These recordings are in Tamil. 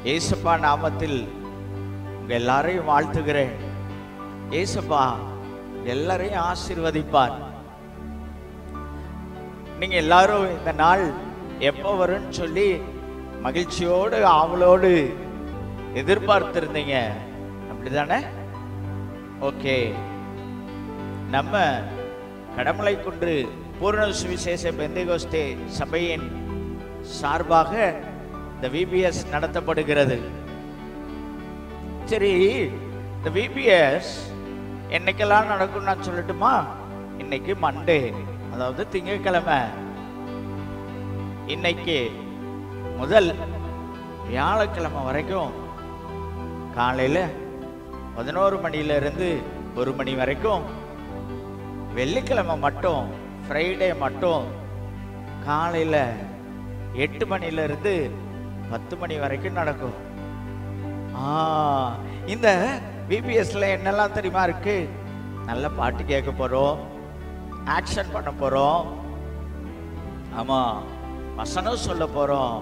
ஏசப்பா நாமத்தில் உங்க எல்லாரையும் வாழ்த்துகிறேன். ஏசப்பா எல்லாரையும் ஆசீர்வதிப்பார். நீங்க எல்லாரும் இந்த நாள் எப்போ வரும்னு சொல்லி மகிழ்ச்சியோடு ஆவலோடு எதிர்பார்த்திருந்தீங்க, அப்படிதானே? ஓகே, நம்ம கடமலைக்குன்று பூரண சுவிசேஷ பெந்தேகோஸ்தே சபையின் சார்பாக இந்த VBS நடத்தப்படுகிறது. சரி, இந்த VBS என்னைக்கெல்லாம் நடக்கும் நான் சொல்லட்டுமா? இன்னைக்கு மண்டே, அதாவது திங்கட்கிழமை. இன்னைக்கு முதல் வியாழக்கிழமை வரைக்கும் காலையில 11 மணியிலிருந்து 1 மணி வரைக்கும், வெள்ளிக்கிழமை மட்டும் ஃப்ரைடே மட்டும் காலையில 8 மணியிலிருந்து 10 மணி வரைக்கும் நடக்கும். இந்த VBSல என்னெல்லாம் தெரியுமா இருக்கு? நல்ல பாட்டு கேட்க போறோம், ஆக்ஷன் பண்ண போறோம், ஆமா வசனம் சொல்ல போறோம்.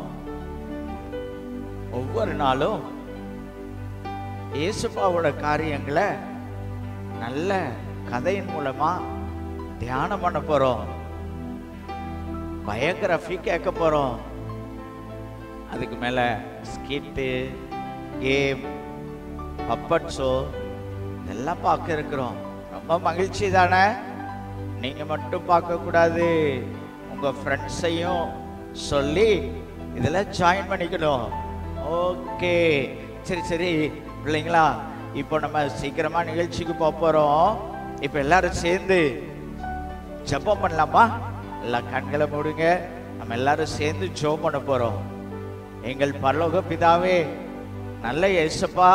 ஒவ்வொரு நாளும் இயேசுப்பாவோட காரியங்களை நல்ல கதையின் மூலமா தியானம் பண்ண போறோம். பயோகிராஃபி கேட்க போறோம். அதுக்கு மேல ஸ்கிட்டு, கேம், பப்பட் ஷோ இதெல்லாம் பார்க்க இருக்கிறோம். ரொம்ப மகிழ்ச்சி தானே? நீங்க மட்டும் பார்க்க கூடாது, உங்க ஃப்ரெண்ட்ஸையும் சொல்லி இதெல்லாம் ஜாயின் பண்ணிக்கணும். ஓகே, சரி பிள்ளைங்களா, இப்போ நம்ம சீக்கிரமா நிகழ்ச்சிக்கு போறோம். இப்போ எல்லாரும் சேர்ந்து ஜெபம் பண்ணலாமா? எல்லாம் கண்களை மூடுங்க. நம்ம எல்லாரும் சேர்ந்து ஜெபம் பண்ண போறோம். எங்கள் பரலோக பிதாவே, நல்ல இயேசுப்பா,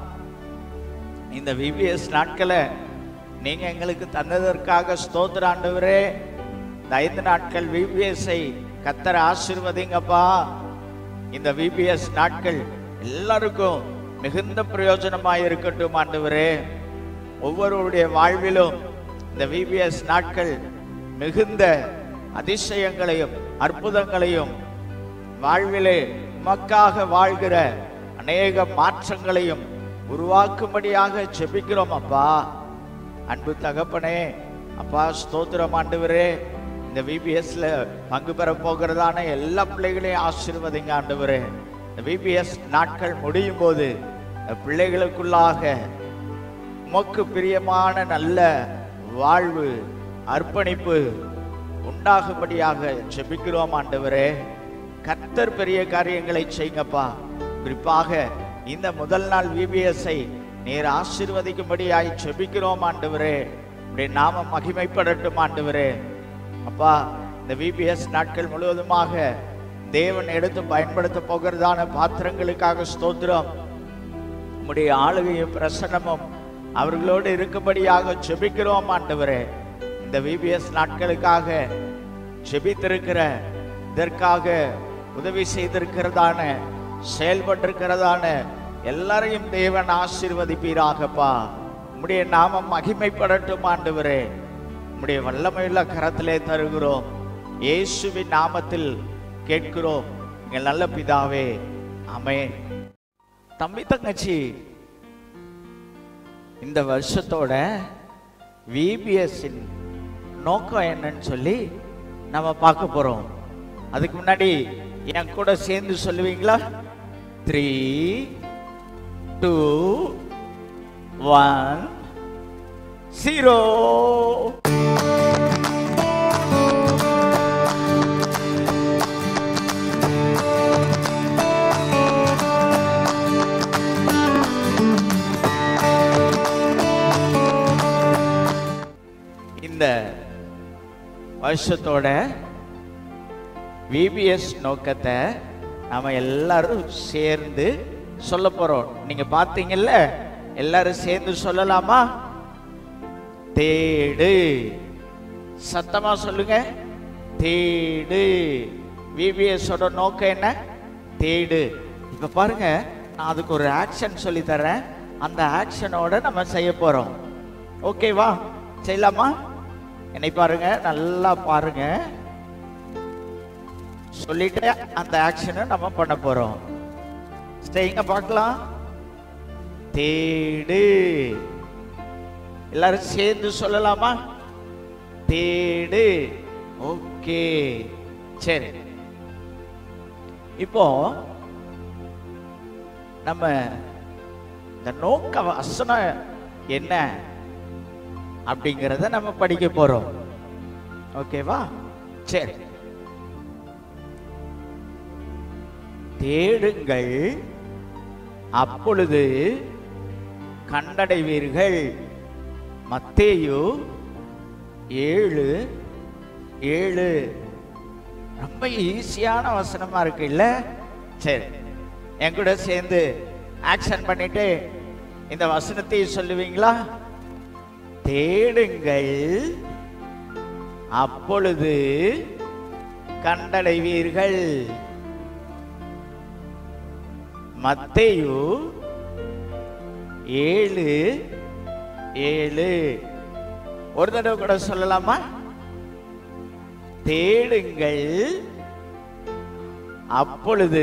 இந்த VBS நாட்களை நீங்க எங்களுக்கு தந்ததற்காக ஸ்தோத்திரம் ஆண்டவரே. இந்த 5 நாட்கள் VBS-ஐ கர்த்தர் ஆசீர்வதிங்கப்பா. இந்த VBS நாட்கள் எல்லாருக்கும் மிகுந்த பிரயோஜனமாய் இருக்கட்டும் ஆண்டவரே. ஒவ்வொருவருடைய வாழ்விலும் இந்த VBS நாட்கள் மிகுந்த அதிசயங்களையும் அற்புதங்களையும், வாழ்விலே உமக்காக வாழ்கிற அநேக மாற்றங்களையும் உருவாக்கும்படியாக ஜெபிக்கிறோம் அப்பா. அன்பு தகப்பனே, அப்பா ஸ்தோத்திரம் ஆண்டவரே. இந்த VBSல பங்கு பெற போகிறதான எல்லா பிள்ளைகளையும் ஆசீர்வதிங்க ஆண்டவரே. இந்த VBS நாட்கள் முடியும் போது பிள்ளைகளுக்குள்ளாக உமக்கு பிரியமான நல்ல வாழ்வு, அர்ப்பணிப்பு உண்டாகும்படியாக ஜெபிக்கிறோம் ஆண்டவரே. கர்த்தர் பெரிய காரியங்களை செய்யுங்கப்பா. குறிப்பாக இந்த முதல் நாள் VBS-ஐ நீர் ஆசீர்வதிக்கும்படியாய் ஜெபிக்கிறோம் ஆண்டவரே. உடைய நாமம் மகிமைப்படட்டும் ஆண்டவரே. அப்பா, இந்த VBS நாட்கள் முழுவதுமாக தேவன் எடுத்து பயன்படுத்த போகிறதான பாத்திரங்களுக்காக ஸ்தோத்திரம். உம்முடைய ஆளுகையும் பிரசன்னமும் அவர்களோடு இருக்கும்படியாக ஜெபிக்கிறோம் ஆண்டவரே. இந்த VBS நாட்களுக்காக ஜெபித்திருக்கிற, இதற்காக உதவி செய்திருக்கிறதான, செயல்பட்டிருக்கிறதான எல்லாரையும் தேவன் ஆசீர்வதிப்பீராகப்பா. உம்முடைய நாமம் மகிமைப்படட்டும் ஆண்டவரே. உம்முடைய வல்லமையுள்ள கரத்திலே தருகிறோம். இயேசுவின் நாமத்தில் கேட்கிறோம் எங்கள் நல்ல பிதாவே, ஆமென். தம்பி தங்கச்சி, இந்த வருஷத்தோட VBS-இன் நோக்கம் என்னன்னு சொல்லி நம்ம பார்க்க போறோம். அதுக்கு முன்னாடி என் கூட சேர்ந்து சொல்லுவீங்களா? 3, 2, 1, 0. இந்த வருஷத்தோட VBS நோக்கத்தை நாம எல்லாரும் சேர்ந்து சொல்ல போறோம். நீங்க பார்த்தீங்கல்ல, எல்லாரும் சேர்ந்து சொல்லலாமா? தேடு, சத்தமா சொல்லுங்க, தேடு. VBS-ஓட நோக்கம் என்ன? தேடு. இப்ப பாருங்க, நான் அதுக்கு ஒரு ஆக்ஷன் சொல்லி தரேன். அந்த ஆக்ஷனோட நம்ம செய்ய போறோம். ஓகேவா? செய்யலாமா? என்னை பாருங்க, நல்லா பாருங்க. சொல்லிட்டு அந்த ஆக்ஷனை நம்ம பண்ண போறோம். ஸ்டேயிங்க பார்க்கலாம். தேடு. எல்லாரும் சேர்ந்து சொல்லலாமா? தேடு. ஓகே, சரி. இப்போ நம்ம இந்த நோக்க வசனம் என்ன அப்படிங்கிறத நம்ம படிக்க போறோம். ஓகேவா? சரி. தேடுங்கள், அப்பொழுது கண்டடைவீர்கள். மத்தேயு 7:7. ரொம்ப ஈஸியான வசனமா இருக்கு இல்ல? சரி, என் கூட சேர்ந்து ஆக்ஷன் பண்ணிட்டு இந்த வசனத்தை சொல்லுவீங்களா? தேடுங்கள், அப்பொழுது கண்டடைவீர்கள். மத்தேயு 7:7. ஒரு தடவை கூட சொல்லலாமா? தேடுங்கள், அப்பொழுது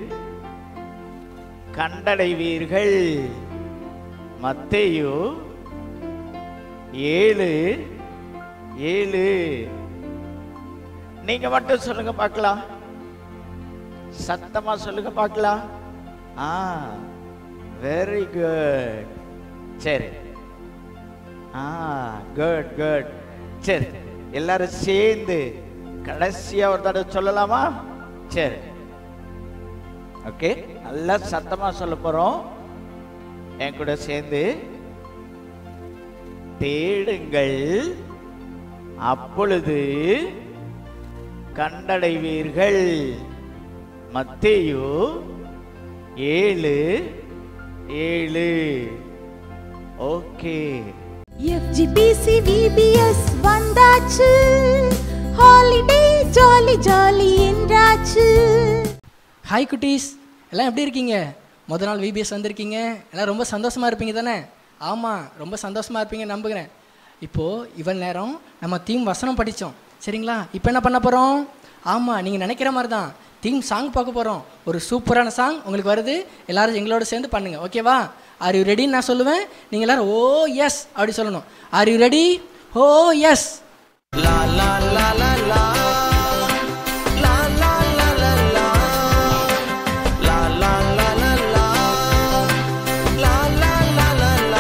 கண்டடைவீர்கள். மத்தேயு 7:7. நீங்க மட்டும் சொல்லுங்க பார்க்கலாம். சத்தமா சொல்லுங்க பார்க்கலாம். Very good. சரி, குட் குட். சரி, எல்லாரும் சேர்ந்து கடைசியா ஒரு தடவை சொல்லலாமா? சரி, ஓகே. நல்லா சத்தமா சொல்ல போறோம். என் கூட சேர்ந்து தேடுங்கள், அப்பொழுது கண்டடைவீர்கள். மத்தேயு 7:7. ஓகே. FGPC VBS வந்தாச்சு, ஹாலிடே ஜாலி ஜாலி என்றாச்சு. ஹாய் குட்டீஸ், எல்லாம் எப்படி இருக்கீங்க? முதல் நாள் VBS வந்திருக்கீங்க, எல்லாம் ரொம்ப சந்தோஷமாக இருப்பீங்க தானே? ஆமாம், ரொம்ப சந்தோஷமாக இருப்பீங்க நம்புகிறேன். இப்போது இவ்வளோ நேரம் நம்ம தீம் வசனம் படித்தோம், சரிங்களா? இப்போ என்ன பண்ண போகிறோம்? ஆமாம், நீங்கள் நினைக்கிற மாதிரி தான் தீம் சாங் பார்க்க போகிறோம். ஒரு சூப்பரான சாங் உங்களுக்கு வருது, எல்லோரும் எங்களோட சேர்ந்து பண்ணுங்கள், ஓகேவா? ஆர் யூ ரெடின்னு நான் சொல்லுவேன், நீங்கள் எல்லோரும் ஓ எஸ் அப்படி சொல்லணும். Are you ready? Oh yes. லா லா லா லா லா லா லா லா லா லா லா லா லா லா லா லா லா லா லா.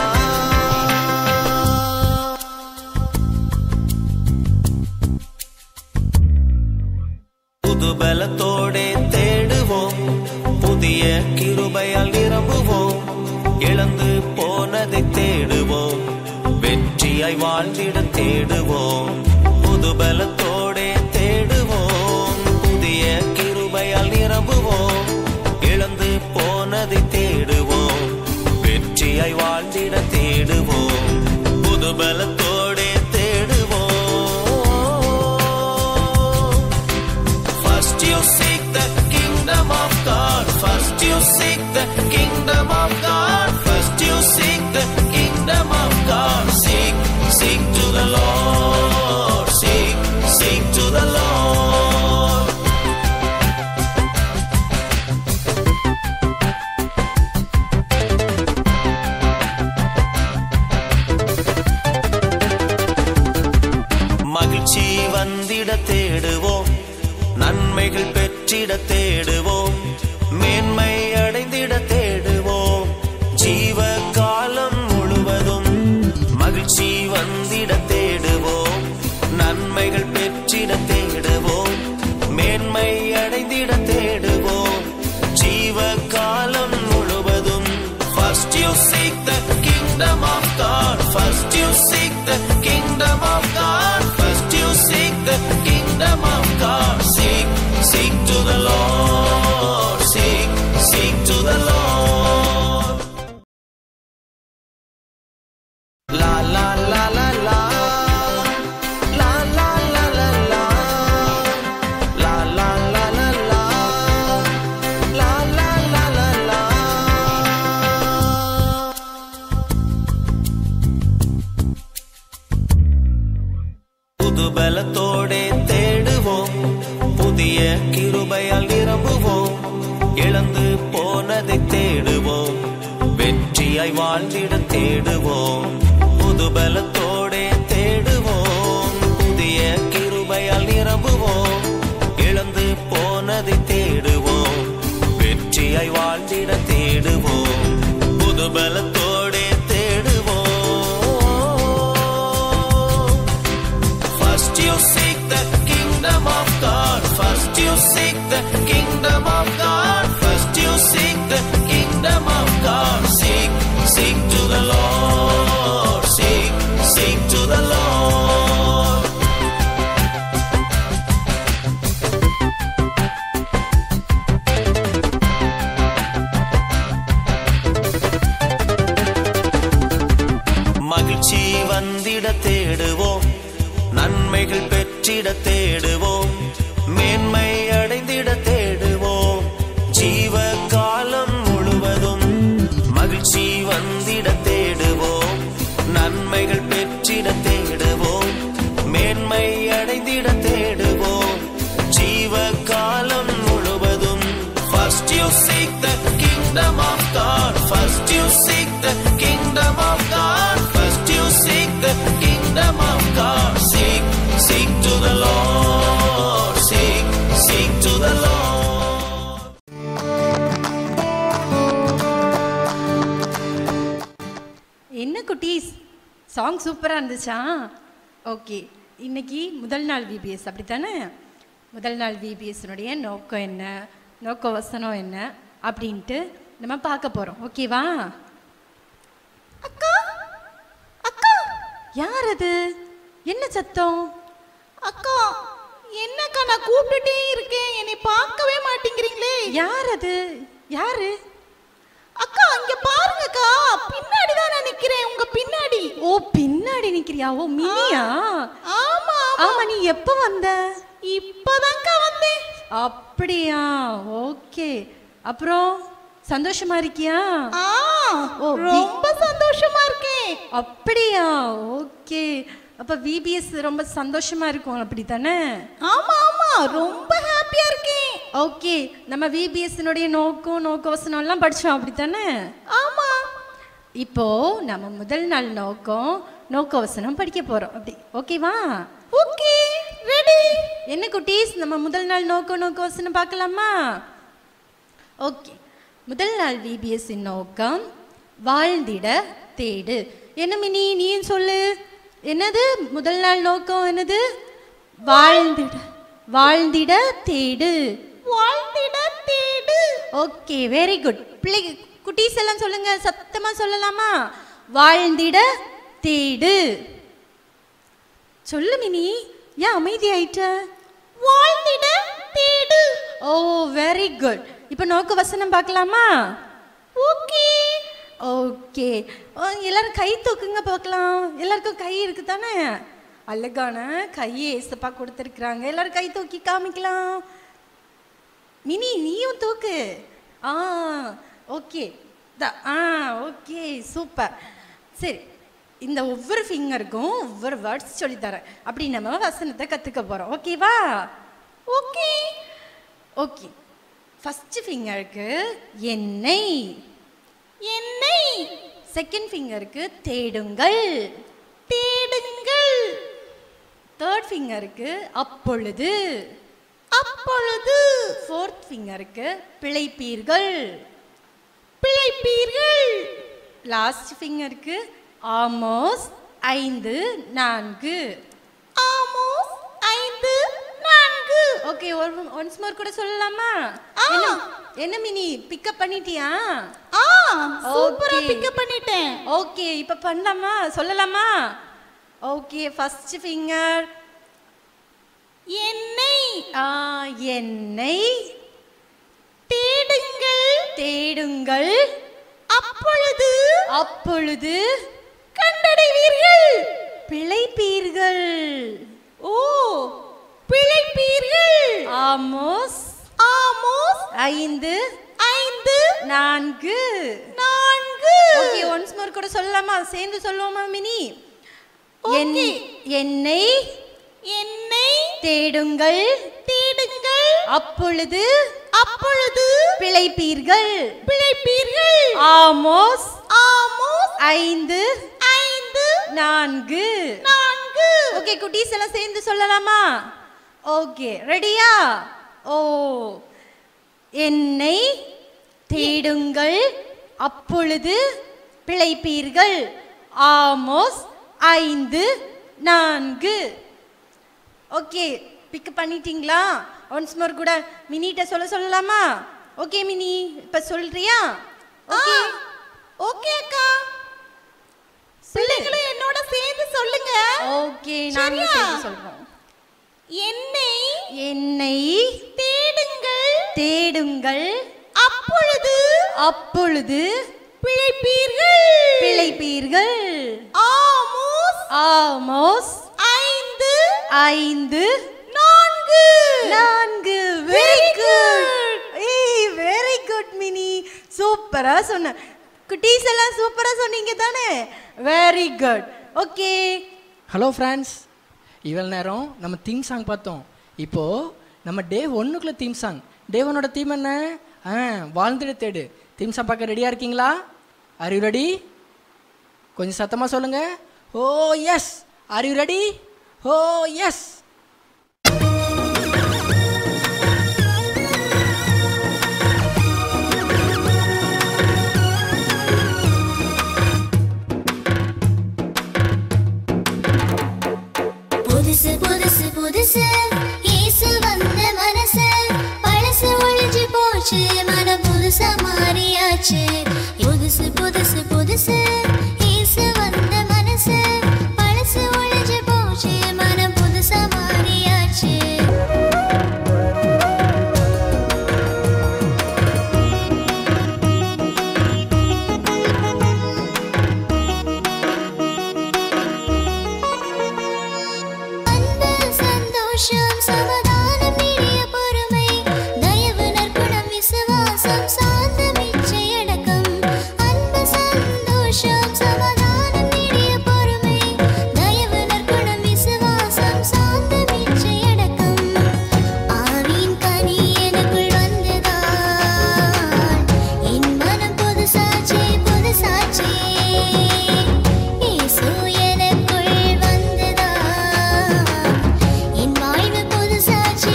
புது பலத்தோடே தேடுவோம், புதிய கிருபையால் நிரம்புவோம், இழந்து போனதை தேடுவோம், வெற்றியாய் வாழ்ந்திட தேடுவோம். புது பலத்தோடே தேடுவோம், புதிய கிருபையால் நிரம்புவோம், இழந்து போனதை தேடுவோம், வெற்றியாய் வாழ்ந்திட தேடுவோம். புது பலத்தோடே தேடுவோம். First you seek the kingdom of God. First you seek the kingdom of God. First you seek the kingdom of God. Seek, seek to the Lord. Seek, seek to the Lord. மகிழ்ச்சி வந்திட தேடுவோம், நன்மைகள் பெற்றிட தேடுவோம், மேன்மை அடைந்திட தேடுவோம், ஜீவ காலம் முழுவதும் மகிழ்ச்சி வந்திட தேடுவோம், நன்மைகள் பெற்றிட தேடுவோம், மேன்மை அடைந்திட தேடுவோம், ஜீவ காலம் முழுவதும். First you seek the kingdom of God. First you seek the kingdom of God. First you seek the kingdom of God. Seek, seek to the Lord. Seek, seek to the Lord. La la la la la la la la la la la la la la la la la la la la. புது பலத்தோடே தேடுவோம், வெற்றியாய் வாழ்ந்திட தேடுவோம், புதுபலத்தோடே தேடுவோம், புதிய கிருபையால் நிரம்புவோம், இழந்து போனதை தேடுவோம், வெற்றியாய் வாழ்ந்திட தேடுவோம், புதுபலத்தோடே தேடுவோம். First you seek the kingdom of God, first you seek the kingdom of God, first you seek the kingdom of God. Seek, seek to the Lord, seek, seek to the Lord. மகிழ்ச்சி வந்திட தேடுவோம், நன்மைகள் பெற்றிட தேடுவோம், மேன்மை அடைந்திட தேடுவோம், ஜீவ காலம் முழுவதும் மகிழ்ச்சி வந்திட தேடுவோம், நன்மைகள் பெற்றிட தேடுவோம், மேன்மை அடைந்திட தேடுவோம், ஜீவ காலம் முழுவதும். First you seek the kingdom of God, first you seek the kingdom of God, first you seek the kingdom of God. Seek, seek to the Lord, seek, seek to the Lord. என்ன குட்டீஸ், சாங் சூப்பராக இருந்துச்சா? ஓகே, இன்னைக்கு முதல் நாள் விபிஎஸ் அப்படித்தானே? முதல் நாள் விபிஎஸ்னுடைய நோக்கம் என்ன, நோக்க வசனம் என்ன அப்படின்ட்டு நம்ம பார்க்க போகிறோம். ஓகேவா? அக்கா, அக்கா, யார் அது? என்ன சத்தம்? அக்கா என்னக்கா, நான் கூப்பிட்டுட்டே இருக்கேன், என்னை பார்க்கவே மாட்டேங்கிறீங்களே. யார் அது? யாரு? அக்கா இங்க பாருங்கக்கா, பின்னாடி தான் நான் நிக்கிறேன், உங்க பின்னாடி. ஓ, பின்னாடி நிக்கிறியா? ஓ, மினியா? ஆமா ஆமா, நீ எப்போ வந்த? இப்பதான்க்கா வந்தேன். அப்படியா? ஓகே. அப்புறம் சந்தோஷமா இருக்கியா? ஓ, ரொம்ப சந்தோஷமா இருக்கேன். அப்படியா? ஓகே. அப்ப விபிஎஸ் ரொம்ப சந்தோஷமா இருக்கும் அப்படித்தானே? ஆமா ஆமா, ரொம்ப ஹாப்பியா இருக்கேன். ஓகே, நம்ம விபிஎஸ்னுடைய நோக்கம், நோக்க வசனம் எல்லாம் படிச்சோம் அப்படித்தானே? ஆமா. இப்போ நம்ம முதல் நாள் நோக்கம், நோக்க வசனம் படிக்க போறோம். அப்படி ஓகேவா? Okay, ready. என்ன குட்டீஸ், நம்ம முதல் நாள் நோக்கம், நோக்க வசனம் பார்க்கலாமா? ஓகே. முதல் நாள் விபிஎஸ் நோக்கம் வாழ்ந்திட தேடு. என்ன மினி, நீயும் சொல்லு. என்னது முதல் நாள் நோக்கம்? என்னது? வாழ்ந்திட, வாழ்ந்திட தேடு, வாழ்ந்திட தேடு. Okay, very good. பிள்ளை குட்டீஸ் எல்லாம் சொல்லுங்க, சத்தமா சொல்லலாமா? வாழ்ந்திட தேடு. சொல்லு மினி, ஏன் அமைதி ஆயிட்ட? வாழ்ந்திட தேடு. Oh, very good. இப்போ நோக்க வசனம் பார்க்கலாமா? Okay okay. எல்லாரும் கை தூக்குங்க பார்க்கலாம். எல்லாருக்கும் கை இருக்கு தானே? அழகான கையை ஏசப்பா கொடுத்துருக்குறாங்க. எல்லாரும் கை தூக்கி காமிக்கலாம். மினி, நீயும் தூக்கு. ஓகே. Okay, super. சரி, இந்த ஒவ்வொரு ஃபிங்கருக்கும் ஒவ்வொரு வேர்ட்ஸ் சொல்லித்தரேன். அப்படி நம்ம வசனத்தை கற்றுக்க போகிறோம். ஓகேவா? Okay okay. ஃபர்ஸ்ட் ஃபிங்கருக்கு எண்ணெய், எண்ணெய். செகண்ட் ஃபிங்கருக்கு தேடுங்கள், தேடுங்கள். தேர்ட் ஃபிங்கருக்கு அப்பொழுது, அப்பொழுது. ஃபோர்த் ஃபிங்கருக்கு பிழைப்பீர்கள், பிழைப்பீர்கள். லாஸ்ட் ஃபிங்கருக்கு Amos 5:4. Amos 5:4. Okay, once more கூட சொல்லலாமா? என்ன மினி, பிக்கப் பண்ணிட்டியா? சூப்பரா பிக்கப் பண்ணிட்டேன். ஓகே, இப்ப பண்ணலாமா? சொல்லலாமா? ஓகே, ஃபர்ஸ்ட் ஃபிங்கர் எண்ணெய், எண்ணெய். தேடுங்கள், தேடுங்கள். அப்பொழுது, அப்பொழுது கண்டடைவீர்கள், பிழைப்பீர்கள். ஓ, பிழைப்பீர்கள். Amos, Amos 5:4. Okay, once more கூட சொல்லலாமா? சேர்ந்து சொல்லுவோமா மினி? எண்ணெய், எண்ணெய். தேடுங்கள், தேடுங்கள். அப்பொழுது, அப்பொழுது பிழைப்பீர்கள், பிழைப்பீர்கள். Amos Amos 5 4 4. ஓகே குட்டீஸ் எல்லாம் சேர்ந்து சொல்லலாமா? ஓகே ரெடியா? ஓ என்னை தேடுங்கள் அப்பொழுது பிழைப்பீர்கள். ஆமோஸ் 5 4. ஓகே பிக் பண்ணிட்டீங்களா? ஒன்ஸ் மோர் கூட மினிட்ட சொல்லலாமா? ஓகே மினி இப்ப சொல்றியா? ஓகே ஓகே அக்கா. பிள்ளைகளை என்னோட சேர்ந்து சொல்லுங்க. ஓகே நாங்க சேர்ந்து சொல்றோம். என்னை தேடுங்கள் அப்பொழுது பிழைப்பீர்கள். Amos 5 4. Very good. Very good Mini. சூப்பரா சொன்ன. குட்டீஸ் எல்லாம் சூப்பரா சொன்னீங்க தானே? Very good. Okay hello friends, இவ்வளோ நேரம் நம்ம தீம் சாங் பார்த்தோம். இப்போது நம்ம டே 1க்குள்ள தீம் சாங். டே 1ஓட தீம் என்ன? வாழ்ந்துட தேடு. தீம் சாங் பார்க்க ரெடியாக இருக்கீங்களா? Are you ready? கொஞ்சம் சத்தமாக சொல்லுங்கள். Oh yes. Are you ready? Oh yes. புதுசு இயேசு வந்த மனசு பழசு ஒழிஞ்சு போச்சு, மனம் புதுசா மாறியாச்சு. புதுசு இயேசு வந்த மனசு பழசு ஒழிஞ்சு போச்சு, மனம் புதுசா மாறியாச்சு. சமாதானம் நீடிய பொறுமை தயவு நற்குணம் விசுவாசம் சாந்தம் இச்சை அடக்கம். அன்பு சந்தோஷம் சமாதானம் நீடிய பொறுமை தயவு நற்குணம் விசுவாசம் சாந்தம் இச்சை அடக்கம். ஆவியின் கனி எனக்குள் வந்ததால் என் மனம் புதுசாச்சே இயேசு எனக்குள் வந்ததால் என் வாழ்வு புதுசாச்சே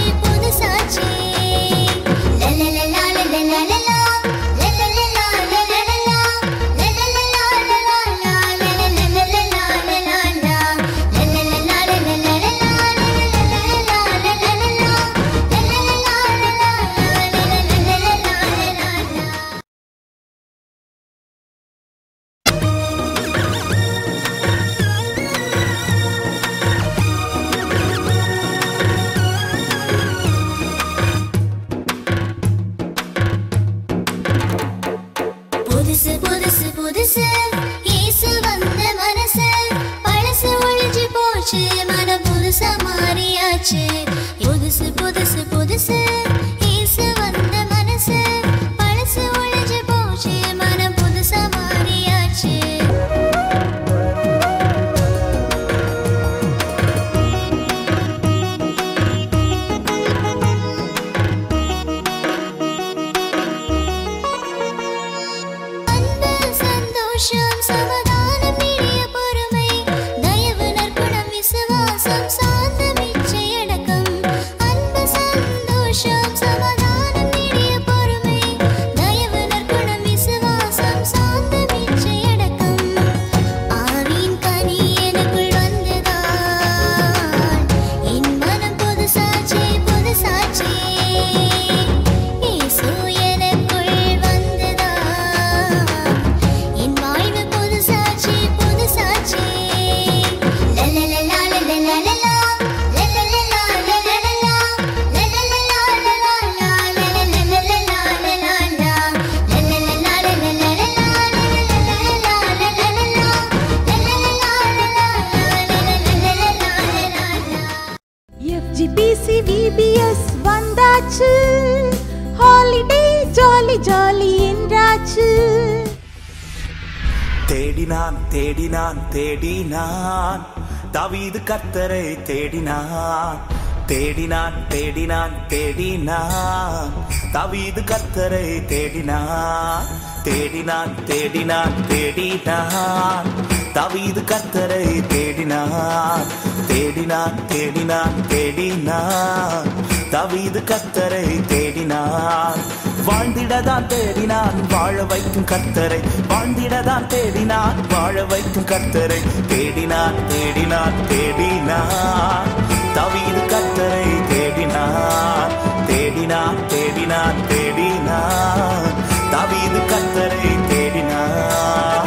லலலலா லலலலா லலலலா லலலலா லலலலா புதுசு இயேசு வந்த மனசு பழசு ஒழிஞ்சு போச்சு, மனம் புதுசா மாறியாச்சு. புதுசு இயேசு வந்த மனசு பழசு ஒழிஞ்சு போச்சு, மனம் புதுசா மாறியாச்சு. சமாதானம் நீடிய பொறுமை தயவு நற்குணம் விசுவாசம் சாந்தம் இச்சை அடக்கம். அன்பு சந்தோஷம் சமாதானம் நீடிய பொறுமை தயவு நற்குணம் விசுவாசம் சாந்தம் இச்சை அடக்கம். ஆவியின் கனி எனக்குள் வந்ததால் என் மனம் புதுசாச்சே இயேசு எனக்குள் வந்ததால் என் வாழ்வு புதுசாச்சே லலலலா லலலலா லலலலா லலலலா லலலலா FGBC VBS வந்தாச்சு, ஹாலிடே ஜாலி ஜாலி என்றாச்சு. தேடினான் தாவீது கர்த்தரை தேடினான் தாவீது கர்த்தரை தேடினான். தேடினான் தேடினான் தேடினான் தாவீது கர்த்தரை தேடினான் தேடினான் தேடினான் தேடினான் தாவீது கர்த்தரை தேடினான் வாழ்ந்திடதான் தேடினான் வாழ வைக்கும் கர்த்தரை வாழ்ந்திடதான் தேடினான் வாழ வைக்கும் கர்த்தரை தேடினான் தேடினான் தேடினான் தாவீது கர்த்தரை தேடினான் தேடினான் தேடினான் தேடினான் தாவீது கர்த்தரை தேடினான்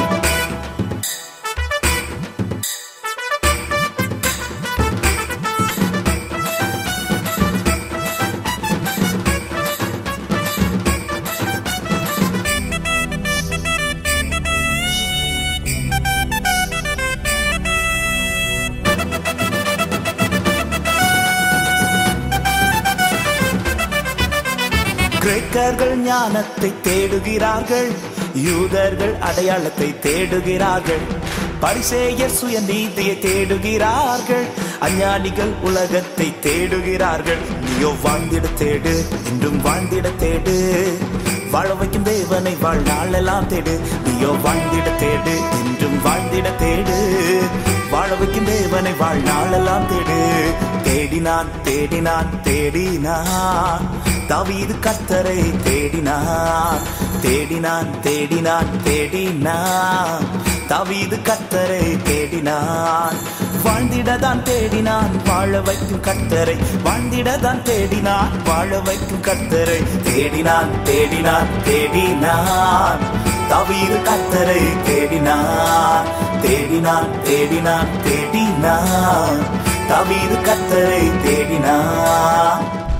கிரேக்கர்கள் ஞானத்தை தேடுகிறார்கள் யூதர்கள் அடையாளத்தை தேடுகிறார்கள் பரிசேயர் சுயநீதியை தேடுகிறார்கள் அஞ்ஞானிகள் உலகத்தை தேடுகிறார்கள் நீயோ வாழ்ந்திட தேடு இன்றும் வாழ்ந்திட தேடு வாழ வைக்கும் தேவனை வாழ்நாளெல்லாம் தேடு நீயோ வாழ்ந்திட தேடு இன்றும் வாழ்ந்திட தேடு வாழ வைக்கும் தேவனை வாழ்நாளெல்லாம் தேடு தேடினான் தேடினான் தேடினான் தாவீது கர்த்தரை தேடினான் தேடினான் தேடினான் தேடினான் தாவீது கர்த்தரை தேடினான் வாழ்ந்திடதான் தேடினான் வாழ வைக்கும் கர்த்தரை வாழ்ந்திடதான் தேடினான் வாழ வைக்கும் கர்த்தரை தேடினான் தேடினான் தேடினான் தாவீது கர்த்தரை தேடினான் தேடினான் தேடினான் தேடினான் தாவீது கர்த்தரை தேடினான்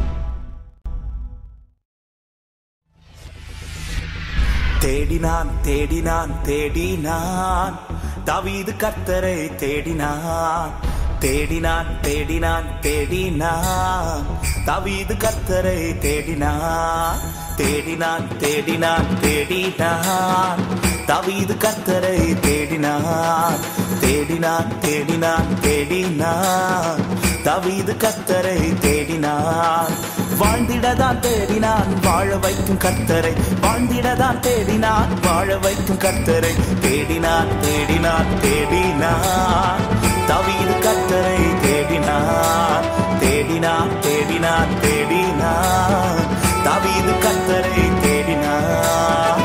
தேடினான் தேடினான் தேடினான் தாவீது கர்த்தரை தேடினான் தேடினான் தேடினான் தேடினான் தாவீது கர்த்தரை தேடினான் தேடினான் தேடினான் தேடினான் தாவீது கர்த்தரை தேடினான் தேடினான் தேடினான் தேடினான் தாவீது கர்த்தரை தேடினான் வாழ்ந்திடதான் தேடினான் வாழ வைக்கும் கர்த்தரை வாழ்ந்திடதான் தேடினான் வாழ வைக்கும் கர்த்தரை தேடினான் தேடினான் தேடினான் தாவீது கர்த்தரை தேடினான் தேடினான் தேடினான் தேடினான் தாவீது கர்த்தரை தேடினான்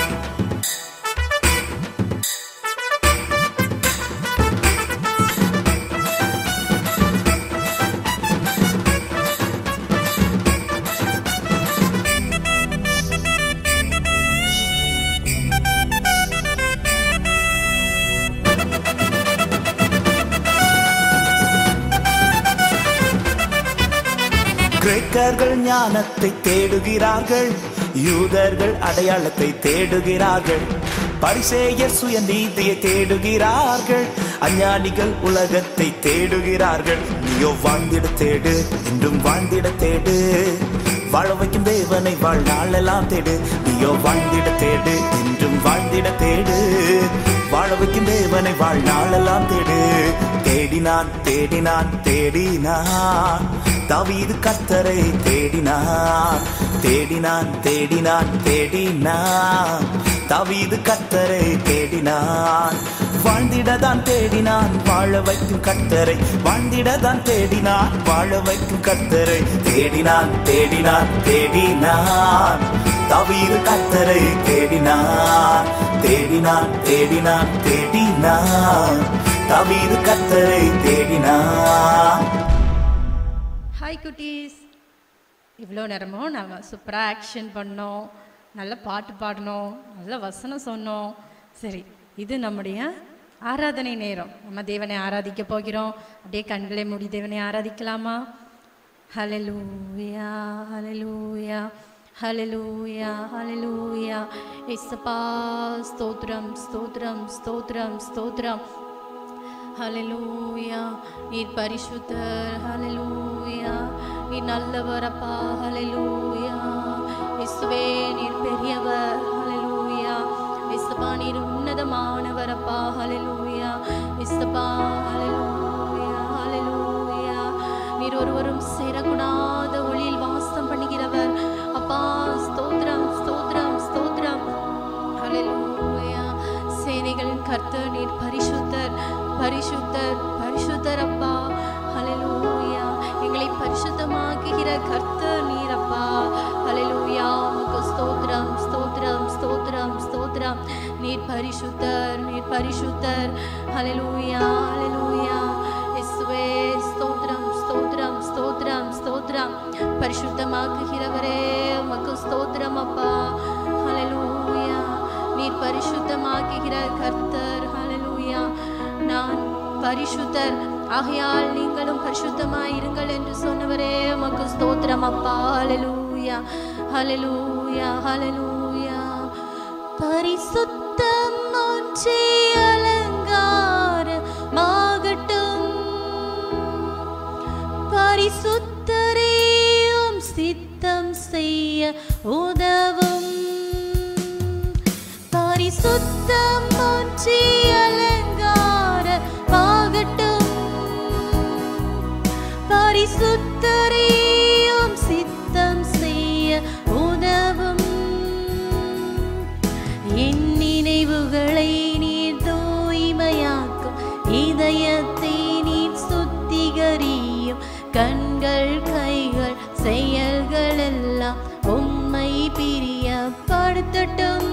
கிரேக்கர்கள் ஞானத்தை தேடுகிறார்கள் யூதர்கள் அடையாளத்தை தேடுகிறார்கள் பரிசேயர் சுயநீதியை தேடுகிறார்கள் அஞ்ஞானிகள் உலகத்தை தேடுகிறார்கள் நீயோ வாழ்ந்திட தேடு இன்றும் வாழ்ந்திட தேடு வாழ வைக்கும் தேவனை வாழ்நாளெல்லாம் தேடு நீயோ வாழ்ந்திட தேடு இன்றும் வாழ்ந்திட தேடு வாழ வைக்கும் தேவனை வாழ்நாளெல்லாம் தேடு தேடினான் தேடினான் தேடினான் தாவீது கர்த்தரை தேடினான் தேடினான் தேடினான் தேடினான் தாவீது கர்த்தரை தேடினான் வாழ்ந்திடதான் தேடினான் வாழ வைக்கும் கர்த்தரை வாழ்ந்திடதான் தேடினான் வாழ வைக்கும் கர்த்தரை தேடினான் தேடினான் தேடினான் தாவீது கர்த்தரை தேடினான் தேடினான் தேடினான் தேடினான் தாவீது கர்த்தரை தேடினான். ஹாய் குட்டீஸ், இவ்வளோ நேரமும் நம்ம சூப்பராக ஆக்ஷன் பண்ணோம், நல்ல பாட்டு பாடினோம், நல்ல வசனம் சொன்னோம். சரி, இது நம்முடைய ஆராதனை நேரம். நம்ம தேவனை ஆராதிக்க போகிறோம். அப்படியே கண்களை மூடி தேவனை ஆராதிக்கலாமா? ஹல்லேலூயா ஹல்லேலூயா ஹல்லேலூயா ஹல்லேலூயா. இயேசுப்பா ஸ்தோத்திரம் ஸ்தோத்திரம் ஸ்தோத்திரம் ஸ்தோத்திரம். ஹல்லேலூயா, நீர் பரிசுத்தர். ஹல்லேலூயா, நீர் நல்லவரப்பா. ஹல்லேலூயா, இயேசுவே நீர் பெரியவர். ஹல்லேலூயா, இயேசுப்பா நீர் உன்னதமானவரப்பா. ஹல்லேலூயா, இயேசுப்பா. ஹல்லேலூயா ஹல்லேலூயா, நீர் ஒருவரும் சேரக்கூடாத ஒளியில் வாசம் பண்ணுகிறவர் அப்பா. ஸ்தோத்திரம் ஸ்தோத்திரம் ஸ்தோத்திரம். சேனைகளின் கர்த்தர் நீர் பரிசுத்தர் பரிசுத்தர் பரிசுத்தர் அப்பா. ஹல்லேலூயா. எங்களை பரிசுத்தமாக்குகிற கர்த்தர் நீர் அப்பா. ஹல்லேலூயா. உமக்கு ஸ்தோத்திரம் ஸ்தோத்திரம் ஸ்தோத்திரம் ஸ்தோத்திரம். நீர் பரிசுத்தர் நீர் பரிசுத்தர். ஹல்லேலூயா ஹல்லேலூயா. இயேசுவே ஸ்தோத்திரம் ஸ்தோத்திரம் ஸ்தோத்திரம் ஸ்தோத்திரம். பரிசுத்தமாக்குகிறவரே உமக்கு ஸ்தோத்திரம் அப்பா. ஹல்லேலூயா. நீர் பரிசுத்தமாக்குகிற கர்த்தர். ஹல்லேலூயா. நான் பரிசுத்தர் ஆகையால் நீங்களும் பரிசுத்தமாய் இருங்கள் என்று சொன்னவரே உமக்கு ஸ்தோத்திரம் அப்பா. ஹல்லேலூயா ஹல்லேலூயா ஹல்லேலூயா. பரிசுத்தம் ஒன்றே அலங்காரமாகட்டும். பரிசுத்தரேயும் சித்தம் செய்ய உதவும். பரிசுத்தம் ஒன்றே அலங்காரமாகட்டும். பரிசுத்தரேயும் சித்தம் செய்ய உதவும். என் நினைவுகளை நீர் தூய்மையாக்கும். இதயத்தை நீர் சுத்திகரியும். கண்கள் கைகள் செயல்கள் எல்லாம் உம்மை பிரியப்படுத்தட்டும்.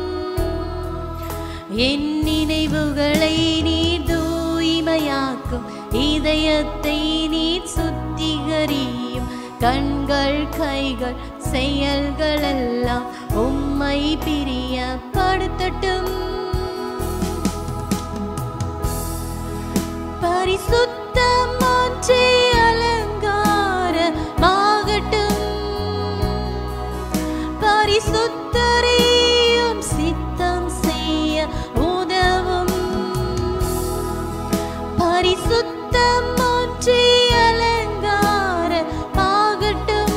என் நினைவுகளை நீர் தூய்மையாக்கும். இதயத்தை நீர் சுத்திகரியும். கண்கள் கைகள் செயல்கள் எல்லாம் உம்மை பிரியப்படுத்தட்டும். பரிசுத்தம் ஒன்றே அலங்காரமாகட்டும். பரிசுத்தரேயும் சித்தம் செய்ய உதவும். பரிசுத்தம் ஒன்றே அலங்காரமாகட்டும்.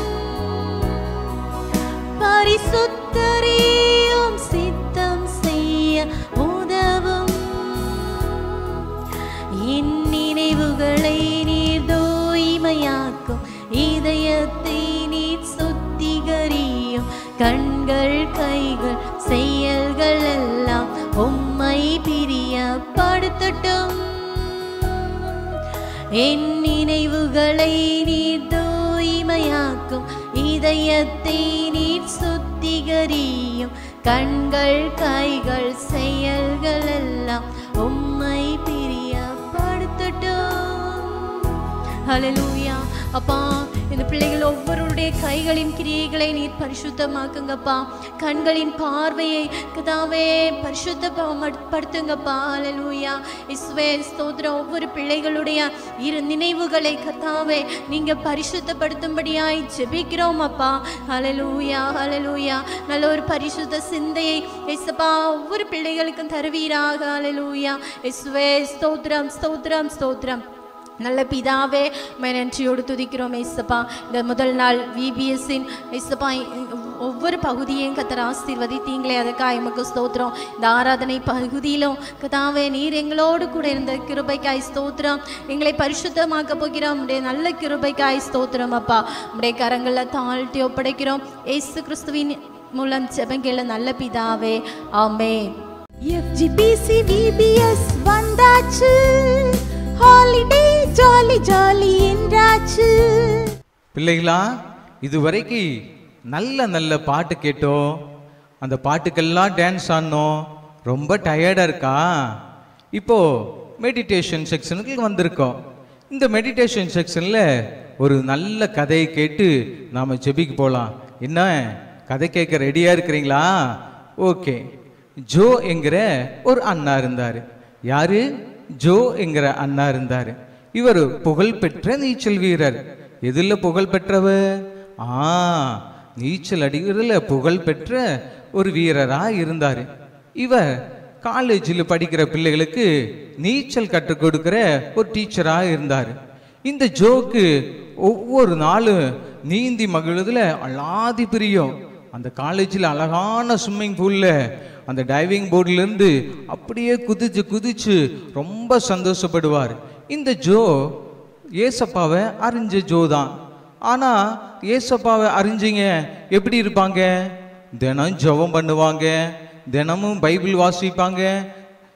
பரிசுத்தரேயும் சித்தம் செய்ய உதவும். என் நினைவுகளை நீர் தூய்மையாக்கும். இதயத்தை நீர் சுத்திகரியும். கண்கள் கைகள் செயல்கள் எல்லாம் உம்மை பிரியப்படுத்தட்டும். என் நினைவுகளை நீர் தூய்மையாக்கும். இதயத்தை நீர் சுத்திகரியும். கண்கள் கைகள் செயல்கள் எல்லாம் உம்மை பிரியப்படுத்தட்டும். ஹல்லேலூயா. அப்பா இந்த பிள்ளைகள் ஒவ்வொருடைய கைகளின் கிரியைகளை நீர் பரிசுத்தமாக்குங்கப்பா. கண்களின் பார்வையை கதாவே பரிசுத்தப்படுத்துங்கப்பா. ஹல்லேலூயா. இயேசுவே ஸ்தோத்திரம். ஒவ்வொரு பிள்ளைகளுடைய நினைவுகளை கதாவே நீங்க பரிசுத்தப்படுத்தும்படியாய் ஜெபிக்கிறோம் அப்பா. ஹல்லேலூயா ஹல்லேலூயா. நல்ல ஒரு பரிசுத்த சிந்தையை இயேசுப்பா ஒவ்வொரு பிள்ளைகளுக்கும் தருவீராக. ஹல்லேலூயா. இயேசுவே ஸ்தோத்திரம் ஸ்தோத்திரம் ஸ்தோத்திரம். நல்ல பிதாவே உம்மை நன்றியோடு துதிக்கிறோம் ஏசப்பா. இந்த முதல் நாள் விபிஎஸ்ஸின் ஏசப்பா ஒவ்வொரு பகுதியையும் கர்த்தர் ஆசீர்வதித்தீங்களே அதுக்காக எமக்கு ஸ்தோத்திரம். இந்த ஆராதனை பகுதியிலும் கர்த்தாவே நீர் எங்களோடு கூட இருந்த கிருபைக்காய் ஸ்தோத்திரம். எங்களை பரிசுத்தமாக்க போகிறோம். உடைய நல்ல கிருபைக்காய் ஸ்தோத்திரம் அப்பா. உடைய கரங்களில் தாழ்த்தி ஒப்படைக்கிறோம். இயேசு கிறிஸ்துவின் மூலம் ஜெபங்கேள நல்ல பிதாவே ஆமென். FGBC VBS வந்தாச்சு. ஹாலிடே ஜாலி ஜாலி என்றாச்சு. பிள்ளைகளா, இதுவரைக்கும் நல்ல நல்ல பாட்டு கேட்டோம். அந்த பாட்டுக்கெல்லாம் டான்ஸ் ஆனோம். ரொம்ப டயர்டாக இருக்கா? இப்போ மெடிடேஷன் செக்ஷனுக்கு வந்திருக்கோம். இந்த மெடிடேஷன் செக்ஷனில் ஒரு நல்ல கதையை கேட்டு நாம் ஜெபிக்க போகலாம். என்ன கதை கேட்க ரெடியாக இருக்கிறீங்களா? ஓகே. ஜோ என்கிற ஒரு அண்ணா இருந்தார். யாரு? ஜோ என்கிற அண்ணா இருந்தார். இவர் புகழ்பெற்ற நீச்சல் வீரர். எதில் புகழ் பெற்றவர்? நீச்சல் அடிக்கிறதுல புகழ் பெற்ற ஒரு வீரராக இருந்தார். இவர் காலேஜில் படிக்கிற பிள்ளைகளுக்கு நீச்சல் கற்றுக் கொடுக்கிற ஒரு டீச்சராக இருந்தார். இந்த ஜோக்கு ஒவ்வொரு நாளும் நீந்தி மகிழ்வதில் அலாதி பிரியம். அந்த காலேஜில் அழகான ஸ்விம்மிங் பூலில் அந்த டைவிங் போர்டிலேருந்து அப்படியே குதிச்சு குதிச்சு ரொம்ப சந்தோஷப்படுவார். இந்த ஜோ ஏசப்பாவை அறிஞ்ச ஜோ தான். ஆனால் ஏசப்பாவை அறிஞ்சிங்க எப்படி இருப்பாங்க? தினம் ஜெபம் பண்ணுவாங்க, தினமும் பைபிள் வாசிப்பாங்க,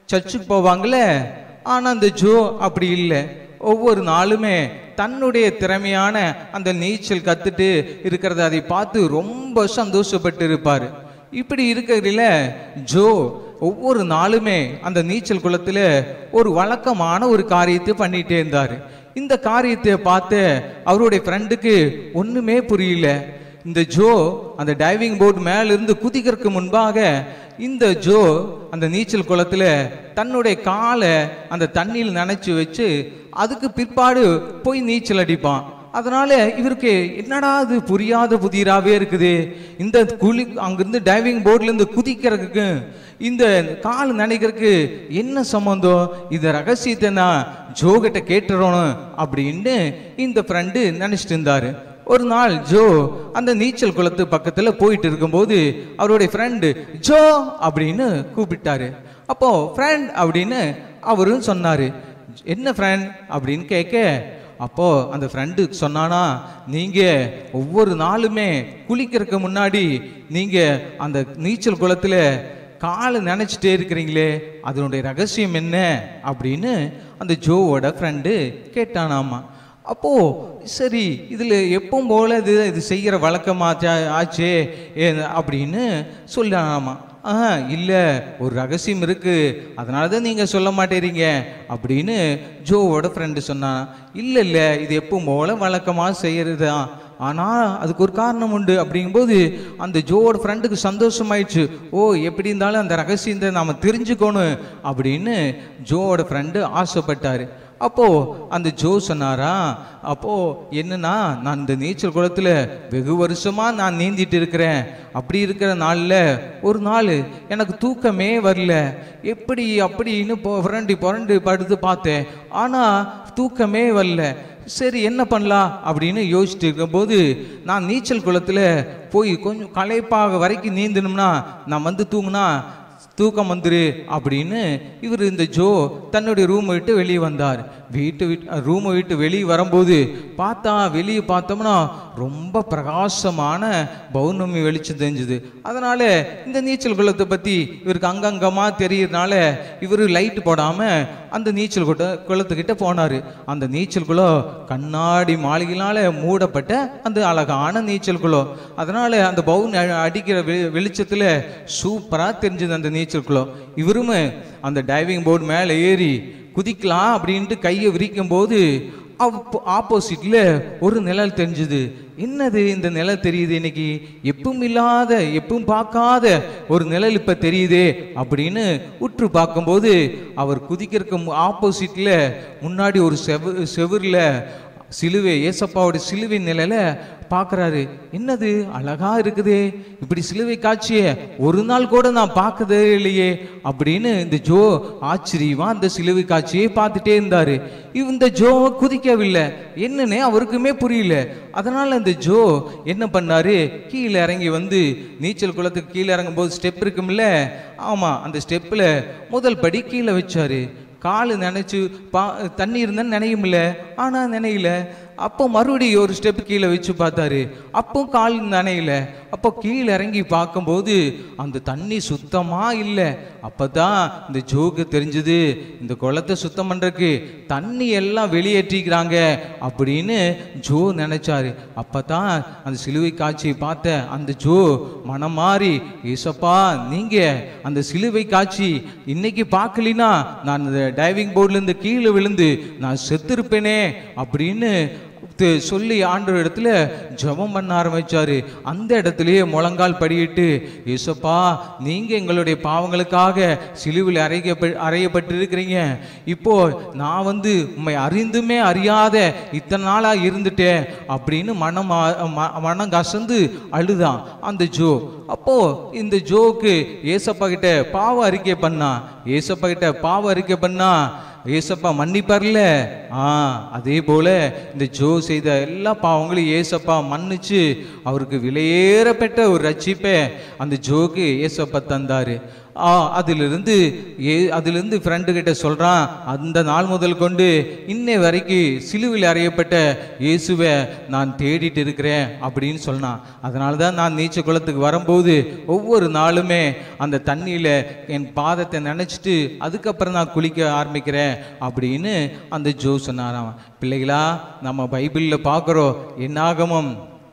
சர்ச்சுக்கு போவாங்களே. ஆனால் அந்த ஜோ அப்படி இல்லை. ஒவ்வொரு நாளுமே தன்னுடைய திறமையான அந்த நீச்சல் கற்றுட்டு இருக்கிறத அதை பார்த்து ரொம்ப சந்தோஷப்பட்டு இருப்பார். இப்படி இருக்கிறதுல ஜோ ஒவ்வொரு நாளுமே அந்த நீச்சல் குளத்தில் ஒரு வழக்கமான ஒரு காரியத்தை பண்ணிகிட்டே இருந்தார். இந்த காரியத்தை பார்த்து அவருடைய ஃப்ரெண்டுக்கு ஒன்றுமே புரியல. இந்த ஜோ அந்த டைவிங் போர்டு மேலிருந்து குதிக்கிறதுக்கு முன்பாக இந்த ஜோ அந்த நீச்சல் குளத்தில் தன்னுடைய காலை அந்த தண்ணியில் நனைச்சி வச்சு அதுக்கு பிற்பாடு போய் நீச்சல் அடிப்பான். அதனால இவருக்கு என்னடா அது புரியாத புதிராவே இருக்குது. இந்த அங்கிருந்து டைவிங் போர்ட்ல இருந்து குதிக்கிறதுக்கு இந்த கால் நினைக்கிறதுக்கு என்ன சம்பந்தம்? இந்த ரகசியத்தை நான் ஜோ கிட்ட கேட்டுறோம் அப்படின்னு இந்த ஃப்ரெண்டு நினைச்சிட்டு இருந்தாரு. ஒரு நாள் ஜோ அந்த நீச்சல் குளத்து பக்கத்துல போயிட்டு இருக்கும்போது அவருடைய ஃப்ரெண்டு ஜோ அப்படின்னு கூப்பிட்டாரு. அப்போ ஃப்ரெண்ட் அப்படின்னு அவரும் சொன்னாரு. என்ன ஃப்ரெண்ட் அப்படின்னு கேட்க, அப்போ அந்த ஃப்ரெண்டு சொன்னானா, நீங்க ஒவ்வொரு நாளுமே குளிக்கிறதுக்கு முன்னாடி நீங்க அந்த நீச்சல் குளத்துல காலை நினைச்சிட்டே இருக்கிறீங்களே, அதனுடைய ரகசியம் என்ன அப்படின்னு அந்த ஜோவோட ஃப்ரெண்டு கேட்டானாமா. அப்போ சரி, இதுல எப்பவும் போல இது செய்யற வழக்கமாச்சா ஆச்சே அப்படின்னு சொல்லாமா. இல்லை, ஒரு ரகசியம் இருக்கு, அதனால தான் நீங்கள் சொல்ல மாட்டேறீங்க அப்படின்னு ஜோவோட ஃப்ரெண்டு சொன்னான். இல்லை இல்லை, இது எப்பவும் போல வழக்கமாக செய்யறது தான், ஆனால் அதுக்கு ஒரு காரணம் உண்டு அப்படிங்கும்போது அந்த ஜோவோட ஃப்ரெண்டுக்கு சந்தோஷமாயிடுச்சு. ஓ, எப்படி இருந்தாலும் அந்த ரகசியத்தை நாம் தெரிஞ்சுக்கணும் அப்படின்னு ஜோவோட ஃப்ரெண்டு ஆசைப்பட்டார். அப்போது அந்த ஜோ சொன்னாரா, அப்போது என்னன்னா, நான் இந்த நீச்சல் குளத்தில் வெகு வருஷமாக நான் நீந்திட்டு இருக்கிறேன். அப்படி இருக்கிற நாளில் ஒரு நாள் எனக்கு தூக்கமே வரல. எப்படி அப்படின்னு புரண்டு புரண்டு படுத்து பார்த்தேன், ஆனால் தூக்கமே வரல. சரி, என்ன பண்ணலாம் அப்படின்னு யோசிச்சுட்டு இருக்கும்போது நான் நீச்சல் குளத்தில் போய் கொஞ்சம் களைப்பாக வரைக்கும் நீந்தணும்னா நான் தூங்கினா தூக்கம் வந்துரு அப்படின்னு இவர் இந்த ஜோ தன்னுடைய ரூமை விட்டு வெளியே வந்தார். ரூமை விட்டு வெளியே வரும்போது வெளியே பார்த்தோம்னா ரொம்ப பிரகாசமான பௌர்ணமி வெளிச்சம் தெரிஞ்சுது. அதனால இந்த நீச்சல் குளத்தை பற்றி இவருக்கு அங்கங்கமாக தெரியறதுனால இவர் லைட்டு போடாமல் அந்த நீச்சல் குளத்துக்கிட்ட போனார். அந்த நீச்சல் குளம் கண்ணாடி மாளிகையினால மூடப்பட்ட அந்த அழகான நீச்சல் குளம். அதனால அந்த பௌர்ணமி அடிக்கிற வெளிச்சத்தில் சூப்பராக தெரிஞ்சது அந்த நீச்சல் குளம். இவரும் அந்த டைவிங் போர்டு மேலே ஏறி குதிக்கலாம் அப்படின்ட்டு கையை விரிக்கும் போது ஆப்போசிட்ல ஒரு நிழல் தெரிஞ்சுது. என்னது இந்த நிழல் தெரியுது, இன்னைக்கு எப்பவும் இல்லாத எப்பவும் பார்க்காத ஒரு நிழல் இப்ப தெரியுதே அப்படின்னு உற்று பார்க்கும்போது அவர் குதிக்கிறதுக்கு ஆப்போசிட்ல முன்னாடி ஒரு செவுர்ல சிலுவை, ஏசப்பாவுடைய சிலுவை நிலையில பார்க்குறாரு. என்னது அழகா இருக்குதே, இப்படி சிலுவை காட்சியை ஒரு நாள் கூட நான் பார்க்கதே இல்லையே அப்படின்னு இந்த ஜோ ஆச்சரியமா அந்த சிலுவை காட்சியை பார்த்துட்டே இருந்தாரு. இந்த ஜோ குதிக்கவில்லை, என்னன்னு அவருக்குமே புரியல. அதனால இந்த ஜோ என்ன பண்ணாரு, கீழே இறங்கி நீச்சல் குளத்துக்கு கீழே இறங்கும் போது ஸ்டெப் இருக்கும்ல, ஆமா, அந்த ஸ்டெப்ல முதல் படி கீழே வச்சாரு. காலு நினைச்சு தண்ணி இருந்தான்னு நினையும்ல, ஆனா நினையில. அப்போ மறுபடியும் ஒரு ஸ்டெப் கீழே வச்சு பார்த்தாரு, அப்போ கால் நனையில. அப்போ கீழே இறங்கி பார்க்கும்போது அந்த தண்ணி சுத்தமா இல்லை. அப்பதான் இந்த ஜோக்கு தெரிஞ்சது, இந்த குளத்தை சுத்தம் பண்றதுக்கு தண்ணி எல்லாம் வெளியேற்றிக்கிறாங்க அப்படின்னு ஜோ நினைச்சாரு. அப்பதான் அந்த சிலுவை காட்சியை பார்த்த அந்த ஜோ மனம் மாறி, ஏசப்பா நீங்க அந்த சிலுவை காட்சி இன்னைக்கு பார்க்கலினா நான் இந்த டைவிங் போர்ட்ல இருந்து கீழே விழுந்து நான் செத்துருப்பேனே அப்படின்னு சொல்லி ஆண்டவர் இடத்துல ஜெபம் பண்ண ஆரம்பிச்சாரு. அந்த இடத்துலயே முழங்கால் படியிட்டு, ஏசப்பா நீங்க எங்களுடைய பாவங்களுக்காக சிலுவில் அறையப்பட்டிருக்கிறீங்க. இப்போ நான் உண்மை அறிந்துமே அறியாத இத்தனை நாளா இருந்துட்டேன் அப்படின்னு மனம் கசந்து அழுதான் அந்த ஜோ. அப்போ இந்த ஜோக்கு ஏசப்பா கிட்ட பாவ அறிக்கை பண்ணா. ஏசப்பா கிட்ட பாவ அறிக்கை பண்ணா ஏசப்பா மன்னிப்பார்ல. அதே போல இந்த ஜோ செய்த எல்லா பாவங்களையும் ஏசப்பா மன்னிச்சு அவருக்கு விலையேறப்பட்ட ஒரு ரட்சிப்பை அந்த ஜோக்கு ஏசப்பா தந்தாரு. அதிலிருந்து ஃப்ரெண்டு கிட்ட சொல்றான், அந்த நாள் முதல் கொண்டு இன்னை வரைக்கும் சிலுவையில் அறையப்பட்ட இயேசுவை நான் தேடிட்டு இருக்கிறேன் அப்படின்னு சொன்னான். அதனால தான் நான் நீச்சல் குளத்துக்கு வரும்போது ஒவ்வொரு நாளுமே அந்த தண்ணியில் என் பாதத்தை நினச்சிட்டு அதுக்கப்புறம் நான் குளிக்க ஆரம்பிக்கிறேன் அப்படின்னு அந்த ஜோ சொன்னாராம். பிள்ளைகளா, நம்ம பைபிளில் பார்க்குறோம், என்னாகமம்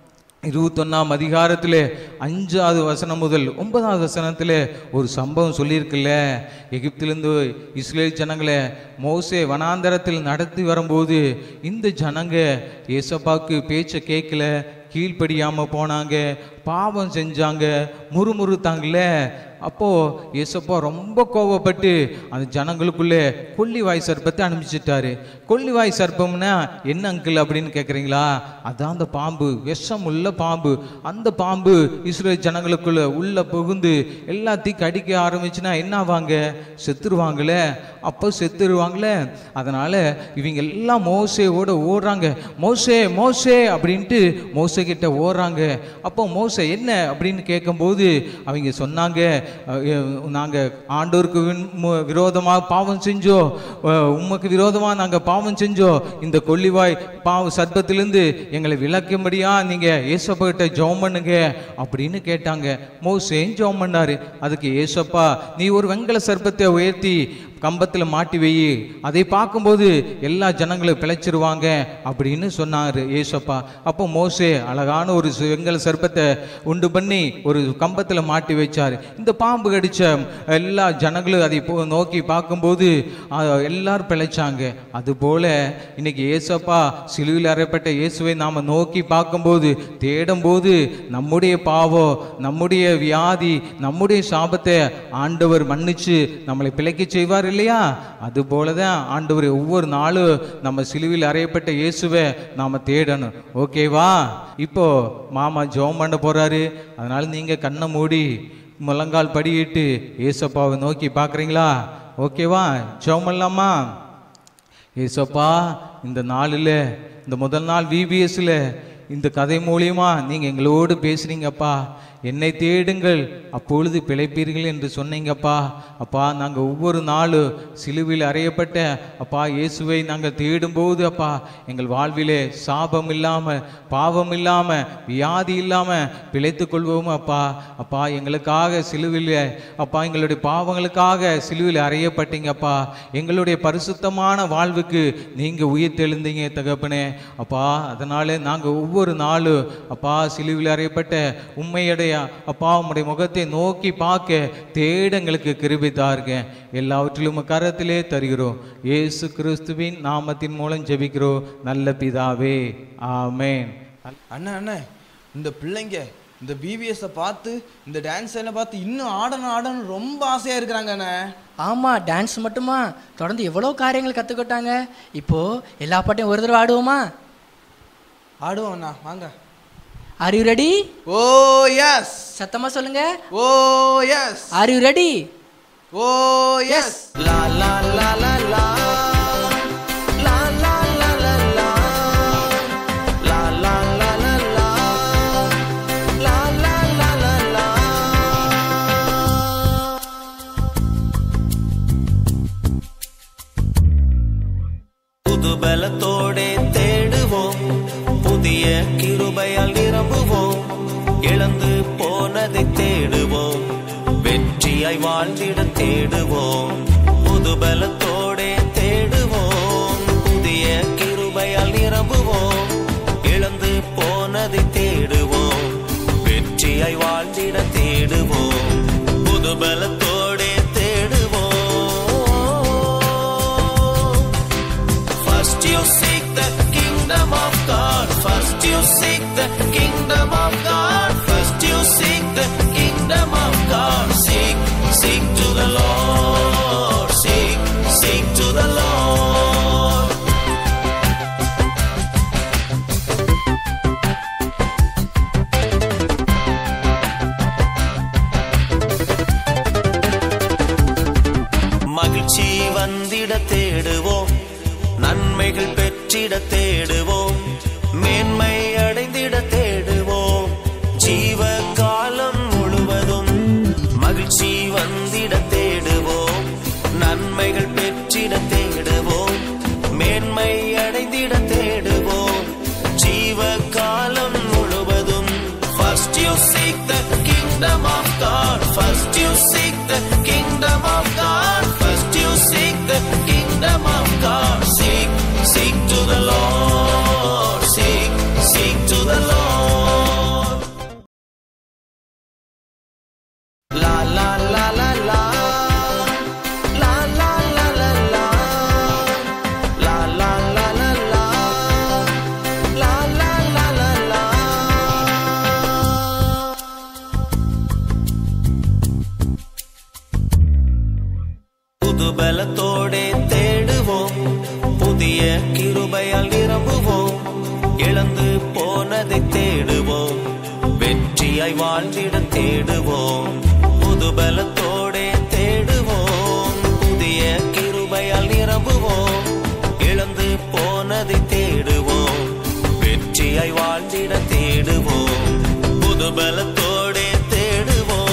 21ஆம் அதிகாரத்தில் 5வது வசனம் முதல் 9வது வசனத்தில் ஒரு சம்பவம் சொல்லியிருக்குல்ல. எகிப்திலிருந்து இஸ்ரேல் ஜனங்களை மோசே வனாந்தரத்தில் நடத்தி வரும்போது இந்த ஜனங்க ஏசப்பாவுக்கு பேச்சை கேட்கல, கீழ்ப்படியாமல் போனாங்க, பாவம் செஞ்சாங்க, முறுமுறுத்தாங்கல்ல. அப்போது ஏசப்பா ரொம்ப கோபப்பட்டு அந்த ஜனங்களுக்குள்ளே கொள்ளிவாய் சர்ப்பத்தை அனுப்பிச்சிட்டாரு. கொள்ளிவாய் சர்ப்பம்னா என்ன அங்கிள் அப்படின்னு கேட்குறீங்களா? அதான் அந்த பாம்பு, விஷம் உள்ள பாம்பு. அந்த பாம்பு இஸ்ரேல் ஜனங்களுக்குள்ள உள்ள புகுந்து எல்லாத்தையும் கடிக்க ஆரம்பிச்சுன்னா என்ன ஆவாங்க? செத்துருவாங்களே. அப்போ செத்துருவாங்களே. அதனால் இவங்க எல்லாம் மோசேவோட ஓடுறாங்க. மோசே மோசே அப்படின்ட்டு மோசே கிட்ட ஓடுறாங்க. அப்போ மோசே என்ன அப்படின்னு கேட்கும்போது அவங்க சொன்னாங்க, நாங்கள் ஆண்டவருக்கு விரோதமாக பாவம் செஞ்சோம், உமக்கு விரோதமாக நாங்கள் பாவம் செஞ்சோம், இந்த கொள்ளிவாய் சர்ப்பத்திலிருந்து எங்களை விளக்கும்படியா நீங்கள் ஏசப்பா கிட்ட ஜெபம் பண்ணுங்க அப்படின்னு கேட்டாங்க. மோசேயும் ஜெபம் பண்ணாரு. அதுக்கு ஏசப்பா, நீ ஒரு வெங்கல சர்ப்பத்தை உயர்த்தி கம்பத்தில் மாட்டி வை, அதை பார்க்கும்போது எல்லா ஜனங்களும் பிழைச்சிருவாங்க அப்படின்னு சொன்னார் ஏசப்பா. அப்போ மோசே அழகான ஒரு வெங்கல சர்ப்பத்தை உண்டு பண்ணி ஒரு கம்பத்தில் மாட்டி வச்சார். இந்த பாம்பு கடிச்ச எல்லா ஜனங்களும் அதை நோக்கி பார்க்கும்போது எல்லாரும் பிழைச்சாங்க. அதுபோல இன்னைக்கு ஏசப்பா சிலுவையில் அறையப்பட்ட இயேசுவை நாம் நோக்கி பார்க்கும்போது, தேடும்போது நம்முடைய பாவம், நம்முடைய வியாதி, நம்முடைய சாபத்தை ஆண்டவர் மன்னிச்சு நம்மளை பிழைக்க செய்வார் இல்லையா? அது போலதான் ஆண்டவர் ஒவ்வொரு நாளும் நம்ம சிலுவையில் அறையப்பட்ட இயேசுவை நாம தேடணும். ஓகேவா? இப்போ மாமா ஜெபம் பண்ண போறாரு. அதனால நீங்க கண்ணை மூடி முழங்கால் படியிட்டு ஏசப்பாவை நோக்கி பார்க்குறீங்களா? ஓகேவா? ஜெபம் பண்ணலாமா? ஏசப்பா, இந்த நாளில், இந்த முதல் நாள் விபிஎஸ்ல இந்த கதை மூலியமா நீங்கள் எங்களோடு பேசுறீங்கப்பா. என்னை தேடுங்கள் அப்பொழுது பிழைப்பீர்கள் என்று சொன்னீங்கப்பா. அப்பா, நாங்கள் ஒவ்வொரு நாளும் சிலுவையில் அறையப்பட்ட அப்பா இயேசுவை நாங்கள் தேடும்போது அப்பா எங்கள் வாழ்விலே சாபம் இல்லாமல், பாவம் இல்லாமல், வியாதி இல்லாமல் பிழைத்து கொள்வோம் அப்பா. அப்பா, எங்களுக்காக சிலுவையில் அப்பா எங்களுடைய பாவங்களுக்காக சிலுவையில் அறையப்பட்டீங்கப்பா. எங்களுடைய பரிசுத்தமான வாழ்வுக்கு நீங்கள் உயிர் தெழுந்தீங்க தகப்பனே. அப்பா, அதனால நாங்கள் ஒவ்வொரு நாளும் அப்பா சிலுவையில் அறையப்பட்ட உண்மையுடைய அப்பா உம்முடைய முகத்தை நோக்கி பார்க்க தேட எங்களுக்கு கிருபை தாருங்க. எல்லாவற்றிலும் கரத்திலே தருகிறோம். இயேசு கிறிஸ்துவின் நாமத்தின் மூலம் ஜெபிக்கிறோம் நல்ல பிதாவே, ஆமென். அண்ணா, இந்த பிள்ளைங்க இந்த பிபிஎஸ் பார்த்து, இந்த டான்ஸ் எல்லாம் பார்த்து இன்னும் ஆடணும் ரொம்ப ஆசையா இருக்கிறாங்க அண்ணா. ஆமாம், டான்ஸ் மட்டுமா, தொடர்ந்து எவ்வளோ காரியங்கள் கற்றுக்கிட்டாங்க. இப்போது எல்லா பாட்டையும் ஒரு தடவை ஆடுவோமா? ஆடுவோம் அண்ணா, வாங்க. Are you ready? Oh yes. சத்தமா சொல்லுங்க. Oh yes. Are you ready? Oh yes. லா லா லா லா லா லா லா லா லா லா லா லா லா லா லா லா லா லா. புது பலத்தோடே தேடுவோம், புதிய கிருபையால் நிரம்புவோம், இழந்து போனதை தேடுவோம், வெற்றியாய் வாழ்ந்திட தேடுவோம். புது பலத்தோடே தேடுவோம், புதிய கிருபையால் நிரம்புவோம், இழந்து போனதை தேடுவோம், வெற்றியாய் வாழ்ந்திட தேடுவோம். புது பலத்தோடே தேடுவோம். First you seek the kingdom of God. First you seek the kingdom of God. First you seek the kingdom of God. Seek, seek to the Lord. Seek, seek to the Lord. மகிழ்ச்சி வந்திட தேடுவோம், நன்மைகள் பெற்றிட தேடுவோம், மேன்மை அடைந்திட தேடுவோம், ஜீவ காலம் முழுவதும் மகிழ்ச்சி வந்திட பலத்தோடே தேடுவோம், புதிய கிருபையால் நிரம்புவோம், இழந்து போனதை தேடுவோம், வெற்றியாய் வாழ்ந்திட தேடுவோம், புது பலத்தோடே தேடுவோம், புதிய கிருபையால் நிரம்புவோம், இழந்து போனதை தேடுவோம், வெற்றியாய் வாழ்ந்திட தேடுவோம், புது பலத்தோடே தேடுவோம்.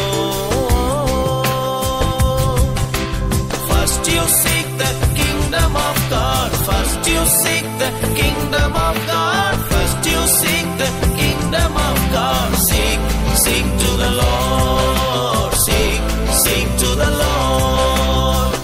First you seek the kingdom of God. First you seek the kingdom of God. First you seek the kingdom of God. Seek, seek to the Lord. Seek, seek to the Lord.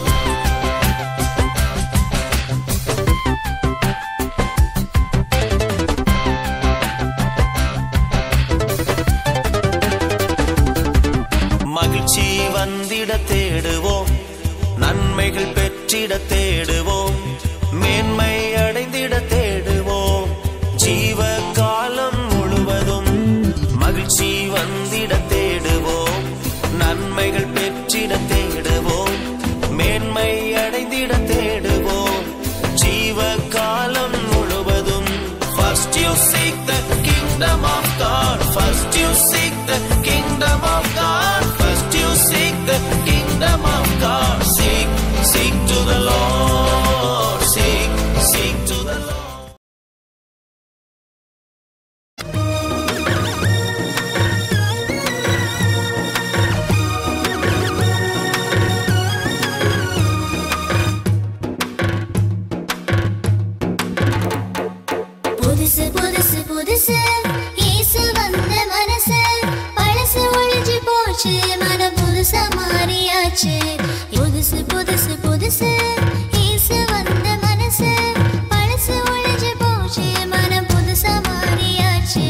மகிழ்ச்சி வந்திட தேடுவோம், நன்மைகள் பெற்றிட தேடுவோம், மேன்மை அடைந்திட தேடுவோம், ஜீவ காலம் முழுவதும் மகிழ்ச்சி வந்திட தேடுவோம், நன்மைகள் பெற்றிட தேடுவோம், மேன்மை அடைந்திட தேடுவோம், ஜீவ காலம் முழுவதும். First you seek the kingdom of God. First you seek the kingdom of God. First you seek the kingdom of God. Seek, seek to the Lord. Seek, seek to the Lord. புதுசு புதுசு புதுசு இயேசு வந்த மனசு பழசு ஒழிஞ்சு போச்சு, மனம் புதுசா மாறியாச்சு. புதுசு புதுசு புதுசு இயேசு வந்த மனசு பழசு ஒழிஞ்சு போச்சு, மனம் புதுசா மாறியாச்சு.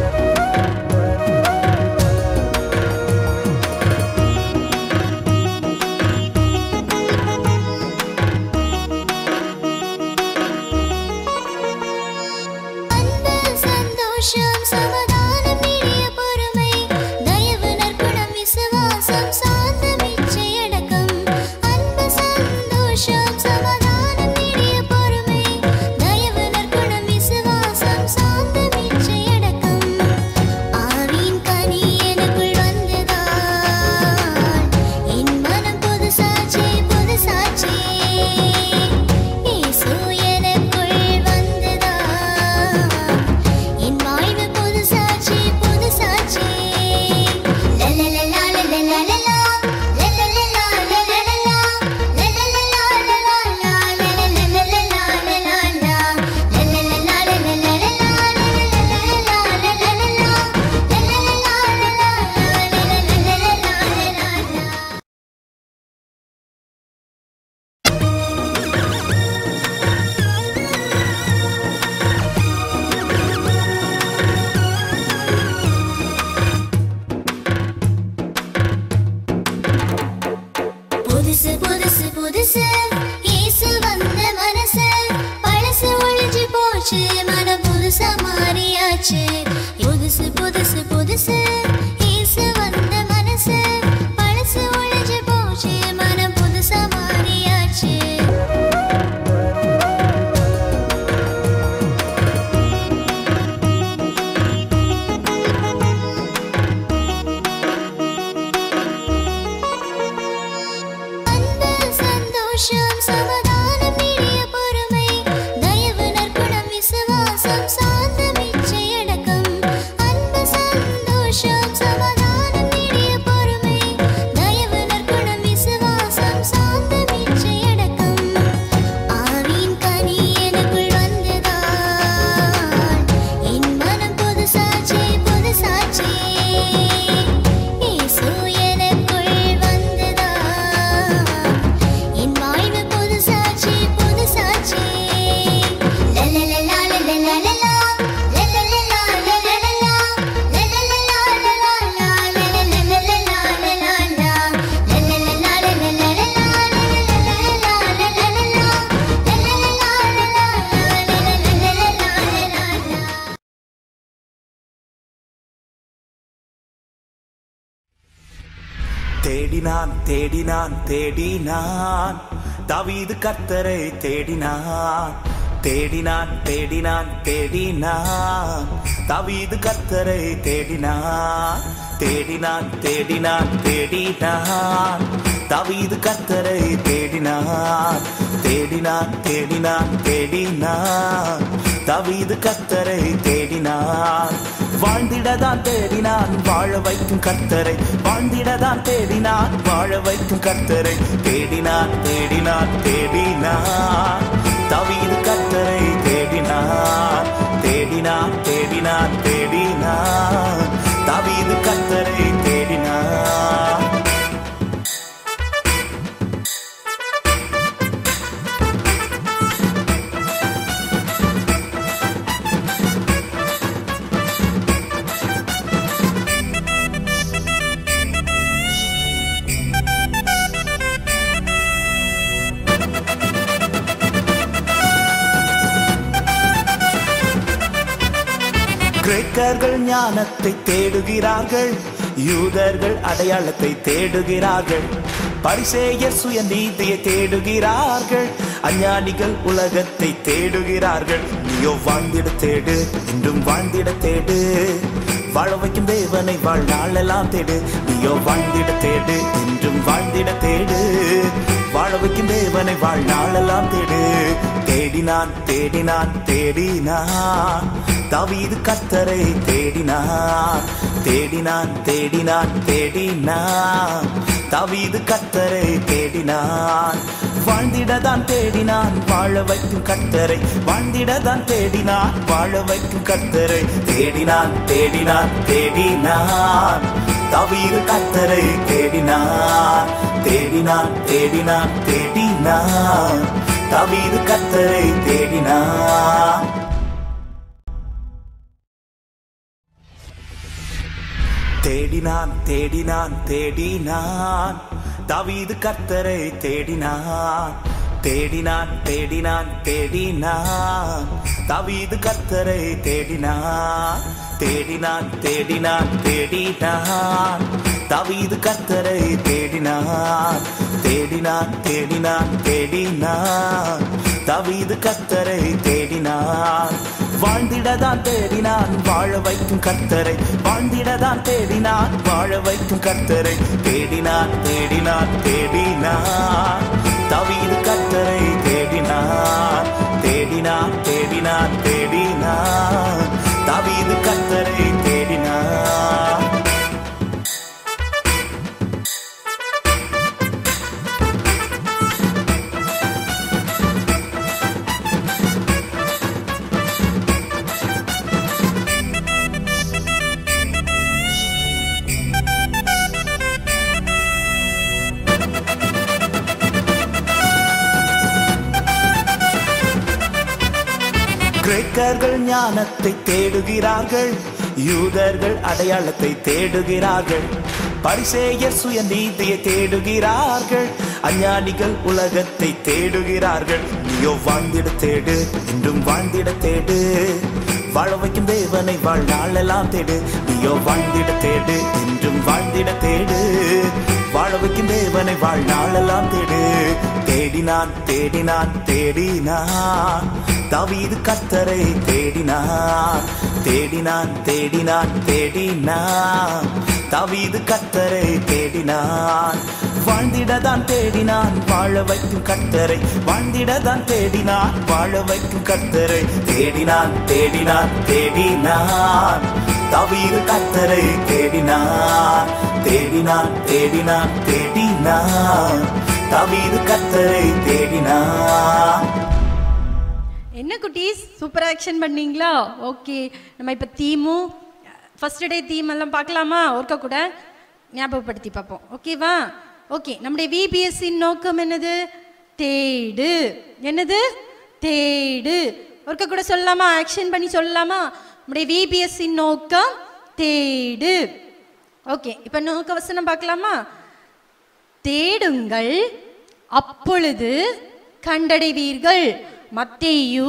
அன்பு சந்தோஷம் சமாதானம் நீடிய பொறுமை தயவு நற்குணம் விசுவாசம் சாந்தம் இச்சை அடக்கம். அன்பு சந்தோஷம் சமாதானம் நீடிய பொறுமை தயவு நற்குணம் விசுவாசம் சாந்தம் இச்சை அடக்கம். ஆவியின் கனி எனக்குள் வந்ததால் என் மனம் புதுசாச்சே புதுசாச்சே. இயேசு எனக்குள் வந்ததால் என் வாழ்வு புதுசாச்சே புதுசாச்சே. லலலலா லலலலா லலலலா லலலலா லலலலா லலலலா தேடினான் தேடினான் தேடினான் தாவீது கர்த்தரை தேடினான் தேடினான் தேடினான் தேடினான் தாவீது கர்த்தரை தேடினான் தேடினான் தேடினான் தேடினான் தாவீது கர்த்தரை தேடினான் தேடினான் தேடினான் தேடினான் தாவீது கர்த்தரை தேடினான் வாழ்ந்திடதான் தேடினான் வாழ வைக்கும் கர்த்தரை வாழ்ந்திடதான் தேடினான் வாழ வைக்கும் கர்த்தரை தேடினான் தேடினான் தேடினான் தாவீது கர்த்தரை தேடினான் தேடினான் தேடினான் தேடினான் தாவீது கர்த்தரை தேடினான் கிரேக்கர்கள் ஞானத்தை தேடுகிறார்கள் யூதர்கள் அடையாளத்தை தேடுகிறார்கள் பரிசேயர் சுயநீதியை தேடுகிறார்கள் அஞ்ஞானிகள் உலகத்தை தேடுகிறார்கள் நீயோ வாழ்ந்திட தேடு என்றும் வாழ்ந்திட தேடு வாழ வைக்கும் தேவனை வாழ்நாளெல்லாம் தேடு நீயோ வாழ்ந்திட தேடு என்றும் வாழ்ந்திட தேடு வாழ வைக்கும் தேவனை வாழ்நாளெல்லாம் தேடு தேடினான் தேடினான் தேடினான் தாவீது கர்த்தரை தேடினான் தேடினான் தேடினான் தேடினான் தாவீது கர்த்தரை தேடினான் வாழ்ந்திடதான் தேடினான் வாழ வைக்கும் கர்த்தரை வாழ்ந்திடதான் தேடினான் வாழ வைக்கும் கர்த்தரை தேடினான் தேடினான் தேடினான் தாவீது கர்த்தரை தேடினான் தேடினான் தேடினான் தேடினான் தாவீது கர்த்தரை தேடினான் தேடினான் தேடினான் தேடினான் தாவீது கர்த்தரை தேடினான் தேடினான் தேடினான் தேடினான் தாவீது கர்த்தரை தேடினான் தேடினான் தேடினான் தேடினான் தாவீது கர்த்தரை தேடினான் தேடினான் தேடினான் தேடினான் தாவீது கர்த்தரை தேடினான் வாழ்ந்திடதான் தேடினான் வாழ வைக்கும் கர்த்தரை வாழ்ந்திடதான் தேடினான் வாழ வைக்கும் கர்த்தரை தேடினான் தேடினான் தேடினான் தாவீது கர்த்தரை தேடினான் தேடினான் தேடினான் தேடினான் தாவீது கர்த்தரை தேடினான் கிரேக்கர்கள் ஞானத்தை தேடுகிறார்கள் யூதர்கள் அடையாளத்தை தேடுகிறார்கள் பரிசேயர் சுயநீதியை தேடுகிறார்கள் அஞ்ஞானிகள் உலகத்தை தேடுகிறார்கள் நீயோ வாழ்ந்திட தேடு என்றும் வாழ்ந்திட தேடு வாழ வைக்கும் தேவனை வாழ்நாளெல்லாம் தேடு நீயோ வாழ்ந்திட தேடு என்றும் வாழ்ந்திட தேடு வாழ வைக்கும் தேவனை வாழ்நாளெல்லாம் தேடு தேடினான் தேடினான் தேடினான் தாவீது கர்த்தரை தேடினான் தேடினான் தேடினான் தேடினான் தாவீது கர்த்தரை தேடினான் வாழ்ந்திடதான் தேடினான் வாழ வைக்கும் கர்த்தரை வாழ்ந்திடதான் தேடினான் வாழ வைக்கும் கர்த்தரை தேடினான் தேடினான் தேடினான் தாவீது கர்த்தரை தேடினான் தேடினான் தேடினான் தேடினான் தாவீது கர்த்தரை தேடினான் என்ன குட்டீஸ் சூப்பர் ஆக்ஷன் பண்ணீங்களா? ஓகே, நம்ம இப்போ தீமும் ஃபர்ஸ்ட் டே தீம் எல்லாம் பார்க்கலாமா? ஒர்க்க கூட ஞாபகப்படுத்தி பார்ப்போம். ஓகேவா? ஓகே, நம்முடைய விபிஎஸ்ஸின் நோக்கம் என்னது? தேடு. என்னது? தேடு. ஒர்க்க கூட சொல்லலாமா? ஆக்ஷன் பண்ணி சொல்லலாமா? நம்முடைய விபிஎஸ்ஸின் நோக்கம் தேடு. ஓகே, இப்போ நோக்க வசனம் பார்க்கலாமா? தேடுங்கள் அப்பொழுது கண்டடைவீர்கள். மத்தேயு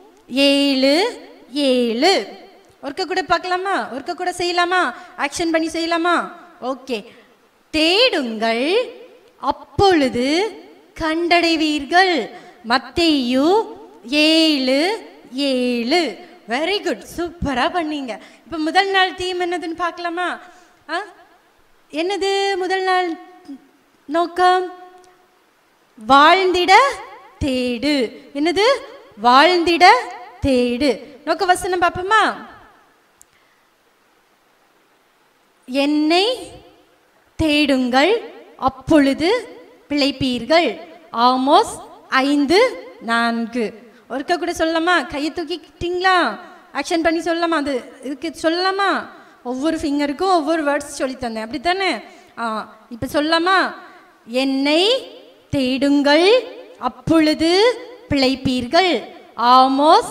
7:7. ஒர்க்க கூட பார்க்கலாமா? ஒர்க்க கூட செய்யலாமா? ஆக்ஷன் பண்ணி செய்யலாமா? ஓகே, தேடுங்கள் அப்பொழுது கண்டடைவீர்கள். மத்தேயு 7:7. வெரி குட், சூப்பராக பண்ணீங்க. இப்போ முதல் நாள் தீம் என்னதுன்னு பார்க்கலாமா? என்னது முதல் நாள் நோக்கம்? வாழ்ந்திட தேடு. என்னது? வாழ்ந்திட தேடு. நோக்க வசனம் பார்ப்போமா? என்னை தேடுங்கள் அப்பொழுது பிழைப்பீர்கள். ஆமோஸ் 5:4. ஒருக்க கூட சொல்லலாமா? கையை தூக்கிக்கிட்டீங்களா? ஆக்ஷன் பண்ணி சொல்லலாமா? அது இதுக்கு சொல்லலாமா? ஒவ்வொரு ஃபிங்கருக்கும் ஒவ்வொரு வேர்ட்ஸ் சொல்லி தந்தேன், அப்படி தானே? இப்போ சொல்லலாமா? என்னை தேடுங்கள் அப்பொழுது பிழைப்பீர்கள். ஆமோஸ்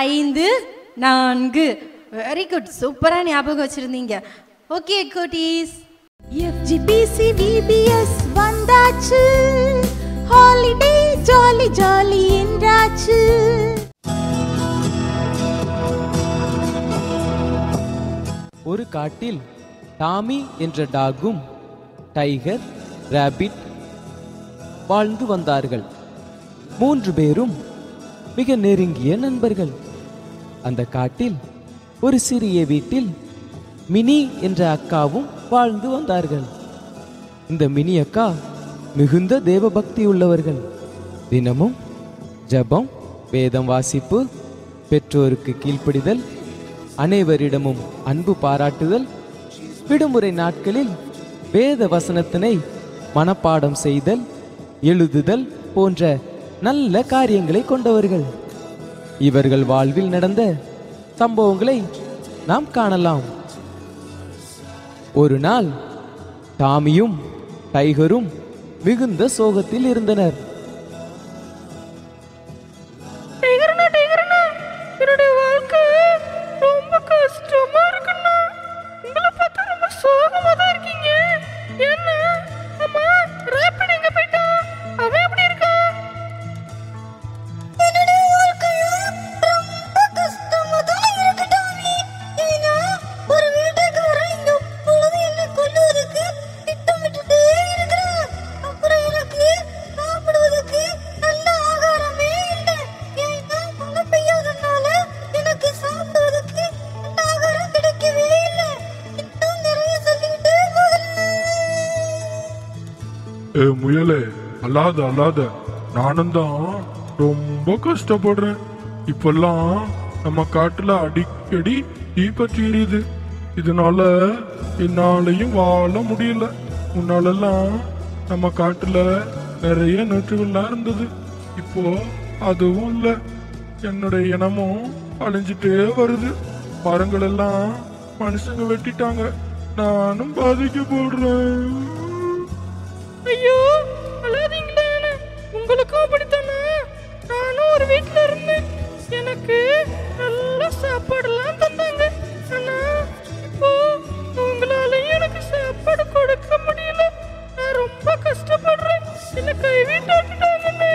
5:4. வெரி குட், சூப்பராக ஞாபகம் வச்சுருந்தீங்க. ஓகே குட்டீஸ், FGBC VBS வந்தாச்சு, ஹாலிடே ஜாலி ஜாலி என்றாச்சு. ஒரு காட்டில் டாமி என்ற டாகும் டைகர், ராபிட் வாழ்ந்து வந்தார்கள். 3 பேரும் மிக நெருங்கிய நண்பர்கள். அந்த காட்டில் ஒரு சிறிய வீட்டில் மினி என்ற அக்காவும் வாழ்ந்து வந்தார்கள். இந்த மினி அக்கா மிகுந்த தேவபக்தி உள்ளவர்கள். தினமும் ஜபம், வேதம் வாசிப்பு, பெற்றோருக்கு கீழ்ப்படிதல், அனைவரிடமும் அன்பு பாராட்டுதல், விடுமுறை நாட்களில் வேத வசனத்தினை மனப்பாடம் செய்தல், எழுதுதல் போன்ற நல்ல காரியங்களை கொண்டவர்கள். இவர்கள் வாழ்வில் நடந்த சம்பவங்களை நாம் காணலாம். ஒரு நாள் டாமியும் டைகரும் மிகுந்த சோகத்தில் இருந்தனர். என்னுடைய வாழ்க்கை ரொம்ப கஷ்டமா இருக்குண்ணா. உங்களை பார்த்தா ரொம்ப சோகமா தான் இருக்கீங்க. என்ன அம்மா, ராபிட் எங்க போயிட்டா? அவன் எப்படி இருக்கா? என்னுடைய வாழ்க்கையும் ரொம்ப கஷ்டமா தான் இருக்கு டாமி. ஏன்னா ஒரு வீட்டுக்கு வர இங்க பொழுது என்ன கொல்லுவதற்கு திட்டமிட்டுட்டே இருக்கிறான். அப்புறம் எனக்கு சாப்பிடுவதற்கு நல்ல ஆகாரமே இல்லை. ஏன்னா மழை பெய்யாதனால எனக்கு சாப்பிடுவதற்கு நல்ல ஆகாரம் கிடைக்கவே இல்லை. இன்னும் நிறைய சொல்லிக்கிட்டே போகிறேன். முயலே, அல்லாத நானும் தான் ரொம்ப கஷ்டப்படுறேன். இப்பெல்லாம் நம்ம காட்டுல அடிக்கடி தீப்பற்றி எரியுது. இதனால என்னாலையும் வாழ முடியல. முன்னாலெல்லாம் நம்ம காட்டுல நிறைய நெற்றுகள்லாம் இருந்தது. இப்போ அதுவும் இல்லை. என்னுடைய இனமும் அழிஞ்சிட்டே வருது. மரங்கள் எல்லாம் மனுஷங்க வெட்டிட்டாங்க. நானும் பாதிக்கப்படுறேன். ஐயோ, அழாதீங்களே. உங்களுக்கும் அப்படித்தானே? நானும் ஒரு வீட்டுல இருந்தேன். எனக்கு நல்ல சாப்பாடுலாம் தந்தாங்க. ஆனா இப்போ உங்களாலையும் எனக்கு சாப்பாடு கொடுக்க முடியல. நான் ரொம்ப கஷ்டப்படுறேன். என்ன கைவிட்டாங்கன்னே.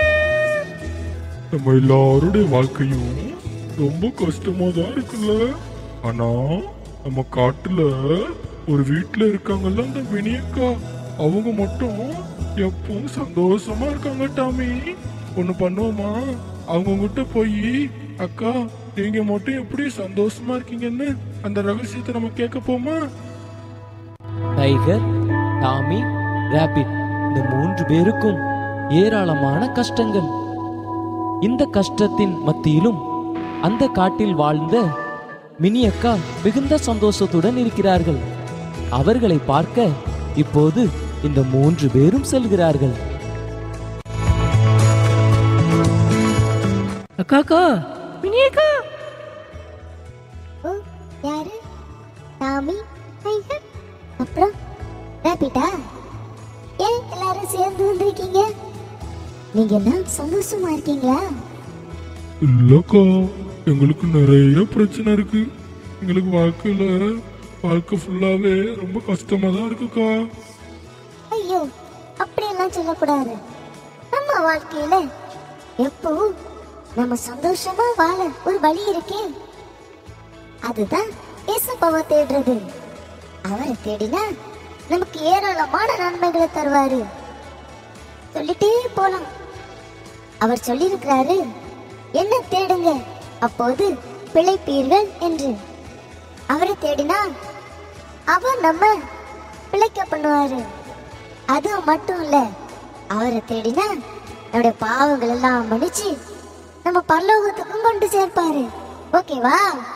நம்ம எல்லாருடைய வாழ்க்கையும் ரொம்ப கஷ்டமா தான் இருக்குல்ல. ஆனா நம்ம காட்டுல ஒரு வீட்டுல இருக்காங்கல்ல அந்த வினியக்கா, அவங்க மட்டும் எப்பவும் சந்தோஷமா இருக்காங்க. டாமி, ஒண்ணு பண்ணுவோமா? அவங்க கிட்ட போய், அக்கா நீங்க மட்டும் எப்படி சந்தோஷமா இருக்கீங்கன்னு அந்த ரகசியத்தை நம்ம கேட்க போமா? டைகர், டாமி, ராபிட் இந்த 3 பேருக்கும் ஏராளமான கஷ்டங்கள். இந்த கஷ்டத்தின் மத்தியிலும் அந்த காட்டில் வாழ்ந்த மினி அக்கா மிகுந்த சந்தோஷத்துடன் இருக்கிறார்கள். அவர்களை பார்க்க இப்போது இந்த 3 பேரும் செல்கிறார்கள். அக்கா, மினி அக்கா. ஓ, யாரு? டாமி, டைகர், அப்புறம் ராபிட்டா? ஏன் எல்லாரும் சேர்ந்து வந்திருக்கீங்க? நீங்க எல்லாம் சந்தோஷமா இருக்கீங்களா? இல்லக்கா, எங்களுக்கு நிறைய பிரச்சனை இருக்கு. எங்களுக்கு வாழ்க்கை ஃபுல்லாவே ரொம்ப கஷ்டமா தான் இருக்குக்கா. ஐயோ, அப்படியெல்லாம் சொல்லக்கூடாது. நம்ம வாழ்க்கையில எப்பவும் நம்ம சந்தோஷமா வாழ ஒரு வழி இருக்கே. அதுதான் ஏசப்பாவை தேடுறது. அவரை தேடினா நமக்கு ஏராளமான நன்மைகளை தருவாரு. சொல்லிட்டே போலாம். அவர் சொல்லியிருக்கிறாரு, என்ன தேடுங்க அப்போது பிழைப்பீர்கள் என்று. அவரை தேடினா அவர் நம்ம பிழைக்க பண்ணுவாரு. அது மட்டும் இல்ல, அவரை தேடினா நம்முடைய பாவங்கள் எல்லாம் மன்னிச்சு நம்ம பரலோகத்துக்கும் கொண்டு சேர்ப்பாரு. ஓகேவா?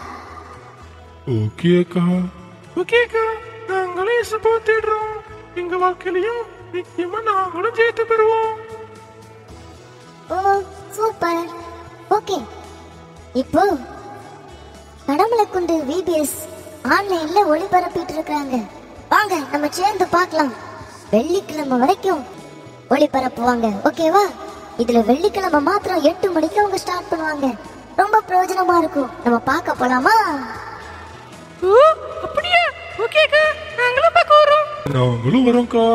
ஓகேக்கா. ஓகேக்கா, நாங்களும் இயேசுவை தேடுறோம். எங்க வாழ்க்கையிலையும் நிச்சயமா நாங்களும் ஜெயித்து பெறுவோம். ஓ சூப்பர். ஓகே, இப்போ கடமலைக்குண்டு விபிஎஸ் ஆன்லைன்ல ஒளிபரப்பிட்டு இருக்காங்க. வாங்க நம்ம சேர்ந்து பார்க்கலாம். வெள்ளிக்கிழமை வரைக்கும் ஒளிபரப்புவாங்க. ஓகேவா? இதுல வெள்ளிக்கிழமை மாத்திரம் 8 மணிக்கு அவங்க ஸ்டார்ட் பண்ணுவாங்க. ரொம்ப பிரயோஜனமா இருக்கும். நம்ம பார்க்க போலாமா? அப்படியே? ஓகேக்கா, நாங்களும் பார்க்க வரோம். நாங்களும் வரோம்க்கா.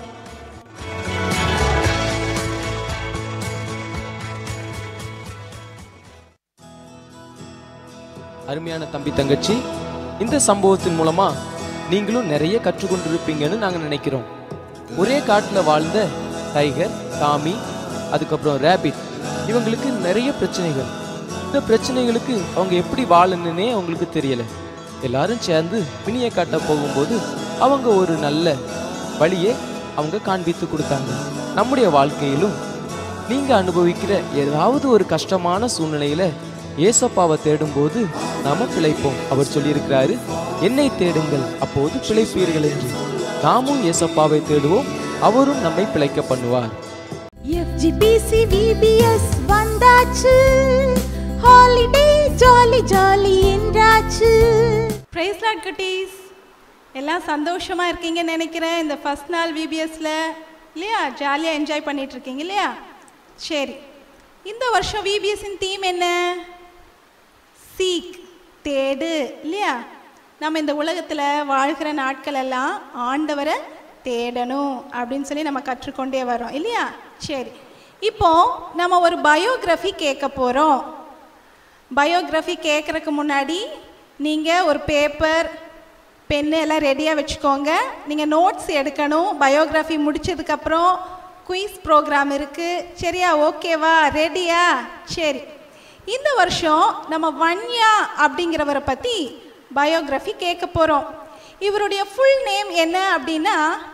அருமையான தம்பி தங்கச்சி, இந்த சம்பவத்தின் மூலமா நீங்களும் நிறைய கற்றுக்கொண்டிருப்பீங்கன்னு நாங்கள் நினைக்கிறோம். ஒரே காட்டில் வாழ்ந்த டைகர், டாமி, அதுக்கப்புறம் ரேபிட், இவங்களுக்கு நிறைய பிரச்சனைகள். இந்த பிரச்சனைகளுக்கு அவங்க எப்படி வாழணுன்னே அவங்களுக்கு தெரியலை. எல்லாரும் சேர்ந்து பிணிய காட்ட போகும்போது அவங்க ஒரு நல்ல வழியை அவங்க காண்பித்து கொடுத்தாங்க. நம்முடைய வாழ்க்கையிலும் நீங்கள் அனுபவிக்கிற ஏதாவது ஒரு கஷ்டமான சூழ்நிலையில் ஏசப்பாவை தேடும்போது நாம பிழைப்போம். அவர் சொல்லியிருக்கிறாரு, என்னை தேடுங்கள் அப்போது பிழைப்பீர்கள் என்று. நாமும் ஏசப்பாவை தேடுவோம், அவரும் நம்மை பிழைக்க பண்ணுவார். FGBC VBS வந்தாச்சு, ஹாலிடே ஜாலி ஜாலி என்றாச்சு. பிரைஸ் லார்ட் குட்டீஸ், எல்லாம் சந்தோஷமா இருக்கீங்கன்னு நினைக்கிறேன். இந்த ஃபர்ஸ்ட் நாள் விபிஎஸ்ல இல்லையா, ஜாலியாக என்ஜாய் பண்ணிட்டு இருக்கீங்க இல்லையா? சரி, இந்த வருஷம் விபிஎஸ்ஸின் தீம் என்ன? சீக், தேடு இல்லையா? நம்ம இந்த உலகத்தில் வாழ்கிற நாட்கள் எல்லாம் ஆண்டவரை தேடணும் அப்படின்னு சொல்லி நம்ம கற்றுக்கொண்டே வரோம் இல்லையா? சரி, இப்போ நம்ம ஒரு பயோகிராஃபி கேட்க போகிறோம். பயோகிராஃபி கேட்குறதுக்கு முன்னாடி நீங்கள் ஒரு பேப்பர், பென்னு எல்லாம் ரெடியாக வச்சுக்கோங்க. நீங்கள் நோட்ஸ் எடுக்கணும். பயோகிராஃபி முடிச்சதுக்கப்புறம் குயிஸ் ப்ரோக்ராம் இருக்குது. சரியா? ஓகேவா? ரெடியா? சரி, இந்த வருஷம் நம்ம வன்யா அப்படிங்கிறவரை பற்றி பயோகிராஃபி கேட்க போகிறோம். இவருடைய ஃபுல் நேம் என்ன அப்படின்னா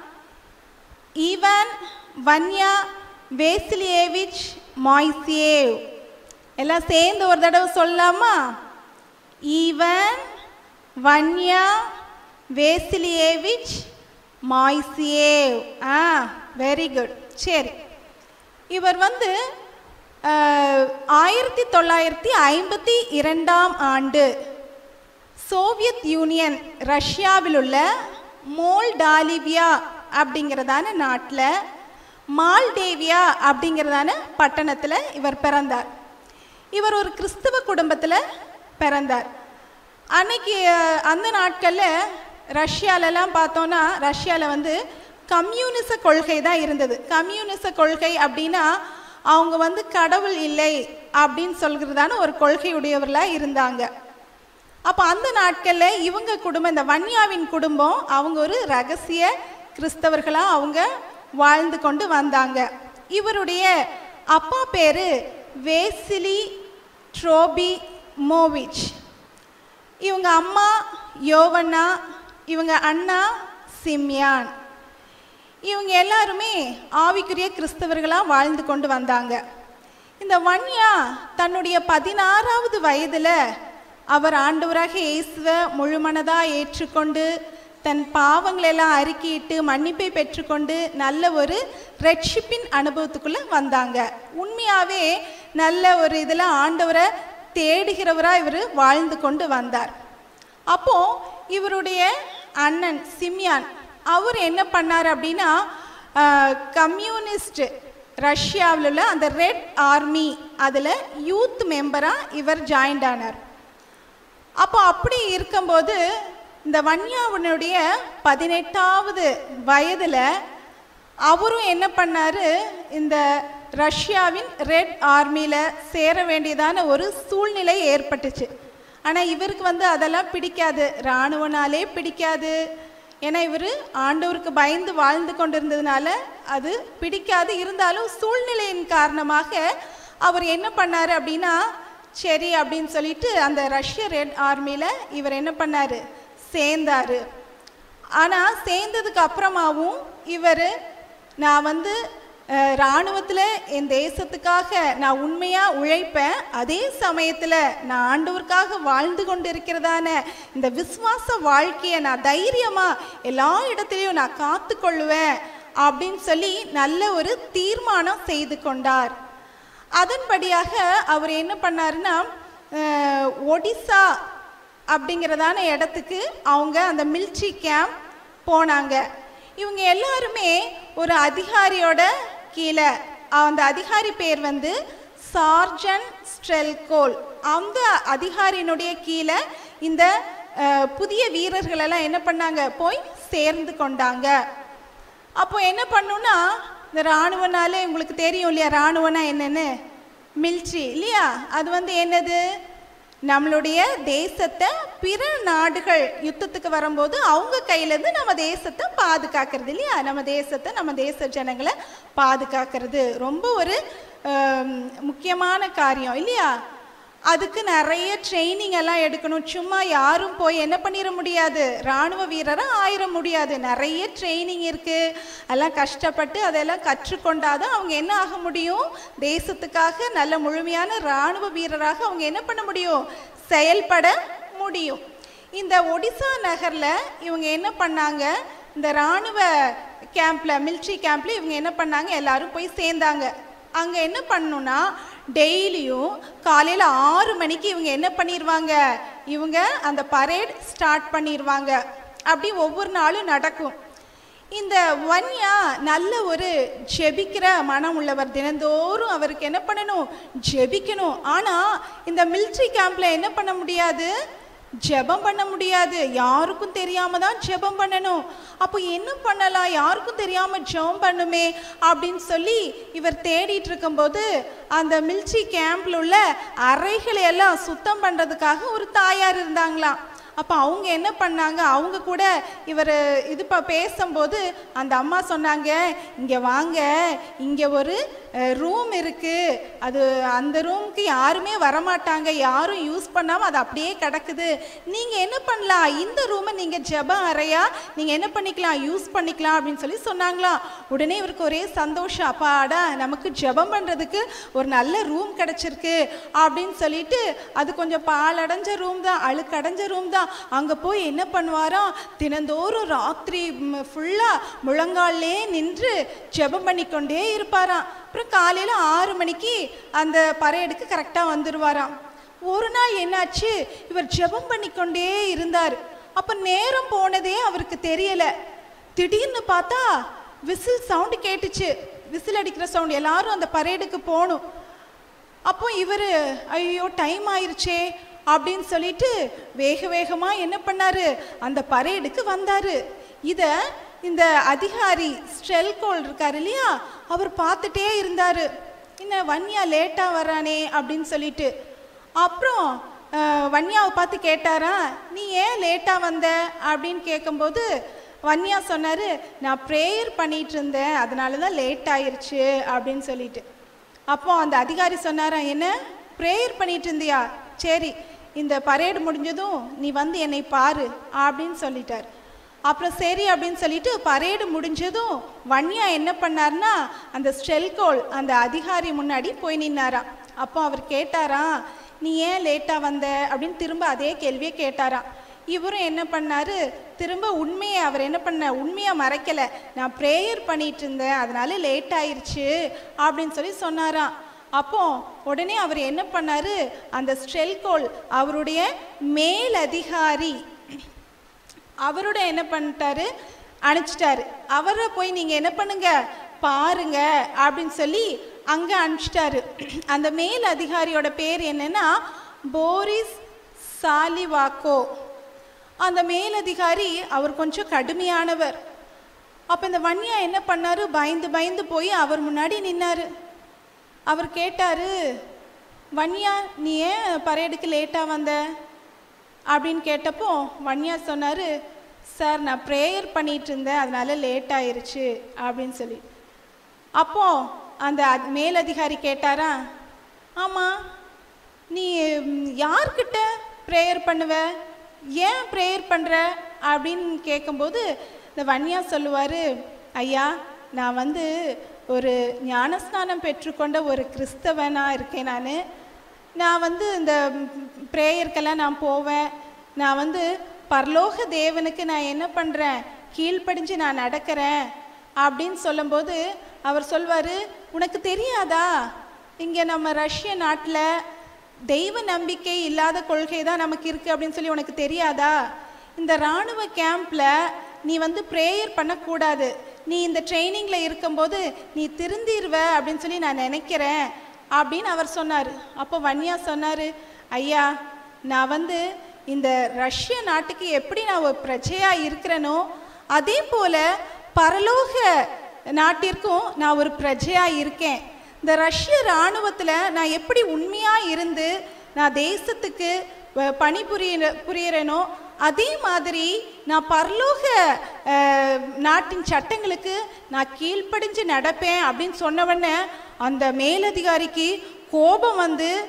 ஈவான் வன்யா வேசிலியேவிச் மாய்சியேவ். எல்லாம் சேர்ந்து ஒரு தடவை சொல்லலாமா? Ivan Vanya Vasilyevich Moiseyev. Very good. சரி, இவர் 1952 ஆண்டு சோவியத் யூனியன் ரஷ்யாவில் உள்ள மோல்டாலிவியா அப்படிங்கிறதான நாட்டில் மால்டேவியா அப்படிங்கிறதான பட்டணத்தில் இவர் பிறந்தார். இவர் ஒரு கிறிஸ்தவ குடும்பத்தில் பிறந்தார். அன்னைக்கு அந்த நாட்களில் ரஷ்யாலெல்லாம் பார்த்தோன்னா, ரஷ்யாவில் கம்யூனிச கொள்கை தான் இருந்தது. கம்யூனிச கொள்கை அப்படின்னா அவங்க கடவுள் இல்லை அப்படின்னு சொல்கிறதான ஒரு கொள்கையுடையவர்களாக இருந்தாங்க. அப்போ அந்த நாட்களில் இவங்க குடும்பம், இந்த வன்யாவின் குடும்பம், அவங்க ஒரு ரகசிய கிறிஸ்தவர்களாக அவங்க வாழ்ந்து கொண்டு வந்தாங்க. இவருடைய அப்பா பேர் வேசிலி ட்ரோபிமோவிச், இவங்க அம்மா யோவன்னா, இவங்க அண்ணா சிம்யான். இவங்க எல்லாருமே ஆவிக்குரிய கிறிஸ்தவர்களாக வாழ்ந்து கொண்டு வந்தாங்க. இந்த வன்யா தன்னுடைய 16வது வயதில் அவர் ஆண்டவராக இயேசுவை முழுமனதாக ஏற்றுக்கொண்டு தன் பாவங்களெல்லாம் அறிக்கையிட்டு மன்னிப்பை பெற்றுக்கொண்டு நல்ல ஒரு ரட்சிப்பின் அனுபவத்துக்குள்ளே வந்தாங்க. உண்மையாகவே நல்ல ஒரு இதில் ஆண்டவரை தேடுகிறவராக இவர் வாழ்ந்து கொண்டு வந்தார். அப்போது இவருடைய அண்ணன் சிம்யான் அவர் என்ன பண்ணார் அப்படின்னா, கம்யூனிஸ்ட் ரஷ்யாவில் உள்ள அந்த ரெட் ஆர்மி அதில் யூத் மெம்பராக இவர் ஜாயின்ட் ஆனார். அப்போ அப்படி இருக்கும்போது இந்த வன்யாவினுடைய 18வது வயதில் அவரும் என்ன பண்ணார், இந்த ரஷ்யாவின் ரெட் ஆர்மியில் சேர வேண்டியதான ஒரு சூழ்நிலை ஏற்பட்டுச்சு. ஆனால் இவருக்கு அதெல்லாம் பிடிக்காது, இராணுவனாலே பிடிக்காது, ஏன்னா இவர் ஆண்டவருக்கு பயந்து வாழ்ந்து கொண்டிருந்ததுனால அது பிடிக்காது. இருந்தாலும் சூழ்நிலையின் காரணமாக அவர் என்ன பண்ணார் அப்படின்னா, சரி அப்படின்னு சொல்லிட்டு அந்த ரஷ்ய ரெட் ஆர்மியில் இவர் என்ன பண்ணார், சேர்ந்தார். ஆனால் சேர்ந்ததுக்கு அப்புறமாவும் இவர் நான் வந்து இராணுவத்தில் என் தேசத்துக்காக நான் உண்மையாக உழைப்பேன், அதே சமயத்தில் நான் ஆண்டவருக்காக வாழ்ந்து கொண்டு இருக்கிறதான இந்த விசுவாச வாழ்க்கையை நான் தைரியமாக எல்லா இடத்துலையும் நான் காத்து கொள்ளுவேன் அப்படின்னு சொல்லி நல்ல ஒரு தீர்மானம் செய்து கொண்டார். அதன்படியாக அவர் என்ன பண்ணாருன்னா, ஒடிசா அப்படிங்கிறதான இடத்துக்கு அவங்க அந்த மிலிட்ரி கேம்ப் போனாங்க. இவங்க எல்லாருமே ஒரு அதிகாரியோட கீழே, அந்த அதிகாரி பேர் வந்து சார்ஜன் ஸ்ட்ரெல்கோல். அந்த அதிகாரியினுடைய கீழே இந்த புதிய வீரர்களெல்லாம் என்ன பண்ணாங்க, போய் சேர்ந்து கொண்டாங்க. அப்போ என்ன பண்ணுன்னா, இந்த இராணுவனாலே உங்களுக்கு தெரியும் இல்லையா, இராணுவனா என்னன்னு, மிலிட்ரி இல்லையா, அது வந்து என்னது, நம்மளுடைய தேசத்தை பிற நாடுகள் யுத்தத்துக்கு வரும்போது அவங்க கையிலேருந்து நம்ம தேசத்தை பாதுகாக்கிறது இல்லையா, நம்ம தேசத்தை நம்ம தேச ஜனங்களை பாதுகாக்கிறது ரொம்ப ஒரு முக்கியமான காரியம் இல்லையா. அதுக்கு நிறைய ட்ரைனிங் எல்லாம் எடுக்கணும். சும்மா யாரும் போய் என்ன பண்ணிட முடியாது, இராணுவ வீரராக ஆயிட முடியாது. நிறைய ட்ரைனிங் இருக்குது. எல்லாம் கஷ்டப்பட்டு அதெல்லாம் கற்றுக்கொண்டாதான் அவங்க என்ன ஆக முடியும், தேசத்துக்காக நல்ல முழுமையான இராணுவ வீரராக அவங்க என்ன பண்ண முடியும், செயல்பட முடியும். இந்த ஒடிசா நகரில் இவங்க என்ன பண்ணாங்க, இந்த இராணுவ கேம்பில், மிலிட்ரி கேம்பில் இவங்க என்ன பண்ணாங்க, எல்லாரும் போய் சேர்ந்தாங்க. அங்கே என்ன பண்ணணும்னா, டெய்லியும் காலையில் 6 மணிக்கு இவங்க என்ன பண்ணிடுவாங்க, இவங்க அந்த பரேட் ஸ்டார்ட் பண்ணிடுவாங்க. அப்படி ஒவ்வொரு நாளும் நடக்கும். இந்த வன்யா நல்ல ஒரு ஜெபிக்கிற மனம் உள்ளவர். தினந்தோறும் அவருக்கு என்ன பண்ணணும், ஜெபிக்கணும். ஆனால் இந்த மிலிட்ரி கேம்பில் என்ன பண்ண முடியாது, ஜெபம் பண்ண முடியாது. யாருக்கும் தெரியாம தான் ஜெபம் பண்ணணும். அப்போ என்ன பண்ணலாம், யாருக்கும் தெரியாம ஜெபம் பண்ணுமே அப்படின்னு சொல்லி இவர் தேடிட்டு இருக்கும்போது அந்த மிலிட்ரி கேம்ப்ல உள்ள அறைகளை எல்லாம் சுத்தம் பண்றதுக்காக ஒரு தாயார் இருந்தாங்களாம். அப்போ அவங்க என்ன பண்ணாங்க, அவங்க கூட இவர் இது பேசும்போது அந்த அம்மா சொன்னாங்க, இங்கே வாங்க, இங்கே ஒரு ரூம் இருக்குது, அது அந்த ரூமுக்கு யாருமே வரமாட்டாங்க, யாரும் யூஸ் பண்ணாமல் அது அப்படியே கிடக்குது, நீங்கள் என்ன பண்ணலாம், இந்த ரூமை நீங்கள் ஜெப அறையா நீங்கள் என்ன பண்ணிக்கலாம், யூஸ் பண்ணிக்கலாம் அப்படின்னு சொல்லி சொன்னாங்களாம். உடனே இவருக்கு ஒரே சந்தோஷம், அப்பாடா நமக்கு ஜெபம் பண்ணுறதுக்கு ஒரு நல்ல ரூம் கிடச்சிருக்கு அப்படின்னு சொல்லிட்டு, அது கொஞ்சம் பாலடைஞ்ச ரூம் தான், அழுக்கடைஞ்ச ரூம் தான். அங்கே போய் என்ன பண்ணுவாராம், தினந்தோறும் ராத்திரி ஃபுல்லாக முழங்காலே நின்று ஜெபம் பண்ணிக்கொண்டே இருப்பாராம். அப்புறம் காலையில் 6 மணிக்கு அந்த பரேடுக்கு கரெக்டாக வந்துடுவாராம். ஒரு நாள் என்னாச்சு, இவர் ஜெபம் பண்ணிக்கொண்டே இருந்தார். அப்போ நேரம் போனதே அவருக்கு தெரியலை. திடீர்னு பார்த்தா விசில் சவுண்டு கேட்டுச்சு, விசில் அடிக்கிற சவுண்டு. எல்லாரும் அந்த பரேடுக்கு போகணும். அப்போ இவர் ஐயோ டைம் ஆயிடுச்சே அப்படின்னு சொல்லிட்டு வேக வேகமாக என்ன பண்ணாரு, அந்த பரேடுக்கு வந்தார். இதை இந்த அதிகாரி ஸ்ட்ரெல்கோல் இருக்கார் இல்லையா, அவர் பார்த்துட்டே இருந்தார், என்ன வன்யா லேட்டாக வரானே அப்படின்னு சொல்லிட்டு. அப்புறம் வன்யாவை பார்த்து கேட்டாரா, நீ ஏன் லேட்டாக வந்த அப்படின்னு கேட்கும்போது வன்யா சொன்னார், நான் ப்ரேயர் பண்ணிகிட்டு இருந்தேன், அதனால தான் லேட் ஆயிடுச்சு அப்படின்னு சொல்லிட்டு. அப்போ அந்த அதிகாரி சொன்னாரா, என்ன ப்ரேயர் பண்ணிட்டு இருந்தியா, சரி இந்த பரேடு முடிஞ்சதும் நீ வந்து என்னை பாரு அப்படின்னு சொல்லிட்டார். அப்புறம் சரி அப்படின்னு சொல்லிட்டு பரேடு முடிஞ்சதும் வன்யா என்ன பண்ணார்னா, அந்த ஸ்ட்ரெல்கோல் அந்த அதிகாரி முன்னாடி போய் நின்னாராம். அப்போ அவர் கேட்டாராம், நீ ஏன் லேட்டாக வந்த அப்படின்னு திரும்ப அதே கேள்வியை கேட்டாராம். இவரும் என்ன பண்ணார், திரும்ப உண்மையை அவர் என்ன பண்ண, உண்மையாக மறைக்கலை, நான் ப்ரேயர் பண்ணிட்டு இருந்தேன் அதனால லேட் ஆயிடுச்சு அப்படின்னு சொல்லி சொன்னாராம். அப்போ உடனே அவர் என்ன பண்ணார், அந்த ஸ்ட்ரெல்கோல் அவருடைய மேலதிகாரி அவரோட என்ன பண்ணிட்டாரு, அனுப்பிச்சிட்டாரு. அவரை போய் நீங்கள் என்ன பண்ணுங்க பாருங்க அப்படின்னு சொல்லி அங்கே அனுப்பிச்சிட்டாரு. அந்த மேல் அதிகாரியோட பேர் என்னன்னா போரிஸ் சாலிவாக்கோ. அந்த மேலதிகாரி அவர் கொஞ்சம் கடுமையானவர். அப்போ இந்த வன்யா என்ன பண்ணாரு, பயந்து பயந்து போய் அவர் முன்னாடி நின்னாரு. அவர் கேட்டார், வன்யா நீ ஏன் பரேடுக்கு லேட்டாக வந்த அப்படின்னு கேட்டப்போ வன்யா சொன்னார், சார் நான் ப்ரேயர் பண்ணிட்டு இருந்தேன், அதனால லேட் ஆயிருச்சு அப்படின்னு சொல்லி. அப்போ அந்த மேலதிகாரி கேட்டாரா, ஆமாம் நீ யார்கிட்ட ப்ரேயர் பண்ணுவ, ஏன் ப்ரேயர் பண்ணுற அப்படின்னு கேட்கும்போது இந்த வன்னியா சொல்லுவார், ஐயா நான் ஒரு ஞானஸ்நானம் பெற்றுக்கொண்ட ஒரு கிறிஸ்தவனாக இருக்கேன். நான் இந்த ப்ரேயருக்கெல்லாம் நான் போவேன். நான் பரலோக தேவனுக்கு நான் என்ன பண்ணுறேன், கீழ்ப்படிஞ்சு நான் நடக்கிறேன் அப்படின்னு சொல்லும்போது அவர் சொல்வார், உனக்கு தெரியாதா இங்கே நம்ம ரஷ்ய நாட்டில் தெய்வ நம்பிக்கை இல்லாத கொள்கை தான் நமக்கு இருக்குது அப்படின்னு சொல்லி உனக்கு தெரியாதா? இந்த இராணுவ கேம்பில் நீ ப்ரேயர் பண்ணக்கூடாது, நீ இந்த ட்ரைனிங்கில் இருக்கும்போது நீ திருந்திருவ அப்படின்னு சொல்லி நான் நினைக்கிறேன் அப்படின்னு அவர் சொன்னார். அப்போ வன்னியா சொன்னார், ஐயா நான் இந்த ரஷ்ய நாட்டுக்கு எப்படி நான் ஒரு பிரஜையாக இருக்கிறேனோ அதே போல் பரலோக நாட்டிற்கும் நான் ஒரு பிரஜையாக இருக்கேன். இந்த ரஷ்ய இராணுவத்தில் நான் எப்படி உண்மையாக இருந்து நான் தேசத்துக்கு புரியறேனோ அதே மாதிரி நான் பரலோக நாட்டின் சட்டங்களுக்கு நான் கீழ்ப்படிஞ்சு நடப்பேன் அப்படின்னு சொன்னவொடனே அந்த மேலதிகாரிக்கு கோபம்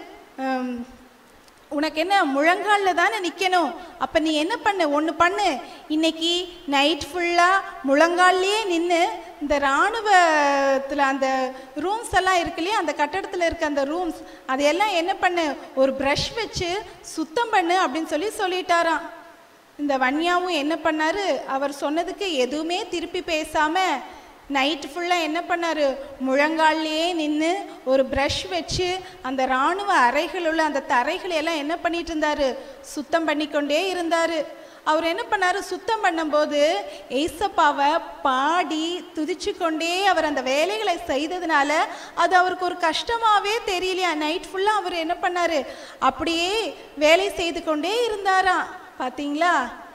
உனக்கு என்ன முழங்காலில் தானே நிற்கணும், அப்போ நீ என்ன பண்ணு, ஒன்று பண்ணு, இன்னைக்கு நைட் ஃபுல்லாக முழங்கால்லையே நின்று இந்த இராணுவத்தில் அந்த ரூம்ஸ் எல்லாம் இருக்கு இல்லையா, அந்த கட்டடத்தில் இருக்க அந்த ரூம்ஸ் அதையெல்லாம் என்ன பண்ணு, ஒரு ப்ரஷ் வச்சு சுத்தம் பண்ணு அப்படின்னு சொல்லிட்டாராம். இந்த வன்னியாவும் என்ன பண்ணார், அவர் சொன்னதுக்கு எதுவுமே திருப்பி பேசாமல் நைட்டு ஃபுல்லாக என்ன பண்ணார், முழங்கால்லையே நின்று ஒரு ப்ரஷ் வச்சு அந்த இராணுவ அறைகள் உள்ள அந்த தரைகளையெல்லாம் என்ன பண்ணிட்டு இருந்தார், சுத்தம் பண்ணிக்கொண்டே இருந்தார். அவர் என்ன பண்ணார், சுத்தம் பண்ணும்போது ஏசப்பாவை பாடி துதிச்சு கொண்டே அவர் அந்த வேலைகளை செய்ததுனால அது அவருக்கு ஒரு கஷ்டமாகவே தெரியலையா. நைட் ஃபுல்லாக அவர் என்ன பண்ணார், அப்படியே வேலை செய்து கொண்டே இருந்தாராம். பார்த்தீங்களா?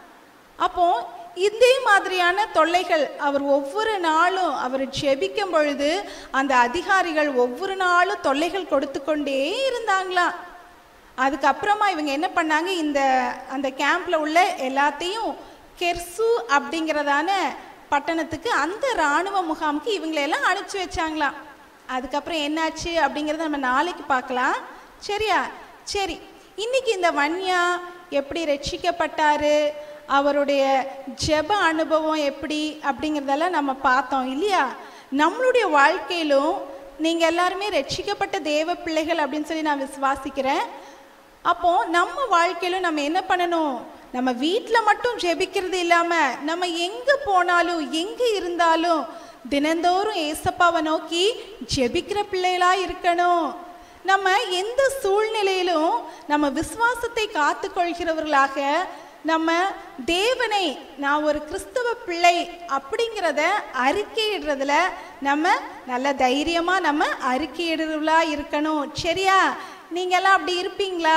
அப்போ இதே மாதிரியான தொல்லைகள் அவர் ஒவ்வொரு நாளும் அவர் ஜெபிக்கும் பொழுது அந்த அதிகாரிகள் ஒவ்வொரு நாளும் தொல்லைகள் கொடுத்து கொண்டே இருந்தாங்களாம். அதுக்கப்புறமா இவங்க என்ன பண்ணாங்க, அந்த கேம்பில் உள்ள எல்லாத்தையும் கெர்சு அப்படிங்கிறதான பட்டணத்துக்கு அந்த இராணுவ முகாமுக்கு இவங்களெல்லாம் அனுப்பிச்சி வச்சாங்களாம். அதுக்கப்புறம் என்னாச்சு அப்படிங்கிறத நம்ம நாளைக்கு பார்க்கலாம், சரியா? சரி, இன்னைக்கு இந்த வன்னியா எப்படி ரட்சிக்கப்பட்டாரு, அவருடைய ஜெப அனுபவம் எப்படி அப்படிங்கிறதெல்லாம் நம்ம பார்த்தோம் இல்லையா? நம்மளுடைய வாழ்க்கையிலும் நீங்கள் எல்லாருமே ரட்சிக்கப்பட்ட தேவ பிள்ளைகள் அப்படின்னு சொல்லி நான் விசுவாசிக்கிறேன். அப்போது நம்ம வாழ்க்கையிலும் நம்ம என்ன பண்ணணும், நம்ம வீட்டில் மட்டும் ஜெபிக்கிறது இல்லாமல் நம்ம எங்கே போனாலும் எங்கே இருந்தாலும் தினந்தோறும் ஏசப்பாவை நோக்கி ஜெபிக்கிற பிள்ளைகளாக இருக்கணும். நம்ம எந்த சூழ்நிலையிலும் நம்ம விசுவாசத்தை காத்துக்கொள்கிறவர்களாக நம்ம தேவனை நான் ஒரு கிறிஸ்தவ பிள்ளை அப்படிங்கிறத அறிக்கையிடுறதுல நம்ம நல்ல தைரியமாக நம்ம அறிக்கையிடுறவர்களா இருக்கணும், சரியா? நீங்கள்லாம் அப்படி இருப்பீங்களா?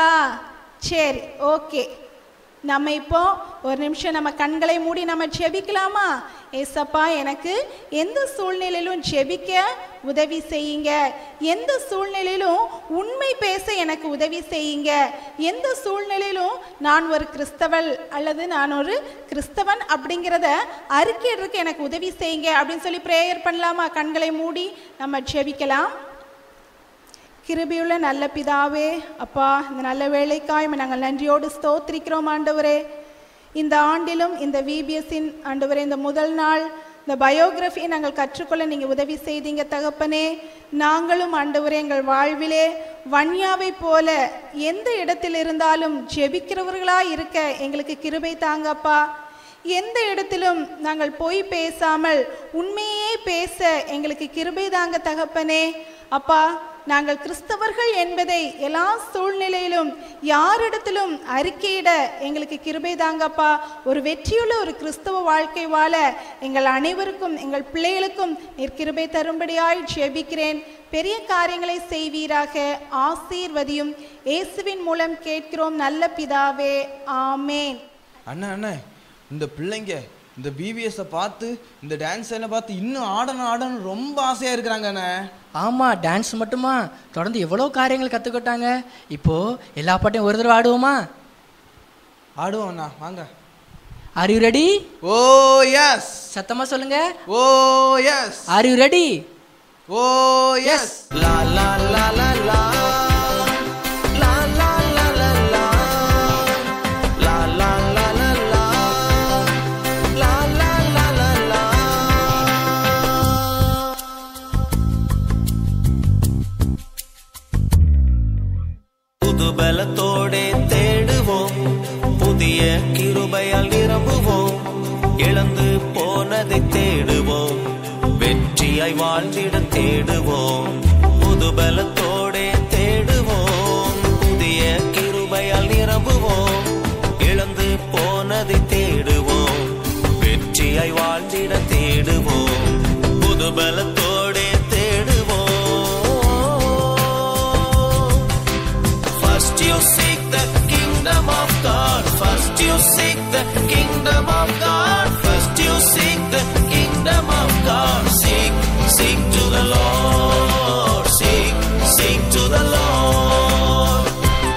சரி, ஓகே. நம்ம இப்போ ஒரு நிமிஷம் நம்ம கண்களை மூடி நம்ம ஜெபிக்கலாமா? ஏசப்பா எனக்கு எந்த சூழ்நிலையிலும் ஜெபிக்க உதவி செய்யுங்க, எந்த சூழ்நிலையிலும் உண்மை பேச எனக்கு உதவி செய்யுங்க, எந்த சூழ்நிலையிலும் நான் ஒரு கிறிஸ்தவள் அல்லது நான் ஒரு கிறிஸ்தவன் அப்படிங்கிறத அறிக்கையிடுறதுக்கு எனக்கு உதவி செய்யுங்க அப்படின்னு சொல்லி ப்ரேயர் பண்ணலாமா? கண்களை மூடி நம்ம ஜெபிக்கலாம். கிருபையுள்ள நல்ல பிதாவே, அப்பா இந்த நல்ல வேலைக்காய் நாங்கள் நன்றியோடு ஸ்தோத்திரிக்கிறோம் ஆண்டவரே. இந்த ஆண்டிலும் இந்த விபிஎஸ்ஸின் ஆண்டவரே இந்த முதல் நாள் இந்த பயோகிராஃபியை நாங்கள் கற்றுக்கொள்ள நீங்கள் உதவி செய்தீங்க தகப்பனே. நாங்களும் ஆண்டவரே எங்கள் வாழ்விலே வன்னியாவை போல எந்த இடத்தில் இருந்தாலும் ஜெபிக்கிறவர்களாக இருக்க எங்களுக்கு கிருபை தாங்கப்பா. எந்த இடத்திலும் நாங்கள் பொய் பேசாமல் உண்மையே பேச எங்களுக்கு கிருபை தாங்க தகப்பனே. அப்பா, நாங்கள் கிறிஸ்தவர்கள் என்பதை எல்லா சூழ்நிலையிலும் யாரிடத்திலும் அறிக்கையிட எங்களுக்கு கிருபை தாங்கப்பா. ஒரு வெற்றியுள்ள ஒரு கிறிஸ்தவ வாழ்க்கை வாழ எங்கள் அனைவருக்கும் எங்கள் பிள்ளைகளுக்கும் நீர் கிருபை தரும்படியாய் ஜெபிக்கிறேன். பெரிய காரியங்களை செய்வீராக, ஆசீர்வதியும். இயேசுவின் மூலம் கேட்கிறோம் நல்ல பிதாவே, ஆமேன். அண்ணா இந்த பிள்ளைங்க இந்த பிபிஎஸ்ஸை பார்த்து இந்த டான்ஸ் எல்லாம் பார்த்து இன்னும் ஆடணும் ரொம்ப ஆசையாக இருக்கிறாங்க அண்ணா. ஆமாம், டான்ஸ் மட்டுமா, தொடர்ந்து எவ்வளோ காரியங்கள் கற்றுக்கிட்டாங்க. இப்போது எல்லா பாட்டையும் ஒரு தடவை ஆடுவோமா? ஆடுவோம் அண்ணா, வாங்க. Are you ready? Oh yes. சத்தமா சொல்லுங்க. Oh yes. Are you ready? Oh yes. லா லா லா லா லா லா லா லா லா லா லா லா லா லா லா லா லா லா லா. புது பலத்தோடே தேடுவோம், புதிய கிருபையால் நிரம்புவோம், இழந்து போனதை தேடுவோம், வெற்றியாய் வாழ்ந்திட தேடுவோம். புது பலத்தோடே தேடுவோம், புதிய கிருபையால் நிரம்புவோம், இழந்து போனதை தேடுவோம், வெற்றியாய் வாழ்ந்திட தேடுவோம். புது பலத்தோடே தேடுவோம். First you seek the kingdom of God. First you seek the kingdom of God. First you seek the kingdom of God. Seek, seek to the Lord. Seek, seek to the Lord.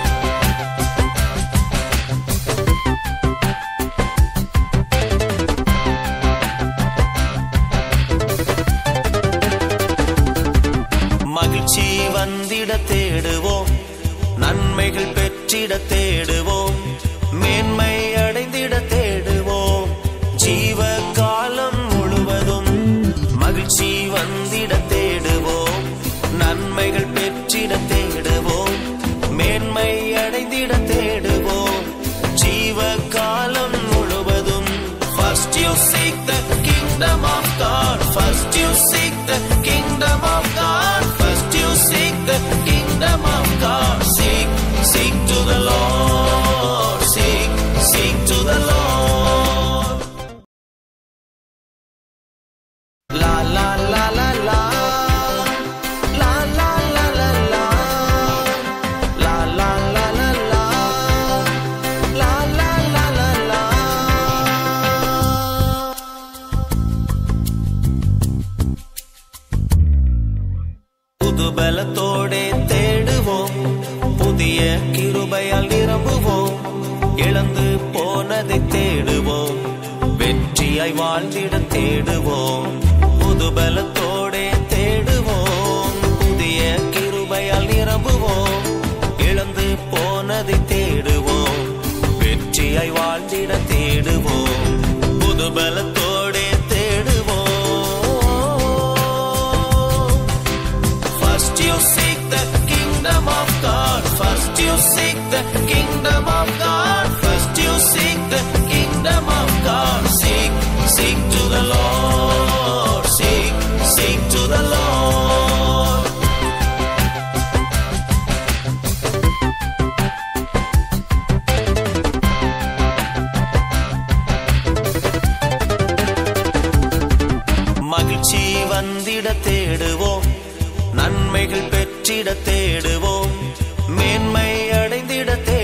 மகிழ்ச்சி வந்திட தேடுவோம், நன்மைகள் பெற்றிட தேடுவோம், மேன்மை அடைந்திட தேடுவோம், ஜீவ காலம் முழுவதும் மகிழ்ச்சி வந்திட தேடுவோம், நன்மைகள் பெற்றிட தேடுவோம், மேன்மை அடைந்திட தேடுவோம், ஜீவ காலம் முழுவதும். First you seek the kingdom of God. First you seek the kingdom of God. First you seek the kingdom of God. Seek, seek to the Lord. Seek, seek to the Lord. La la la la la la la la la la la la la la la la la la la la. புது பலத்தோடே தேடுவோம், புதிய கிருபையால் நிரம்புவோம், இழந்து போனதை தேடுவோம், வெற்றியாய் வாழ்ந்திட தேடுவோம். புது பலத்தோடே தேடுவோம், புதிய கிருபையால் நிரம்புவோம், இழந்து போனதை தேடுவோம், வெற்றியாய் வாழ்ந்திட தேடுவோம். புது பலத்தோடே தேடுவோம். First you seek the kingdom of God. First you seek the kingdom of God. First you seek the kingdom of God. Seek, seek to the Lord. Seek, seek to the Lord. மகிழ்ச்சி வந்திட தேடுவோம், நன்மைகள் பெற்றிட தேடுவோம், மேன்மை அடைந்திட தேடுவோம்,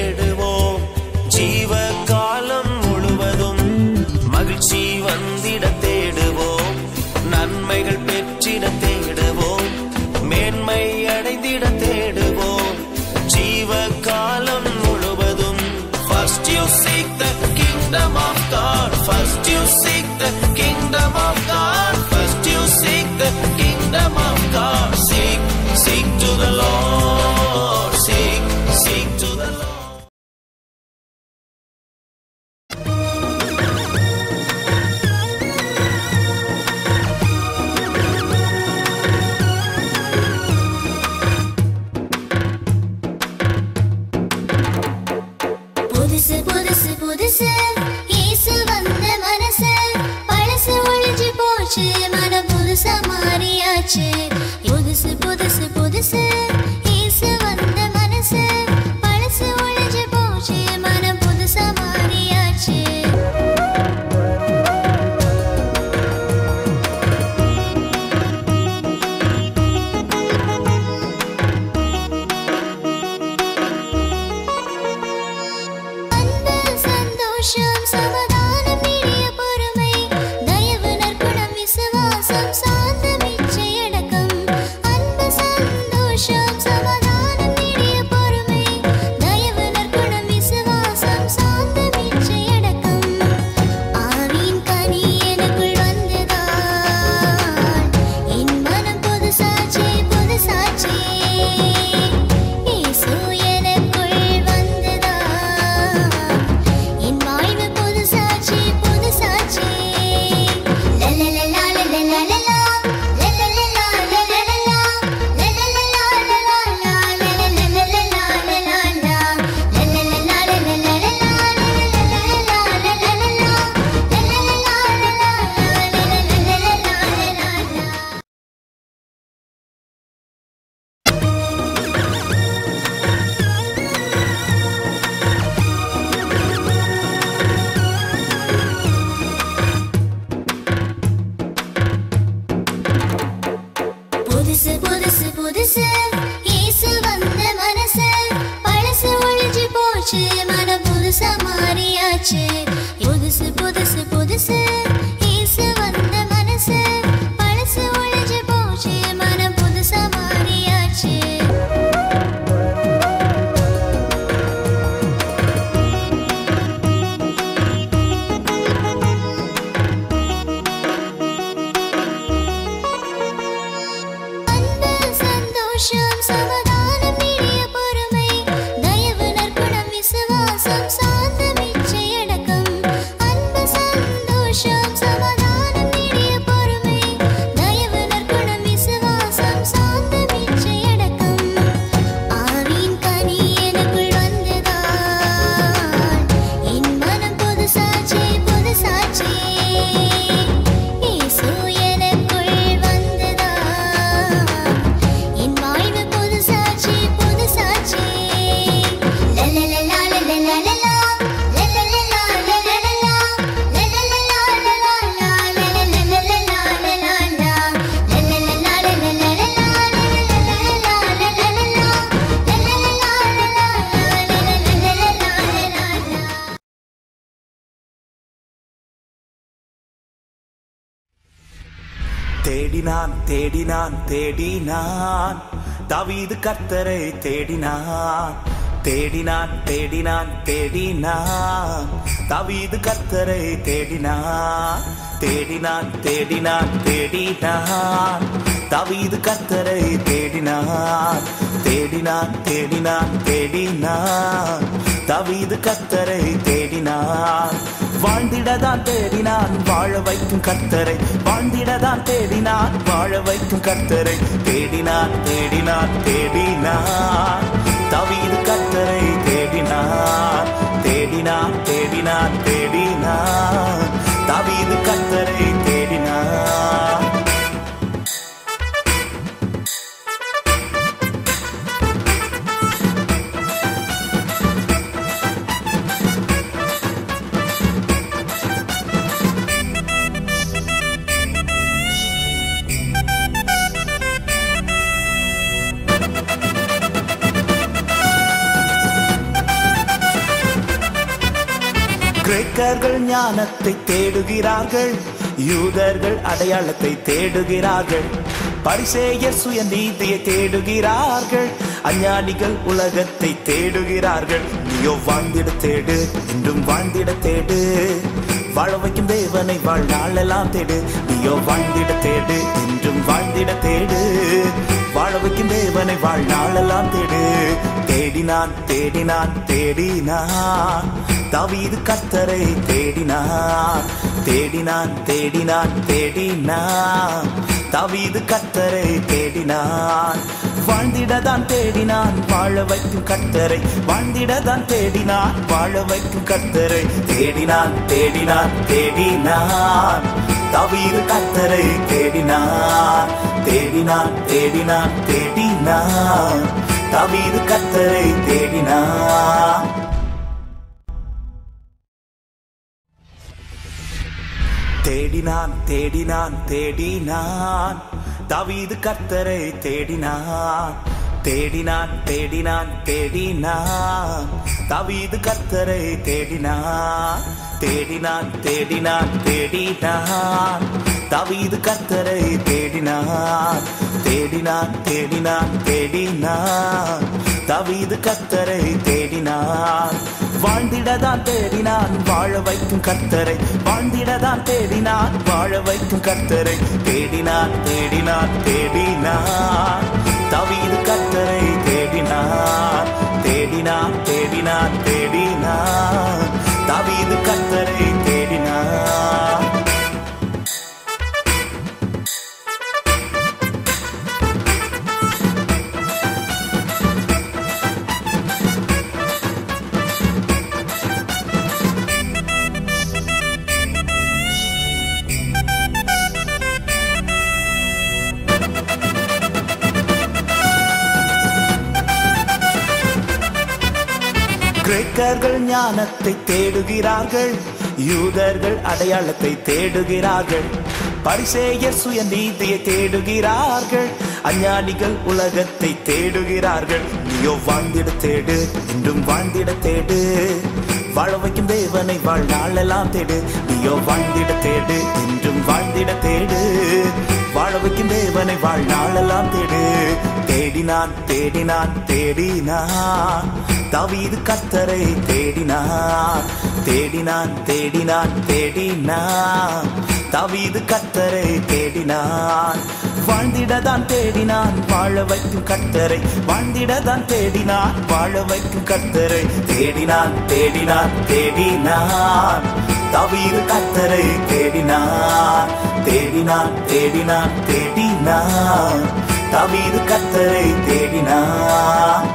தேடினான் தேடினான் தேடினான் தாவீது கர்த்தரை தேடினான் தேடினான் தேடினான் தேடினான் தாவீது கர்த்தரை தேடினான் தேடினான் தேடினான் தேடினான் தாவீது கர்த்தரை தேடினான் தேடினான் தேடினான் தேடினான் தாவீது கர்த்தரை தேடினான் வாழ்ந்திடதான் தேடினான் வாழ வைக்கும் கர்த்தரை வாழ்ந்திடதான் தேடினான் வாழ வைக்கும் கர்த்தரை தேடினான் தேடினான் தேடினான் தாவீது கர்த்தரை தேடினான் தேடினான் தேடினான் தேடினான் தாவீது கர்த்தரை தேடினான் கிரேக்கர்கள் ஞானத்தை தேடுகிறார்கள் யூதர்கள் அடையாளத்தை தேடுகிறார்கள் பரிசேயர் சுயநீதியை தேடுகிறார்கள் அஞ்ஞானிகள் உலகத்தை தேடுகிறார்கள் நீயோ வாழ்ந்திட தேடு என்றும் வாழ்ந்திட தேடு வாழ வைக்கும் தேவனை வாழ்நாளெல்லாம் தேடு நீயோ வாழ்ந்திட தேடு என்றும் வாழ்ந்திட தேடு வாழ வைக்கும் தேவனை வாழ்நாளெல்லாம் தேடு தேடினான் தேடினான் தேடினான் தாவீது கர்த்தரை தேடினான் தேடினான் தேடினான் தேடினான் தாவீது கர்த்தரை தேடினான் வாழ்ந்திடதான் தேடினான் வாழ வைக்கும் கர்த்தரை வாழ்ந்திடதான் தேடினான் வாழ வைக்கும் கர்த்தரை தேடினான் தேடினான் தேடினான் தாவீது கர்த்தரை தேடினான் தேடினான் தேடினான் தேடினான் தாவீது கர்த்தரை தேடினான் தேடினான் தேடினான் தேடினான் தாவீது கர்த்தரை தேடினான் தேடினான் தேடினான் தேடினான் தாவீது கர்த்தரை தேடினான் தேடினான் தேடினான் தேடினான் தாவீது கர்த்தரை தேடினான் தேடினான் தேடினான் தேடினான் தாவீது கர்த்தரை தேடினான் வாழ்ந்திடதான் தேடினான் வாழ வைக்கும் கர்த்தரை வாழ்ந்திடதான் தேடினான் வாழ வைக்கும் கர்த்தரை தேடினான் தேடினான் தேடினான் தாவீது கர்த்தரை தேடினான் தேடினான் தேடினான் தேடினான் தாவீது கர்த்தரை தேடினான் கிரேக்கர்கள் ஞானத்தை தேடுகிறார்கள் யூதர்கள் அடையாளத்தை தேடுகிறார்கள் பரிசேயர் சுயநீதியை தேடுகிறார்கள் அஞ்ஞானிகள் உலகத்தை தேடுகிறார்கள் நீயோ வாழ்ந்திட தேடு என்றும் வாழ்ந்திட தேடு வாழ வைக்கும் தேவனை வாழ்நாளெல்லாம் தேடு நீயோ வாழ்ந்திட தேடு என்றும் வாழ்ந்திட தேடு வாழ வைக்கும் தேவனை வாழ்நாளெல்லாம் தேடு தேடினான் தேடினான் தேடினான் தாவீது கர்த்தரை தேடினான் தேடினான் தேடினான் தேடினான் தாவீது கர்த்தரை தேடினான் வாழ்ந்திடதான் தேடினான் வாழ வைக்கும் கர்த்தரை வாழ்ந்திடதான் தேடினான் வாழ வைக்கும் கர்த்தரை தேடினான் தேடினான் தேடினான் தாவீது கர்த்தரை தேடினான் தேடினான் தேடினான் தேடினான் தாவீது கர்த்தரை தேடினான்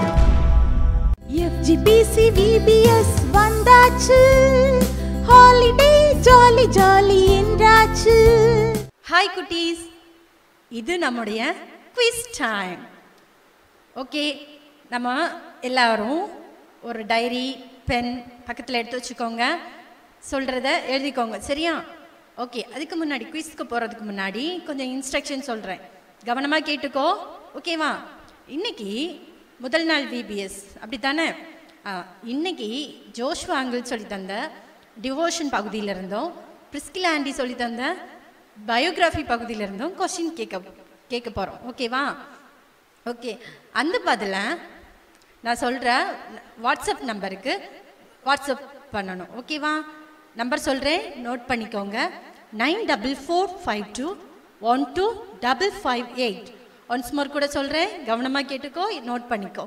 FGBC VBS வந்தாச்சு ஹாலிடே ஜாலி ஜாலி என்றாச்சு. ஹாய் குட்டீஸ், இது நம்முடைய குவிஸ் டைம். ஓகே, நம்ம எல்லாரும் ஒரு டைரி பென் பக்கத்தில் எடுத்து வச்சுக்கோங்க, சொல்கிறத எழுதிக்கோங்க, சரியா? ஓகே, அதுக்கு முன்னாடி குவிஸ்க்கு போகிறதுக்கு முன்னாடி கொஞ்சம் இன்ஸ்ட்ரக்ஷன் சொல்கிறேன், கவனமாக கேட்டுக்கோ, ஓகேவா? இன்னைக்கு முதல் நாள் விபிஎஸ் அப்படி தானே? இன்னைக்கு ஜோஷ்வா அங்கிள் சொல்லி தந்த டிவோஷன் பகுதியில் இருந்தோம், பிரிஸ்கிலா ஆண்டி சொல்லி தந்த பயோகிராஃபி பகுதியிலிருந்தும் கொஸ்டின் கேட்க போகிறோம். ஓகேவா? ஓகே, அந்த பதிலை நான் சொல்கிற வாட்ஸ்அப் நம்பருக்கு வாட்ஸ்அப் பண்ணணும். ஓகேவா? நம்பர் சொல்கிறேன், நோட் பண்ணிக்கோங்க. 9452125558. ஒன்ஸ் மோர் கூட சொல்கிறேன், கவனமாக கேட்டுக்கோ, நோட் பண்ணிக்கோ.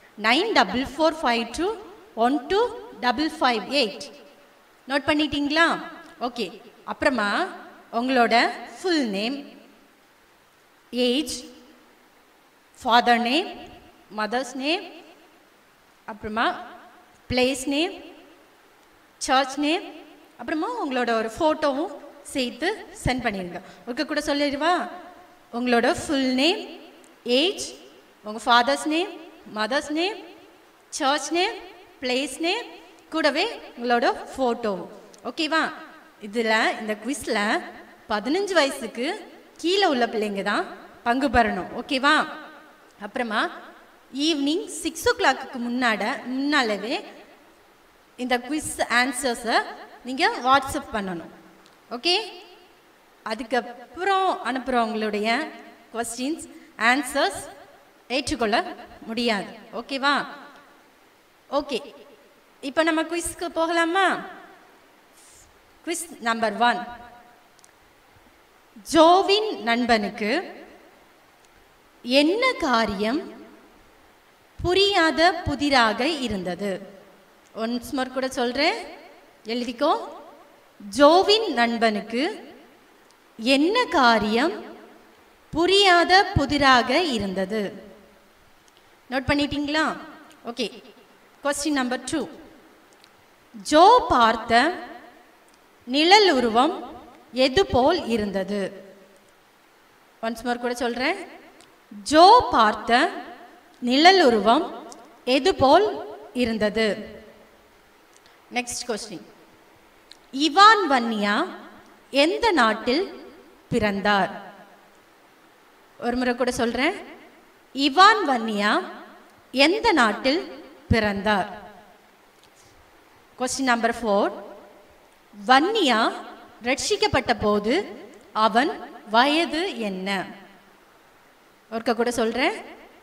9452125558. நோட் பண்ணிட்டீங்களா? ஓகே. அப்புறமா உங்களோட full name, age, father name, mother's name, அப்புறமா பிளேஸ் நேம், சர்ச் நேம், அப்புறமா உங்களோட ஒரு ஃபோட்டோவும் சேர்த்து சென்ட் பண்ணிடுங்க. ஓகே கூட சொல்லிடுவா? உங்களோட ஃபுல் நேம், ஏஜ், உங்கள் father's name, mother's name, church name, place name, கூடவே உங்களோட ஃபோட்டோவும். ஓகேவா? இதில் இந்த குவிஸில் 15 வயசுக்கு கீழே உள்ள பிள்ளைங்க தான் பங்கு பெறணும். ஓகேவா? அப்புறமா ஈவினிங் 6 o'clock முன்னாலவே இந்த குவிஸ் ஆன்சர்ஸை நீங்கள் வாட்ஸ்அப் பண்ணணும். ஓகே? அதுக்கப்புறம் அனுப்புகிறவங்களுடைய கொஸ்டின்ஸ் ஆன்சர்ஸ் ஏற்றுக்கொள்ள முடியாது. ஓகேவா? ஓகே, இப்போ நம்ம குவிஸ்க்கு போகலாமா? Quiz number 1. ஜோவின் நண்பனுக்கு என்ன காரியம் புரியாத புதிராக இருந்தது? ஒன்ஸ் மோர் கூட சொல்கிறேன், எழுதிக்கோ. ஜோவின் நண்பனுக்கு என்ன காரியம் புரியாத புதிராக இருந்தது? நோட் பண்ணிட்டீங்களா? ஓகே. Question number 2. ஜோ பார்த்த நிழல் உருவம் எது போல் இருந்தது? ஒன்ஸ் மோர் கூட சொல்கிறேன். ஜோ பார்த்த நிழல் உருவம் எது போல் இருந்தது? Next question. இவான் வன்னியா எந்த நாட்டில் பிறந்தார்? ஒரு முறை கூட சொல்கிறேன். இவான் வன்னியா எந்த நாட்டில் பிறந்தார்? Question number 4. வன்னியா ரட்சிக்கப்பட்ட போது அவன் வயது என்ன? ஒருக்க கூட சொல்கிறேன்.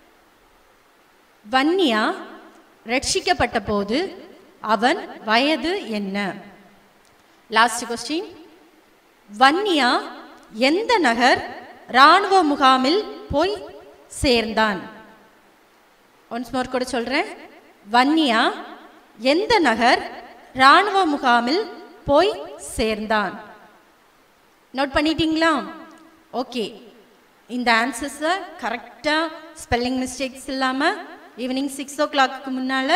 வன்னியா ரட்சிக்கப்பட்ட போது அவன் வயது என்ன? Last question. வன்னியா எந்த நகர் இராணுவ முகாமில் போய் சேர்ந்தான்? ஒன்ஸ் மோர் கூட சொல்கிறேன். வன்னியா எந்த நகர் இராணுவ முகாமில் போய் சேர்ந்தான்? நோட் பண்ணிட்டீங்களா? ஓகே. இந்த ஆன்சர்ஸை கரெக்டாக ஸ்பெல்லிங் மிஸ்டேக்ஸ் இல்லாமல் ஈவினிங் 6 o'clock முன்னால்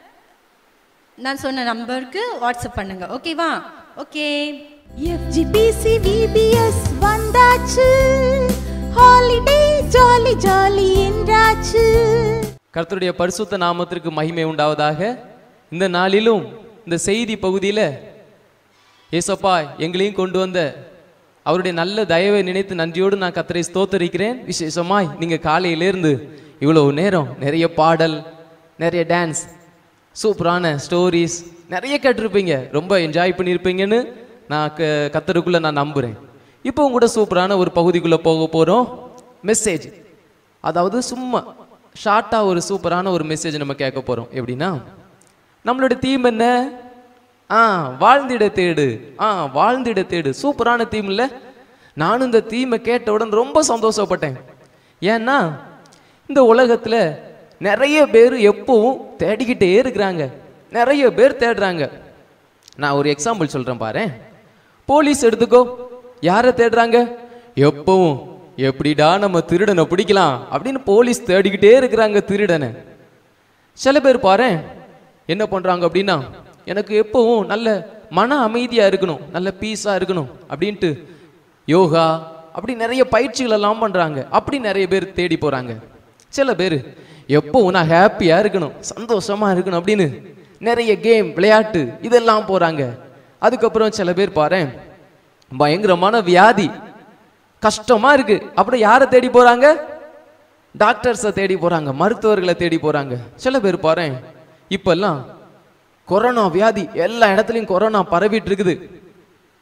நான் சொன்ன நம்பருக்கு வாட்ஸ்அப் பண்ணுங்க. ஓகேவா? ஓகே. FGPC VBS வந்தாச்சு, ஹாலிடே ஜாலி ஜாலி என்றாச்சு. கர்த்தருடைய பரிசுத்த நாமத்திற்கு மகிமை உண்டாவதாக. இந்த நாளிலும் இந்த செய்தி பகுதியில் ஏசப்பா எங்களையும் கொண்டு வந்த அவருடைய நல்ல தயவை நினைத்து நன்றியோடு நான் கர்த்தரை ஸ்தோத்தரிக்கிறேன். விசேஷமாய் நீங்கள் காலையிலேருந்து இவ்வளோ நேரம் நிறைய பாடல், நிறைய டான்ஸ், சூப்பரான ஸ்டோரிஸ் நிறைய கேட்டிருப்பீங்க. ரொம்ப என்ஜாய் பண்ணியிருப்பீங்கன்னு நான் கர்த்தருக்குள்ளே நான் நம்புகிறேன். இப்போ கூட சூப்பரான ஒரு பகுதிக்குள்ளே போக போகிறோம். மெசேஜ், அதாவது சும்மா ஷார்ட்டாக ஒரு சூப்பரான ஒரு மெசேஜ் நம்ம கேட்க போகிறோம். எப்படின்னா, நம்மளோட தீம் என்ன? வாழ்ந்திட தேடு. வாழ்ந்திட தேடு. சூப்பரான தீம் இல்லை? நானும் இந்த தீமை கேட்டவுடன் ரொம்ப சந்தோஷப்பட்டேன். ஏன்னா இந்த உலகத்தில் நிறைய பேர் எப்பவும் தேடிக்கிட்டே இருக்கிறாங்க. நிறைய பேர் தேடுறாங்க. நான் ஒரு எக்ஸாம்பிள் சொல்கிறேன் பாரு. போலீஸ் எடுத்துக்கோ. யாரை தேடுறாங்க? எப்பவும் எப்படிடா நம்ம திருடனை பிடிக்கலாம் அப்படின்னு போலீஸ் தேடிக்கிட்டே இருக்கிறாங்க திருடனை. சில பேர் பாரு என்ன பண்ணுறாங்க அப்படின்னா, எனக்கு எப்பவும் நல்ல மன அமைதியாக இருக்கணும், நல்ல பீஸாக இருக்கணும் அப்படின்ட்டு யோகா அப்படி நிறைய பயிற்சிகள் எல்லாம் பண்ணுறாங்க. அப்படி நிறைய பேர் தேடி போகிறாங்க. சில பேர் எப்பவும் நான் ஹாப்பியாக இருக்கணும், சந்தோஷமாக இருக்கணும் அப்படின்னு நிறைய கேம், விளையாட்டு இதெல்லாம் போகிறாங்க. அதுக்கப்புறம் சில பேர் பாரு பயங்கரமான வியாதி, கஷ்டமாக இருக்கு, அப்புறம் யாரை தேடி போகிறாங்க? டாக்டர்ஸை தேடி போகிறாங்க, மருத்துவர்களை தேடி போகிறாங்க. சில பேர் பாரு இப்பெல்லாம் கொரோனா வியாதி, எல்லா இடத்துலையும் கொரோனா பரவிட்டு இருக்குது.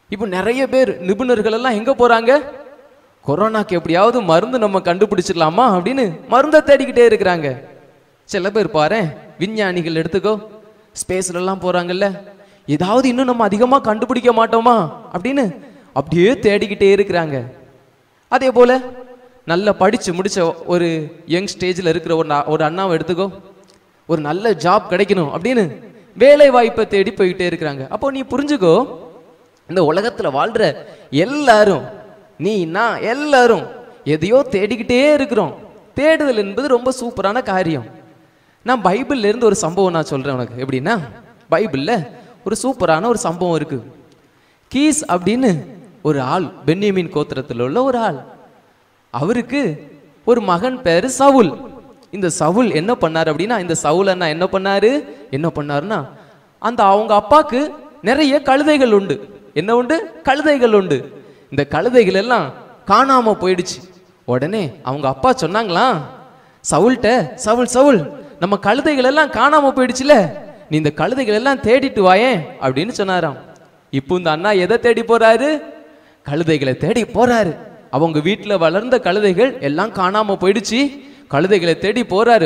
இப்போ நிறைய பேர் நிபுணர்கள் எல்லாம் எங்க போறாங்க? கொரோனாக்கு எப்படியாவது மருந்து நம்ம கண்டுபிடிச்சிடலாமா அப்படின்னு மருந்தை தேடிக்கிட்டே இருக்கிறாங்க. சில பேர் பாரு, விஞ்ஞானிகள் எடுத்துக்கோ, ஸ்பேஸ்ல எல்லாம் போறாங்கல்ல, ஏதாவது இன்னும் நம்ம அதிகமா கண்டுபிடிக்க மாட்டோமா அப்படின்னு அப்படியே தேடிக்கிட்டே இருக்கிறாங்க. அதே போல நல்லா படிச்சு முடிச்ச ஒரு யங் ஸ்டேஜில் இருக்கிற ஒரு அண்ணாவை எடுத்துக்கோ, ஒரு நல்ல ஜாப் கிடைக்கணும் அப்படின்னு வேலை வாய்ப்பை தேடி போய்கிட்டே இருக்கிறாங்க. அப்போ நீ புரிஞ்சுக்கோ, இந்த உலகத்துல வாழ்ற எல்லாரும், நீ நான் எல்லாரும் எதையோ தேடிக்கிட்டே இருக்கிறோம். தேடுதல் என்பது ரொம்ப சூப்பரான காரியம். நான் பைபிள்ல இருந்து ஒரு சம்பவம் நான் சொல்றேன் உனக்கு. எப்படின்னா, பைபிள்ல ஒரு சூப்பரான ஒரு சம்பவம் இருக்கு. கீஸ் அப்படின்னு ஒரு ஆள், பென்யமீன் கோத்திரத்தில் உள்ள ஒரு ஆள், அவருக்கு ஒரு மகன் பேரு சவுல். இந்த சவுல் என்ன பண்ணாரு அப்படின்னா, இந்த சவுல் அண்ணா என்ன பண்ணாருன்னா, அந்த அவங்க அப்பாக்கு நிறைய கழுதைகள் உண்டு. என்ன உண்டு? கழுதைகள் உண்டு. இந்த கழுதைகள் எல்லாம் காணாம போயிடுச்சு. உடனே அவங்க அப்பா சொன்னாங்களாம் சவுல்ட்ட, சவுல் நம்ம கழுதைகள் எல்லாம் காணாம போயிடுச்சுல, நீ இந்த கழுதைகள் எல்லாம் தேடிட்டு வாயேன் அப்படின்னு சொன்னாராம். இப்போ இந்த அண்ணா எதை தேடி போறாரு? கழுதைகளை தேடி போறாரு. அவங்க வீட்டுல வளர்ந்த கழுதைகள் எல்லாம் காணாம போயிடுச்சு. கழுதைகளை தேடி போறாரு.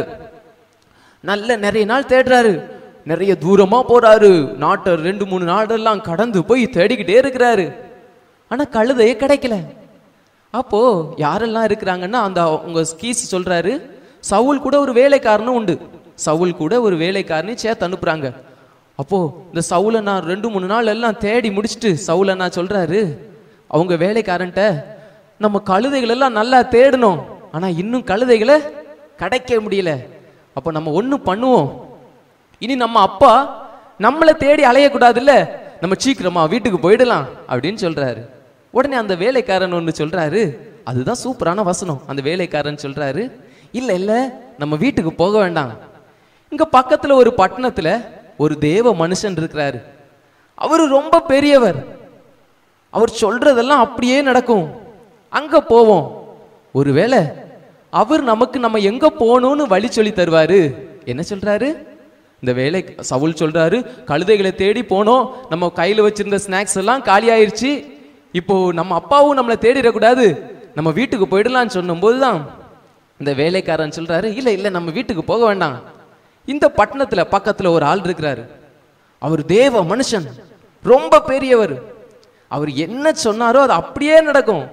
நிறைய நாள் தேடுறாரு. நிறைய தூரமா போறாரு. நாட்டை 2-3 நாடெல்லாம் கடந்து போய் தேடிக்கிட்டே இருக்கிறாரு. ஆனா கழுதையே கிடைக்கல. அப்போ யாரெல்லாம் இருக்கிறாங்கன்னா, அந்த உங்க கீஸ் சொல்றாரு, சவுல் கூட ஒரு வேலைக்காரனும் உண்டு. சவுல் கூட ஒரு வேலைக்காரனையும் சேர்த்து அனுப்புறாங்க. அப்போ இந்த சவுலை நான் 2-3 நாள் எல்லாம் தேடி முடிச்சுட்டு சவுலை நான் சொல்றாரு அவங்க வேலைக்காரன்ட்ட, நம்ம கழுதைகள் எல்லாம் நல்லா தேடணும், ஆனா இன்னும் கழுதைகளை கிடைக்க முடியல. அப்போ நம்ம ஒண்ணு பண்ணுவோம், இனி நம்ம அப்பா நம்மளை தேடி அலையக்கூடாதுல்ல, நம்ம சீக்கிரமா வீட்டுக்கு போயிடலாம் அப்படின்னு சொல்றாரு. உடனே அந்த வேலைக்காரன் ஒன்று சொல்றாரு, அதுதான் சூப்பரான வசனம். அந்த வேலைக்காரன் சொல்றாரு, இல்ல நம்ம வீட்டுக்கு போக வேண்டாம், இங்க பக்கத்துல ஒரு பட்டணத்துல ஒரு தேவ மனுஷன் இருக்கிறாரு, அவரு ரொம்ப பெரியவர், அவர் சொல்றதெல்லாம் அப்படியே நடக்கும், அங்க போவோம், ஒருவேளை அவர் நமக்கு நம்ம எங்க போகணும்னு வழி சொல்லி தருவாரு. என்ன சொல்றாரு இந்த வேலை? சவுல் சொல்றாரு, கழுதைகளை தேடி போனோம், நம்ம கையில வச்சிருந்த ஸ்நாக்ஸ் எல்லாம் காலி ஆயிருச்சு, இப்போ நம்ம அப்பாவும் நம்மளை தேடிடக்கூடாது, நம்ம வீட்டுக்கு போயிடலான்னு சொன்னும் போதுதான் இந்த வேலைக்காரன் சொல்றாரு, இல்ல நம்ம வீட்டுக்கு போக வேண்டாம், இந்த பட்டணத்துல பக்கத்துல ஒரு ஆள் இருக்கிறாரு, அவர் தேவ மனுஷன், ரொம்ப பெரியவர், அவர் என்ன சொன்னாரோ அது அப்படியே நடக்கும்,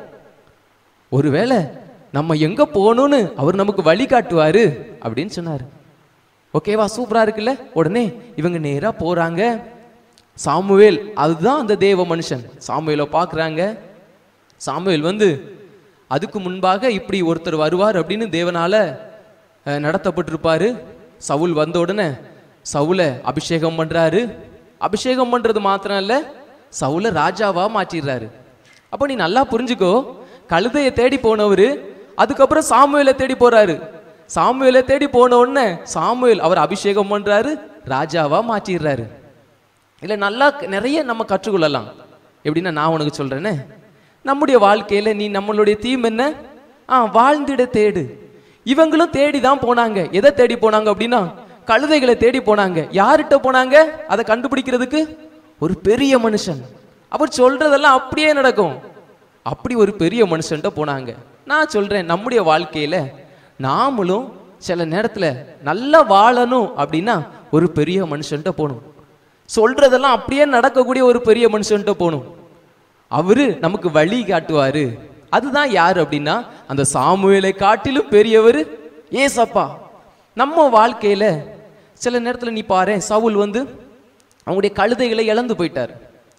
ஒருவேளை நம்ம எங்க போகணும்னு அவர் நமக்கு வழி காட்டுவாரு அப்படின்னு சொன்னாரு. ஓகேவா, சூப்பரா இருக்குல்ல. உடனே இவங்க நேரா போறாங்க. சாமுவேல், அதுதான் அந்த தேவ மனுஷன், சாமுவேலை பார்க்குறாங்க. சாமுவேல் வந்து அதுக்கு முன்பாக இப்படி ஒருத்தர் வருவார் அப்படின்னு தேவனால நடத்தப்பட்டிருப்பாரு. சவுல் வந்த உடனே சவுலை அபிஷேகம் பண்றாரு. அபிஷேகம் பண்றது மாத்திரம் இல்ல, சவுலை ராஜாவா மாற்றிடுறாரு. அப்போ நீ நல்லா புரிஞ்சுக்கோ, கழுதையை தேடி போனவரு அதுக்கப்புறம் சாமுவேலை தேடி போறாரு. சாமுவேலை தேடி போன உடனே சாமுவேல் அவர் அபிஷேகம் பண்றாரு, ராஜாவா மாற்றிடுறாரு. இல்லை நல்லா நிறைய நம்ம கற்றுக்கொள்ளலாம். எப்படின்னா, நான் உனக்கு சொல்றேனே, நம்முடைய வாழ்க்கையில நீ நம்மளுடைய தீம் என்ன? வாழ்ந்திட தேடு. இவங்களும் தேடி தான் போனாங்க. எதை தேடி போனாங்க அப்படின்னா, கழுதைகளை தேடி போனாங்க. யார்கிட்ட போனாங்க அதை கண்டுபிடிக்கிறதுக்கு? ஒரு பெரிய மனுஷன், அவர் சொல்றதெல்லாம் அப்படியே நடக்கும், அப்படி ஒரு பெரிய மனுஷன்ட்ட போனாங்க. நான் சொல்றேன், நம்முடைய வாழ்க்கையில நாமளும் சில நேரத்துல நல்லா வாழணும் அப்படின்னா ஒரு பெரிய மனுஷன்ட்ட போகணும். சொல்றதெல்லாம் அப்படியே நடக்கக்கூடிய ஒரு பெரிய மனுஷன்ட்ட போகணும். அவரு நமக்கு வழி காட்டுவாரு. அதுதான் யாரு அப்படின்னா, அந்த சாமுவேலை காட்டிலும் பெரியவர் ஏசப்பா. நம்ம வாழ்க்கையில சில நேரத்துல நீ பாரு, சவுல் வந்து அவங்களுடைய கழுதைகளை இழந்து போயிட்டார்.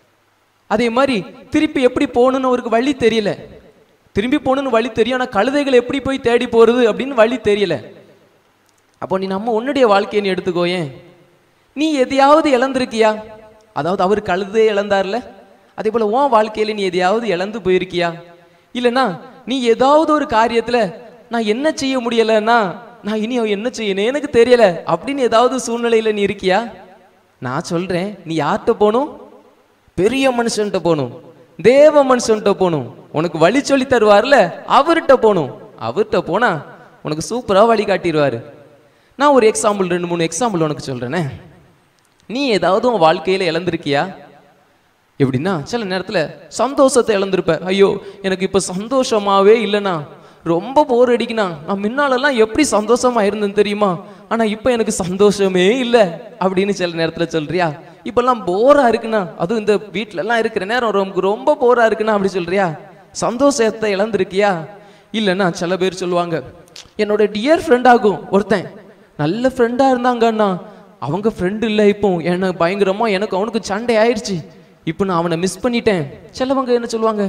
அதே மாதிரி திருப்பி எப்படி போகணும்னு அவருக்கு வழி தெரியல. திரும்பி போகணும்னு வழி தெரியும், ஆனா கழுதைகளை எப்படி போய் தேடி போறது அப்படின்னு வழி தெரியல. அப்போ நீ நம்ம உன்னுடைய வாழ்க்கையை நீ எடுத்துக்கோயேன். நீ எதையாவது இழந்திருக்கியா? அதாவது அவர் கழுதையை இழந்தார்ல, அதே போல உன் வாழ்க்கையில நீ எதையாவது இழந்து போயிருக்கியா? இல்லைன்னா நீ ஏதாவது ஒரு காரியத்துல நான் என்ன செய்ய முடியலன்னா, நான் இனி என்ன செய்யணும் எனக்கு தெரியல அப்படின்னு ஏதாவது சூழ்நிலையில நீ இருக்கியா? நான் சொல்றேன், நீ யார்கிட்ட போகணும்? பெரிய மனுஷன்ட்ட போகணும், தேவ மனுஷன்ட்ட போகணும். உனக்கு வழி சொல்லி தருவார்ல, அவர்கிட்ட போகணும். அவர்கிட்ட போனா உனக்கு சூப்பரா வழி காட்டிடுவாரு. நான் ஒரு எக்ஸாம்பிள், 2-3 எக்ஸாம்பிள் உனக்கு சொல்றேனே. நீ ஏதாவது உன் வாழ்க்கையில இழந்திருக்கியா? எப்படின்னா சில நேரத்தில் சந்தோஷத்தை இழந்திருப்பேன். ஐயோ எனக்கு இப்போ சந்தோஷமாவே இல்லைண்ணா, ரொம்ப போர் அடிக்குண்ணா, நான் முன்னாலெல்லாம் எப்படி சந்தோஷமா இருந்தேன்னு தெரியுமா, ஆனால் இப்போ எனக்கு சந்தோஷமே இல்லை அப்படின்னு சில நேரத்தில் சொல்றியா? இப்பெல்லாம் போரா இருக்குண்ணா, அதுவும் இந்த வீட்டிலலாம் இருக்கிற நேரம் ரொம்ப போரா இருக்குண்ணா அப்படி சொல்றியா? சந்தோஷத்தை இழந்திருக்கியா? இல்லைன்னா சில பேர் சொல்லுவாங்க, என்னோட டியர் ஃப்ரெண்டாகும் ஒருத்தன் நல்ல ஃப்ரெண்டாக இருந்தாங்கண்ணா, அவங்க ஃப்ரெண்டு இல்லை, இப்போ எனக்கு பயங்கரமா எனக்கு அவனுக்கு சண்டை ஆயிடுச்சு, இப்போ நான் அவனை மிஸ் பண்ணிட்டேன். சிலவங்க என்ன சொல்லுவாங்க,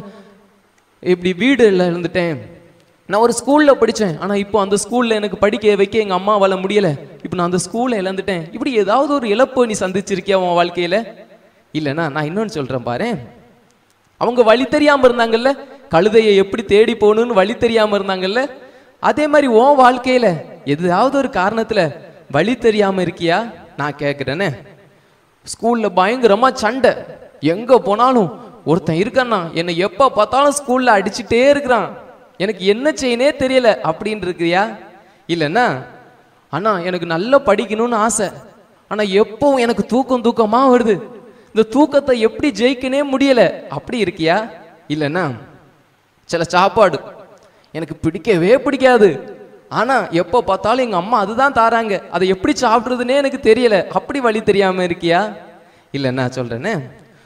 இப்படி வீடு இல்லை இழந்துட்டேன், நான் ஒரு ஸ்கூலில் படித்தேன், ஆனால் இப்போ அந்த ஸ்கூலில் எனக்கு படிக்க வைக்க எங்கள் அம்மாவால் முடியலை, இப்போ நான் அந்த ஸ்கூலை இழந்துட்டேன். இப்படி ஏதாவது ஒரு இழப்பை நீ சந்திச்சிருக்கியா உன் வாழ்க்கையில்? இல்லைன்னா நான் இன்னொன்று சொல்கிறேன் பாரு, அவங்க வழி தெரியாமல் இருந்தாங்கல்ல, கழுதையை எப்படி தேடி போகணும்னு வழி தெரியாமல் இருந்தாங்கல்ல, அதே மாதிரி உன் வாழ்க்கையில் எதாவது ஒரு காரணத்தில் வழி தெரியாமல் இருக்கியா? நான் கேட்குறேனே, ஸ்கூலில் பயங்கரமாக சண்டை, எங்கே போனாலும் ஒருத்தன் இருக்கான்னா என்னை எப்போ பார்த்தாலும் ஸ்கூலில் அடிச்சுட்டே இருக்கிறான், எனக்கு என்ன செய்யனே தெரியல அப்படின்னு இருக்கிறியா? இல்லைன்னா அண்ணா எனக்கு நல்லா படிக்கணும்னு ஆசை, ஆனால் எப்பவும் எனக்கு தூக்கமாக வருது, இந்த தூக்கத்தை எப்படி ஜெயிக்கனே முடியலை அப்படி இருக்கியா? இல்லைன்னா சில சாப்பாடு எனக்கு பிடிக்கவே பிடிக்காது, ஆனால் எப்போ பார்த்தாலும் எங்கள் அம்மா அதுதான் தாராங்க, அதை எப்படி சாப்பிட்றதுன்னே எனக்கு தெரியலை அப்படி வழி தெரியாமல் இருக்கியா? இல்லைன்னா சொல்கிறேன்னே,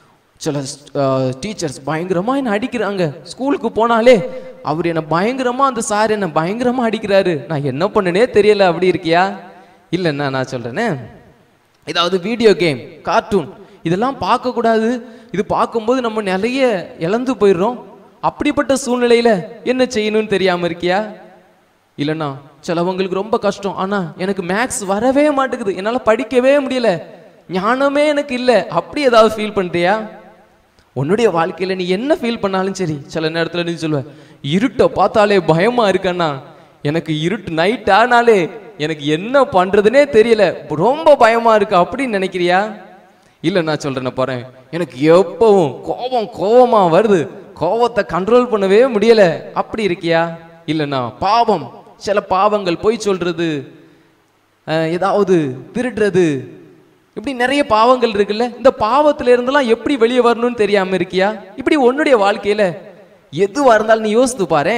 சில டீச்சர்ஸ் பயங்கரமாக என்னை அடிக்கிறாங்க, ஸ்கூலுக்கு போனாலே அவர் என்னை பயங்கரமாக, அந்த சார் என்னை பயங்கரமாக அடிக்கிறாரு, நான் என்ன பண்ணனே தெரியலை அப்படி இருக்கியா? இல்லைன்னா நான் சொல்கிறேன்னே, ஏதாவது வீடியோ கேம், கார்ட்டூன் இதெல்லாம் பார்க்கக்கூடாது, இது பார்க்கும்போது நம்ம நிறைய இழந்து போயிடுறோம், அப்படிப்பட்ட சூழ்நிலையில் என்ன செய்யணும்னு தெரியாமல் இருக்கியா? இல்லைண்ணா சிலவங்களுக்கு ரொம்ப கஷ்டம், ஆனால் எனக்கு மேக்ஸ் வரவே மாட்டேங்குது, என்னால் படிக்கவே முடியல, ஞானமே எனக்கு இல்லை அப்படி ஏதாவது ஃபீல் பண்ணுறியா? உன்னுடைய வாழ்க்கையில் நீ என்ன ஃபீல் பண்ணாலும் சரி, சில நேரத்தில் நீ சொல்லுவ, இருட்டை பார்த்தாலே பயமாக இருக்கண்ணா, எனக்கு இருட்டு நைட் ஆனாலே எனக்கு என்ன பண்ணுறதுனே தெரியல, ரொம்ப பயமாக இருக்கு அப்படின்னு நினைக்கிறியா? இல்லை நான் சொல்கிறேன் பாரு, எனக்கு எப்பவும் கோபமாக வருது, கோபத்தை கண்ட்ரோல் பண்ணவே முடியல அப்படி இருக்கியா? இல்லைண்ணா பாவம், சில பாவங்கள் பொய் சொல்றது, ஏதாவது திருடுறது, இப்படி நிறைய பாவங்கள் இருக்குல்ல, இந்த பாவத்துல இருந்தெல்லாம் எப்படி வெளியே வரணும்னு தெரியாம இருக்கியா? இப்படி உன்னுடைய வாழ்க்கையில எதுவா இருந்தாலும் நீ யோசித்து பாரு,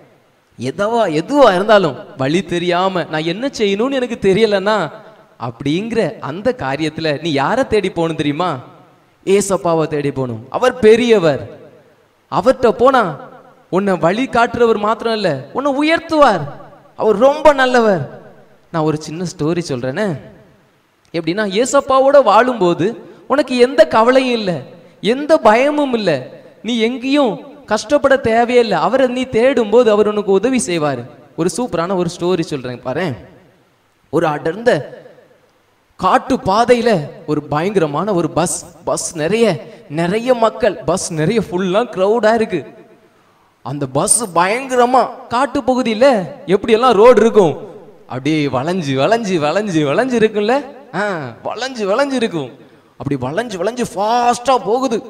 எதுவா இருந்தாலும் வழி தெரியாம நான் என்ன செய்யணும்னு எனக்கு தெரியலன்னா அப்படிங்கிற அந்த காரியத்துல நீ யாரை தேடி போகணும் தெரியுமா? ஏசப்பாவை தேடி போகணும். அவர் பெரியவர், அவர்கிட்ட போனா உன்னை வழி காட்டுறவர் மாத்திரம் இல்ல, உன்னை உயர்த்துவார், அவர் ரொம்ப நல்லவர். நான் ஒரு சின்ன ஸ்டோரி சொல்றேனே, எப்படின்னா ஏசப்பாவோட வாழும்போது உனக்கு எந்த கவலையும் இல்லை, எந்த பயமும் இல்லை, நீ எங்கேயும் கஷ்டப்பட தேவையில்லை, அவரை நீ தேடும் போது அவர் உனக்கு உதவி செய்வார். ஒரு சூப்பரான ஒரு ஸ்டோரி சொல்றேன் பாரு. ஒரு அடர்ந்த காட்டு பாதையில ஒரு பயங்கரமான ஒரு பஸ் நிறைய மக்கள், பஸ் நிறைய ஃபுல்லா கிரௌடா இருக்கு. அந்த பஸ் பயங்கரமா காட்டு பகுதியில எப்படி எல்லாம் ரோடு இருக்கும், அப்படியே வளைஞ்சு வளைஞ்சு வளைஞ்சு வளைஞ்சு இருக்கும்ல, வளைஞ்சு வளைஞ்சு இருக்கும், அப்படி வளைஞ்சு வளைஞ்சு ஃபாஸ்டா போகுது.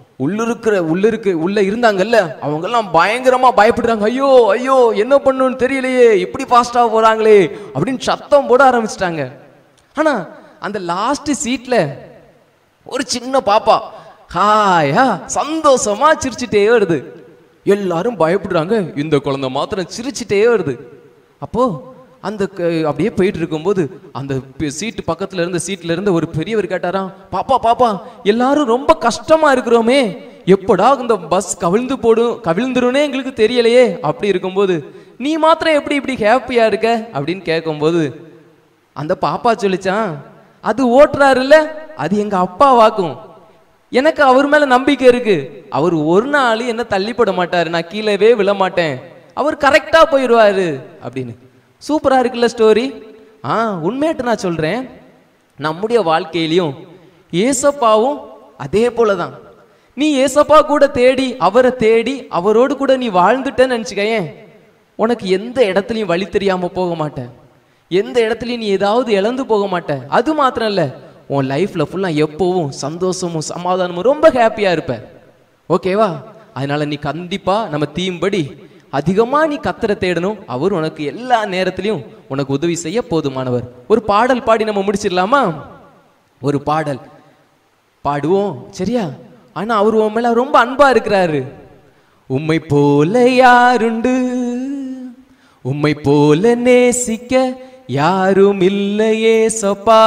உள்ள இருந்தாங்கல்ல அவங்க எல்லாம் பயங்கரமா பயப்படுறாங்க, ஐயோ ஐயோ என்ன பண்ணுன்னு தெரியலையே, இப்படி ஃபாஸ்டா போறாங்களே அப்படின்னு சத்தம் போட ஆரம்பிச்சிட்டாங்க. ஆனா அந்த லாஸ்ட் சீட்ல ஒரு சின்ன பாப்பா ஹாயா சந்தோஷமா சிரிச்சுட்டே வருது. எல்லாரும் பயப்படுறாங்க, இந்த குழந்தை மாத்திரம் சிரிச்சுட்டே வருது. அப்போ அந்த அப்படியே போயிட்டு இருக்கும்போது அந்த சீட்டு பக்கத்துல இருந்த சீட்ல இருந்து ஒரு பெரியவர் கேட்டாராம், பாப்பா பாப்பா எல்லாரும் ரொம்ப கஷ்டமா இருக்கிறோமே, எப்படா இந்த பஸ் கவிழ்ந்துருன்னே எங்களுக்கு தெரியலையே, அப்படி இருக்கும்போது நீ மாத்திரம் எப்படி இப்படி ஹாப்பியா இருக்க அப்படின்னு கேட்கும்போது அந்த பாப்பா சொல்லிச்சான், அது ஓட்டுறாருல்ல அது எங்க அப்பா வாக்கும், எனக்கு அவர் மேல நம்பிக்கை இருக்கு, அவர் ஒரு நாள் என்ன தள்ளிப்பட மாட்டாரு, நான் கீழவே விழ மாட்டேன், அவர் கரெக்டா போயிடுவாரு அப்படின்னு. சூப்பரா இருக்குல்ல ஸ்டோரி. உண்மையாட்டு நான் சொல்றேன், நம்முடைய வாழ்க்கையிலையும் ஏசப்பாவும் அதே போலதான். நீ ஏசப்பா கூட தேடி அவரை தேடி அவரோடு கூட நீ வாழ்ந்துட்டேன்னு நினைச்சுக்கேன், உனக்கு எந்த இடத்துலையும் வழி தெரியாம போக மாட்டேன், எந்த இடத்துலையும் நீ ஏதாவது இழந்து போக மாட்டேன். அது மாத்திரம் இல்ல, உன் லைஃப்ல ஃபுல்லா எப்பவும் சந்தோஷமும் சமாதானமும் ரொம்ப ஹாப்பியா இருப்ப. ஓகேவா? அதனால நீ கண்டிப்பா நம்ம தீம்படி அதிகமா நீ கத்தரை தேடணும், அவர் உனக்கு எல்லா நேரத்திலையும் உனக்கு உதவி செய்ய போதுமானவர். ஒரு பாடல் பாடி நம்ம முடிச்சிடலாமா? ஒரு பாடல் பாடுவோம், சரியா? ஆனா அவர் உன் மேல ரொம்ப அன்பா இருக்கிறாரு. உம்மை போல யாருண்டு, உம்மை போல நேசிக்க யாரும் இல்லையே சப்பா,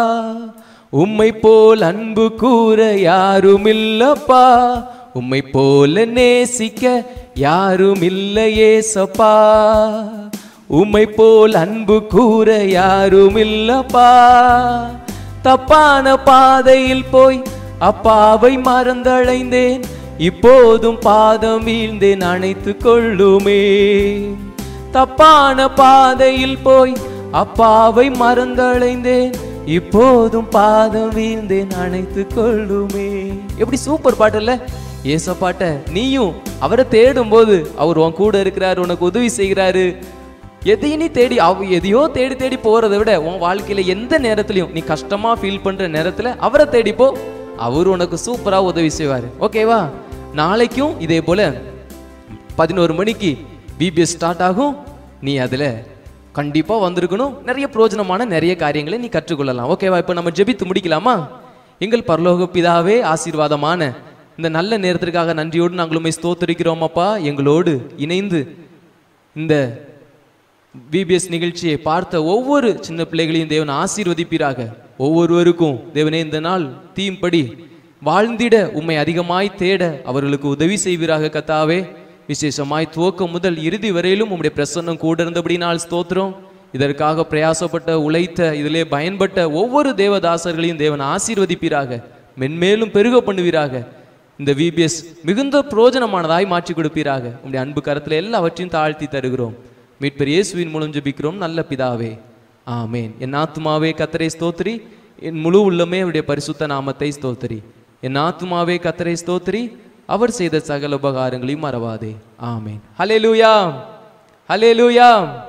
உம்மை போல் அன்பு கூற யாரும் இல்லப்பா, உம்மை போல நேசிக்க யாரும் இல்லையே சப்பா, உம்மை போல் அன்பு கூற யாரும் இல்லப்பா. தப்பான பாதையில் போய் அப்பாவை மறந்தடைந்தேன், இப்போதும் பாதம் வீழ்ந்தேன் அணைத்து கொள்ளுமே. தப்பான பாதையில் போய் அப்பாவை மறந்தடைந்தேன், இப்போதும் பாதம் வீழ்ந்தேன் அணைத்து கொள்ளுமே. எப்படி சூப்பர் பாட்டு இல்ல? ஏசப்பாட்ட நீயும் அவரை தேடும் போது அவர் உன் கூட இருக்கிறாரு, உனக்கு உதவி செய்கிறாரு. எதையும் நீ தேடி எதையோ தேடி தேடி போறதை விட உன் வாழ்க்கையில எந்த நேரத்திலையும் நீ கஷ்டமா ஃபீல் பண்ற நேரத்துல அவரை தேடிப்போ, அவர் உனக்கு சூப்பரா உதவி செய்வாரு. ஓகேவா? நாளைக்கும் இதே போல 11 மணிக்கு VBS ஸ்டார்ட் ஆகும். நீ அதுல கண்டிப்பா வந்திருக்கணும். நிறைய பிரயோஜனமான நிறைய காரியங்களை நீ கற்றுக்கொள்ளலாம். ஓகேவா? இப்ப நம்ம ஜெபித்து முடிக்கலாமா? எங்கள் பரலோக பிதாவே, ஆசீர்வாதமான இந்த நல்ல நேரத்திற்காக நன்றியோடு நாங்கள் உம்மை ஸ்தோத்திரிக்கிறோம் அப்பா. எங்களோடு இணைந்து இந்த VBS நிகழ்ச்சியை பார்த்த ஒவ்வொரு சின்ன பிள்ளைகளையும் தேவன் ஆசீர்வதிப்பீராக. ஒவ்வொருவருக்கும் தேவனே இந்த நாள் தீம்படி வாழ்ந்திட உம்மை அதிகமாய் தேட அவர்களுக்கு உதவி செய்வீராக கத்தாவே. விசேஷமாய் துவக்கம் முதல் இறுதி வரையிலும் உம்முடைய பிரசன்னம் கூட இருந்தபடினால் ஸ்தோத்திரம். இதற்காக பிரயாசப்பட்ட, உழைத்த, இதிலே பயன்பட்ட ஒவ்வொரு தேவதாசர்களையும் தேவன் ஆசீர்வதிப்பீராக, மென்மேலும் பெருக பண்ணுவீராக. இந்த VBS மிகுந்த பிரயோஜனமானதாய் மாற்றி கொடுப்பீராக. உம்முடைய அன்பு கரத்தில் எல்லாவற்றையும் தாழ்த்தி தருகிறோம். மீட்பர் இயேசுவின் மூலம் ஜெபிக்கிறோம் நல்ல பிதாவே, ஆமேன். என் ஆத்துமாவே கர்த்தரை ஸ்தோத்திரி, என் முழு உள்ளமே அவருடைய பரிசுத்த நாமத்தை ஸ்தோத்திரி. என் ஆத்துமாவே கர்த்தரை ஸ்தோத்திரி, அவர் செய்த சகல உபகாரங்களையும் மறவாதே. ஆமேன். ஹல்லேலூயா, ஹல்லேலூயா.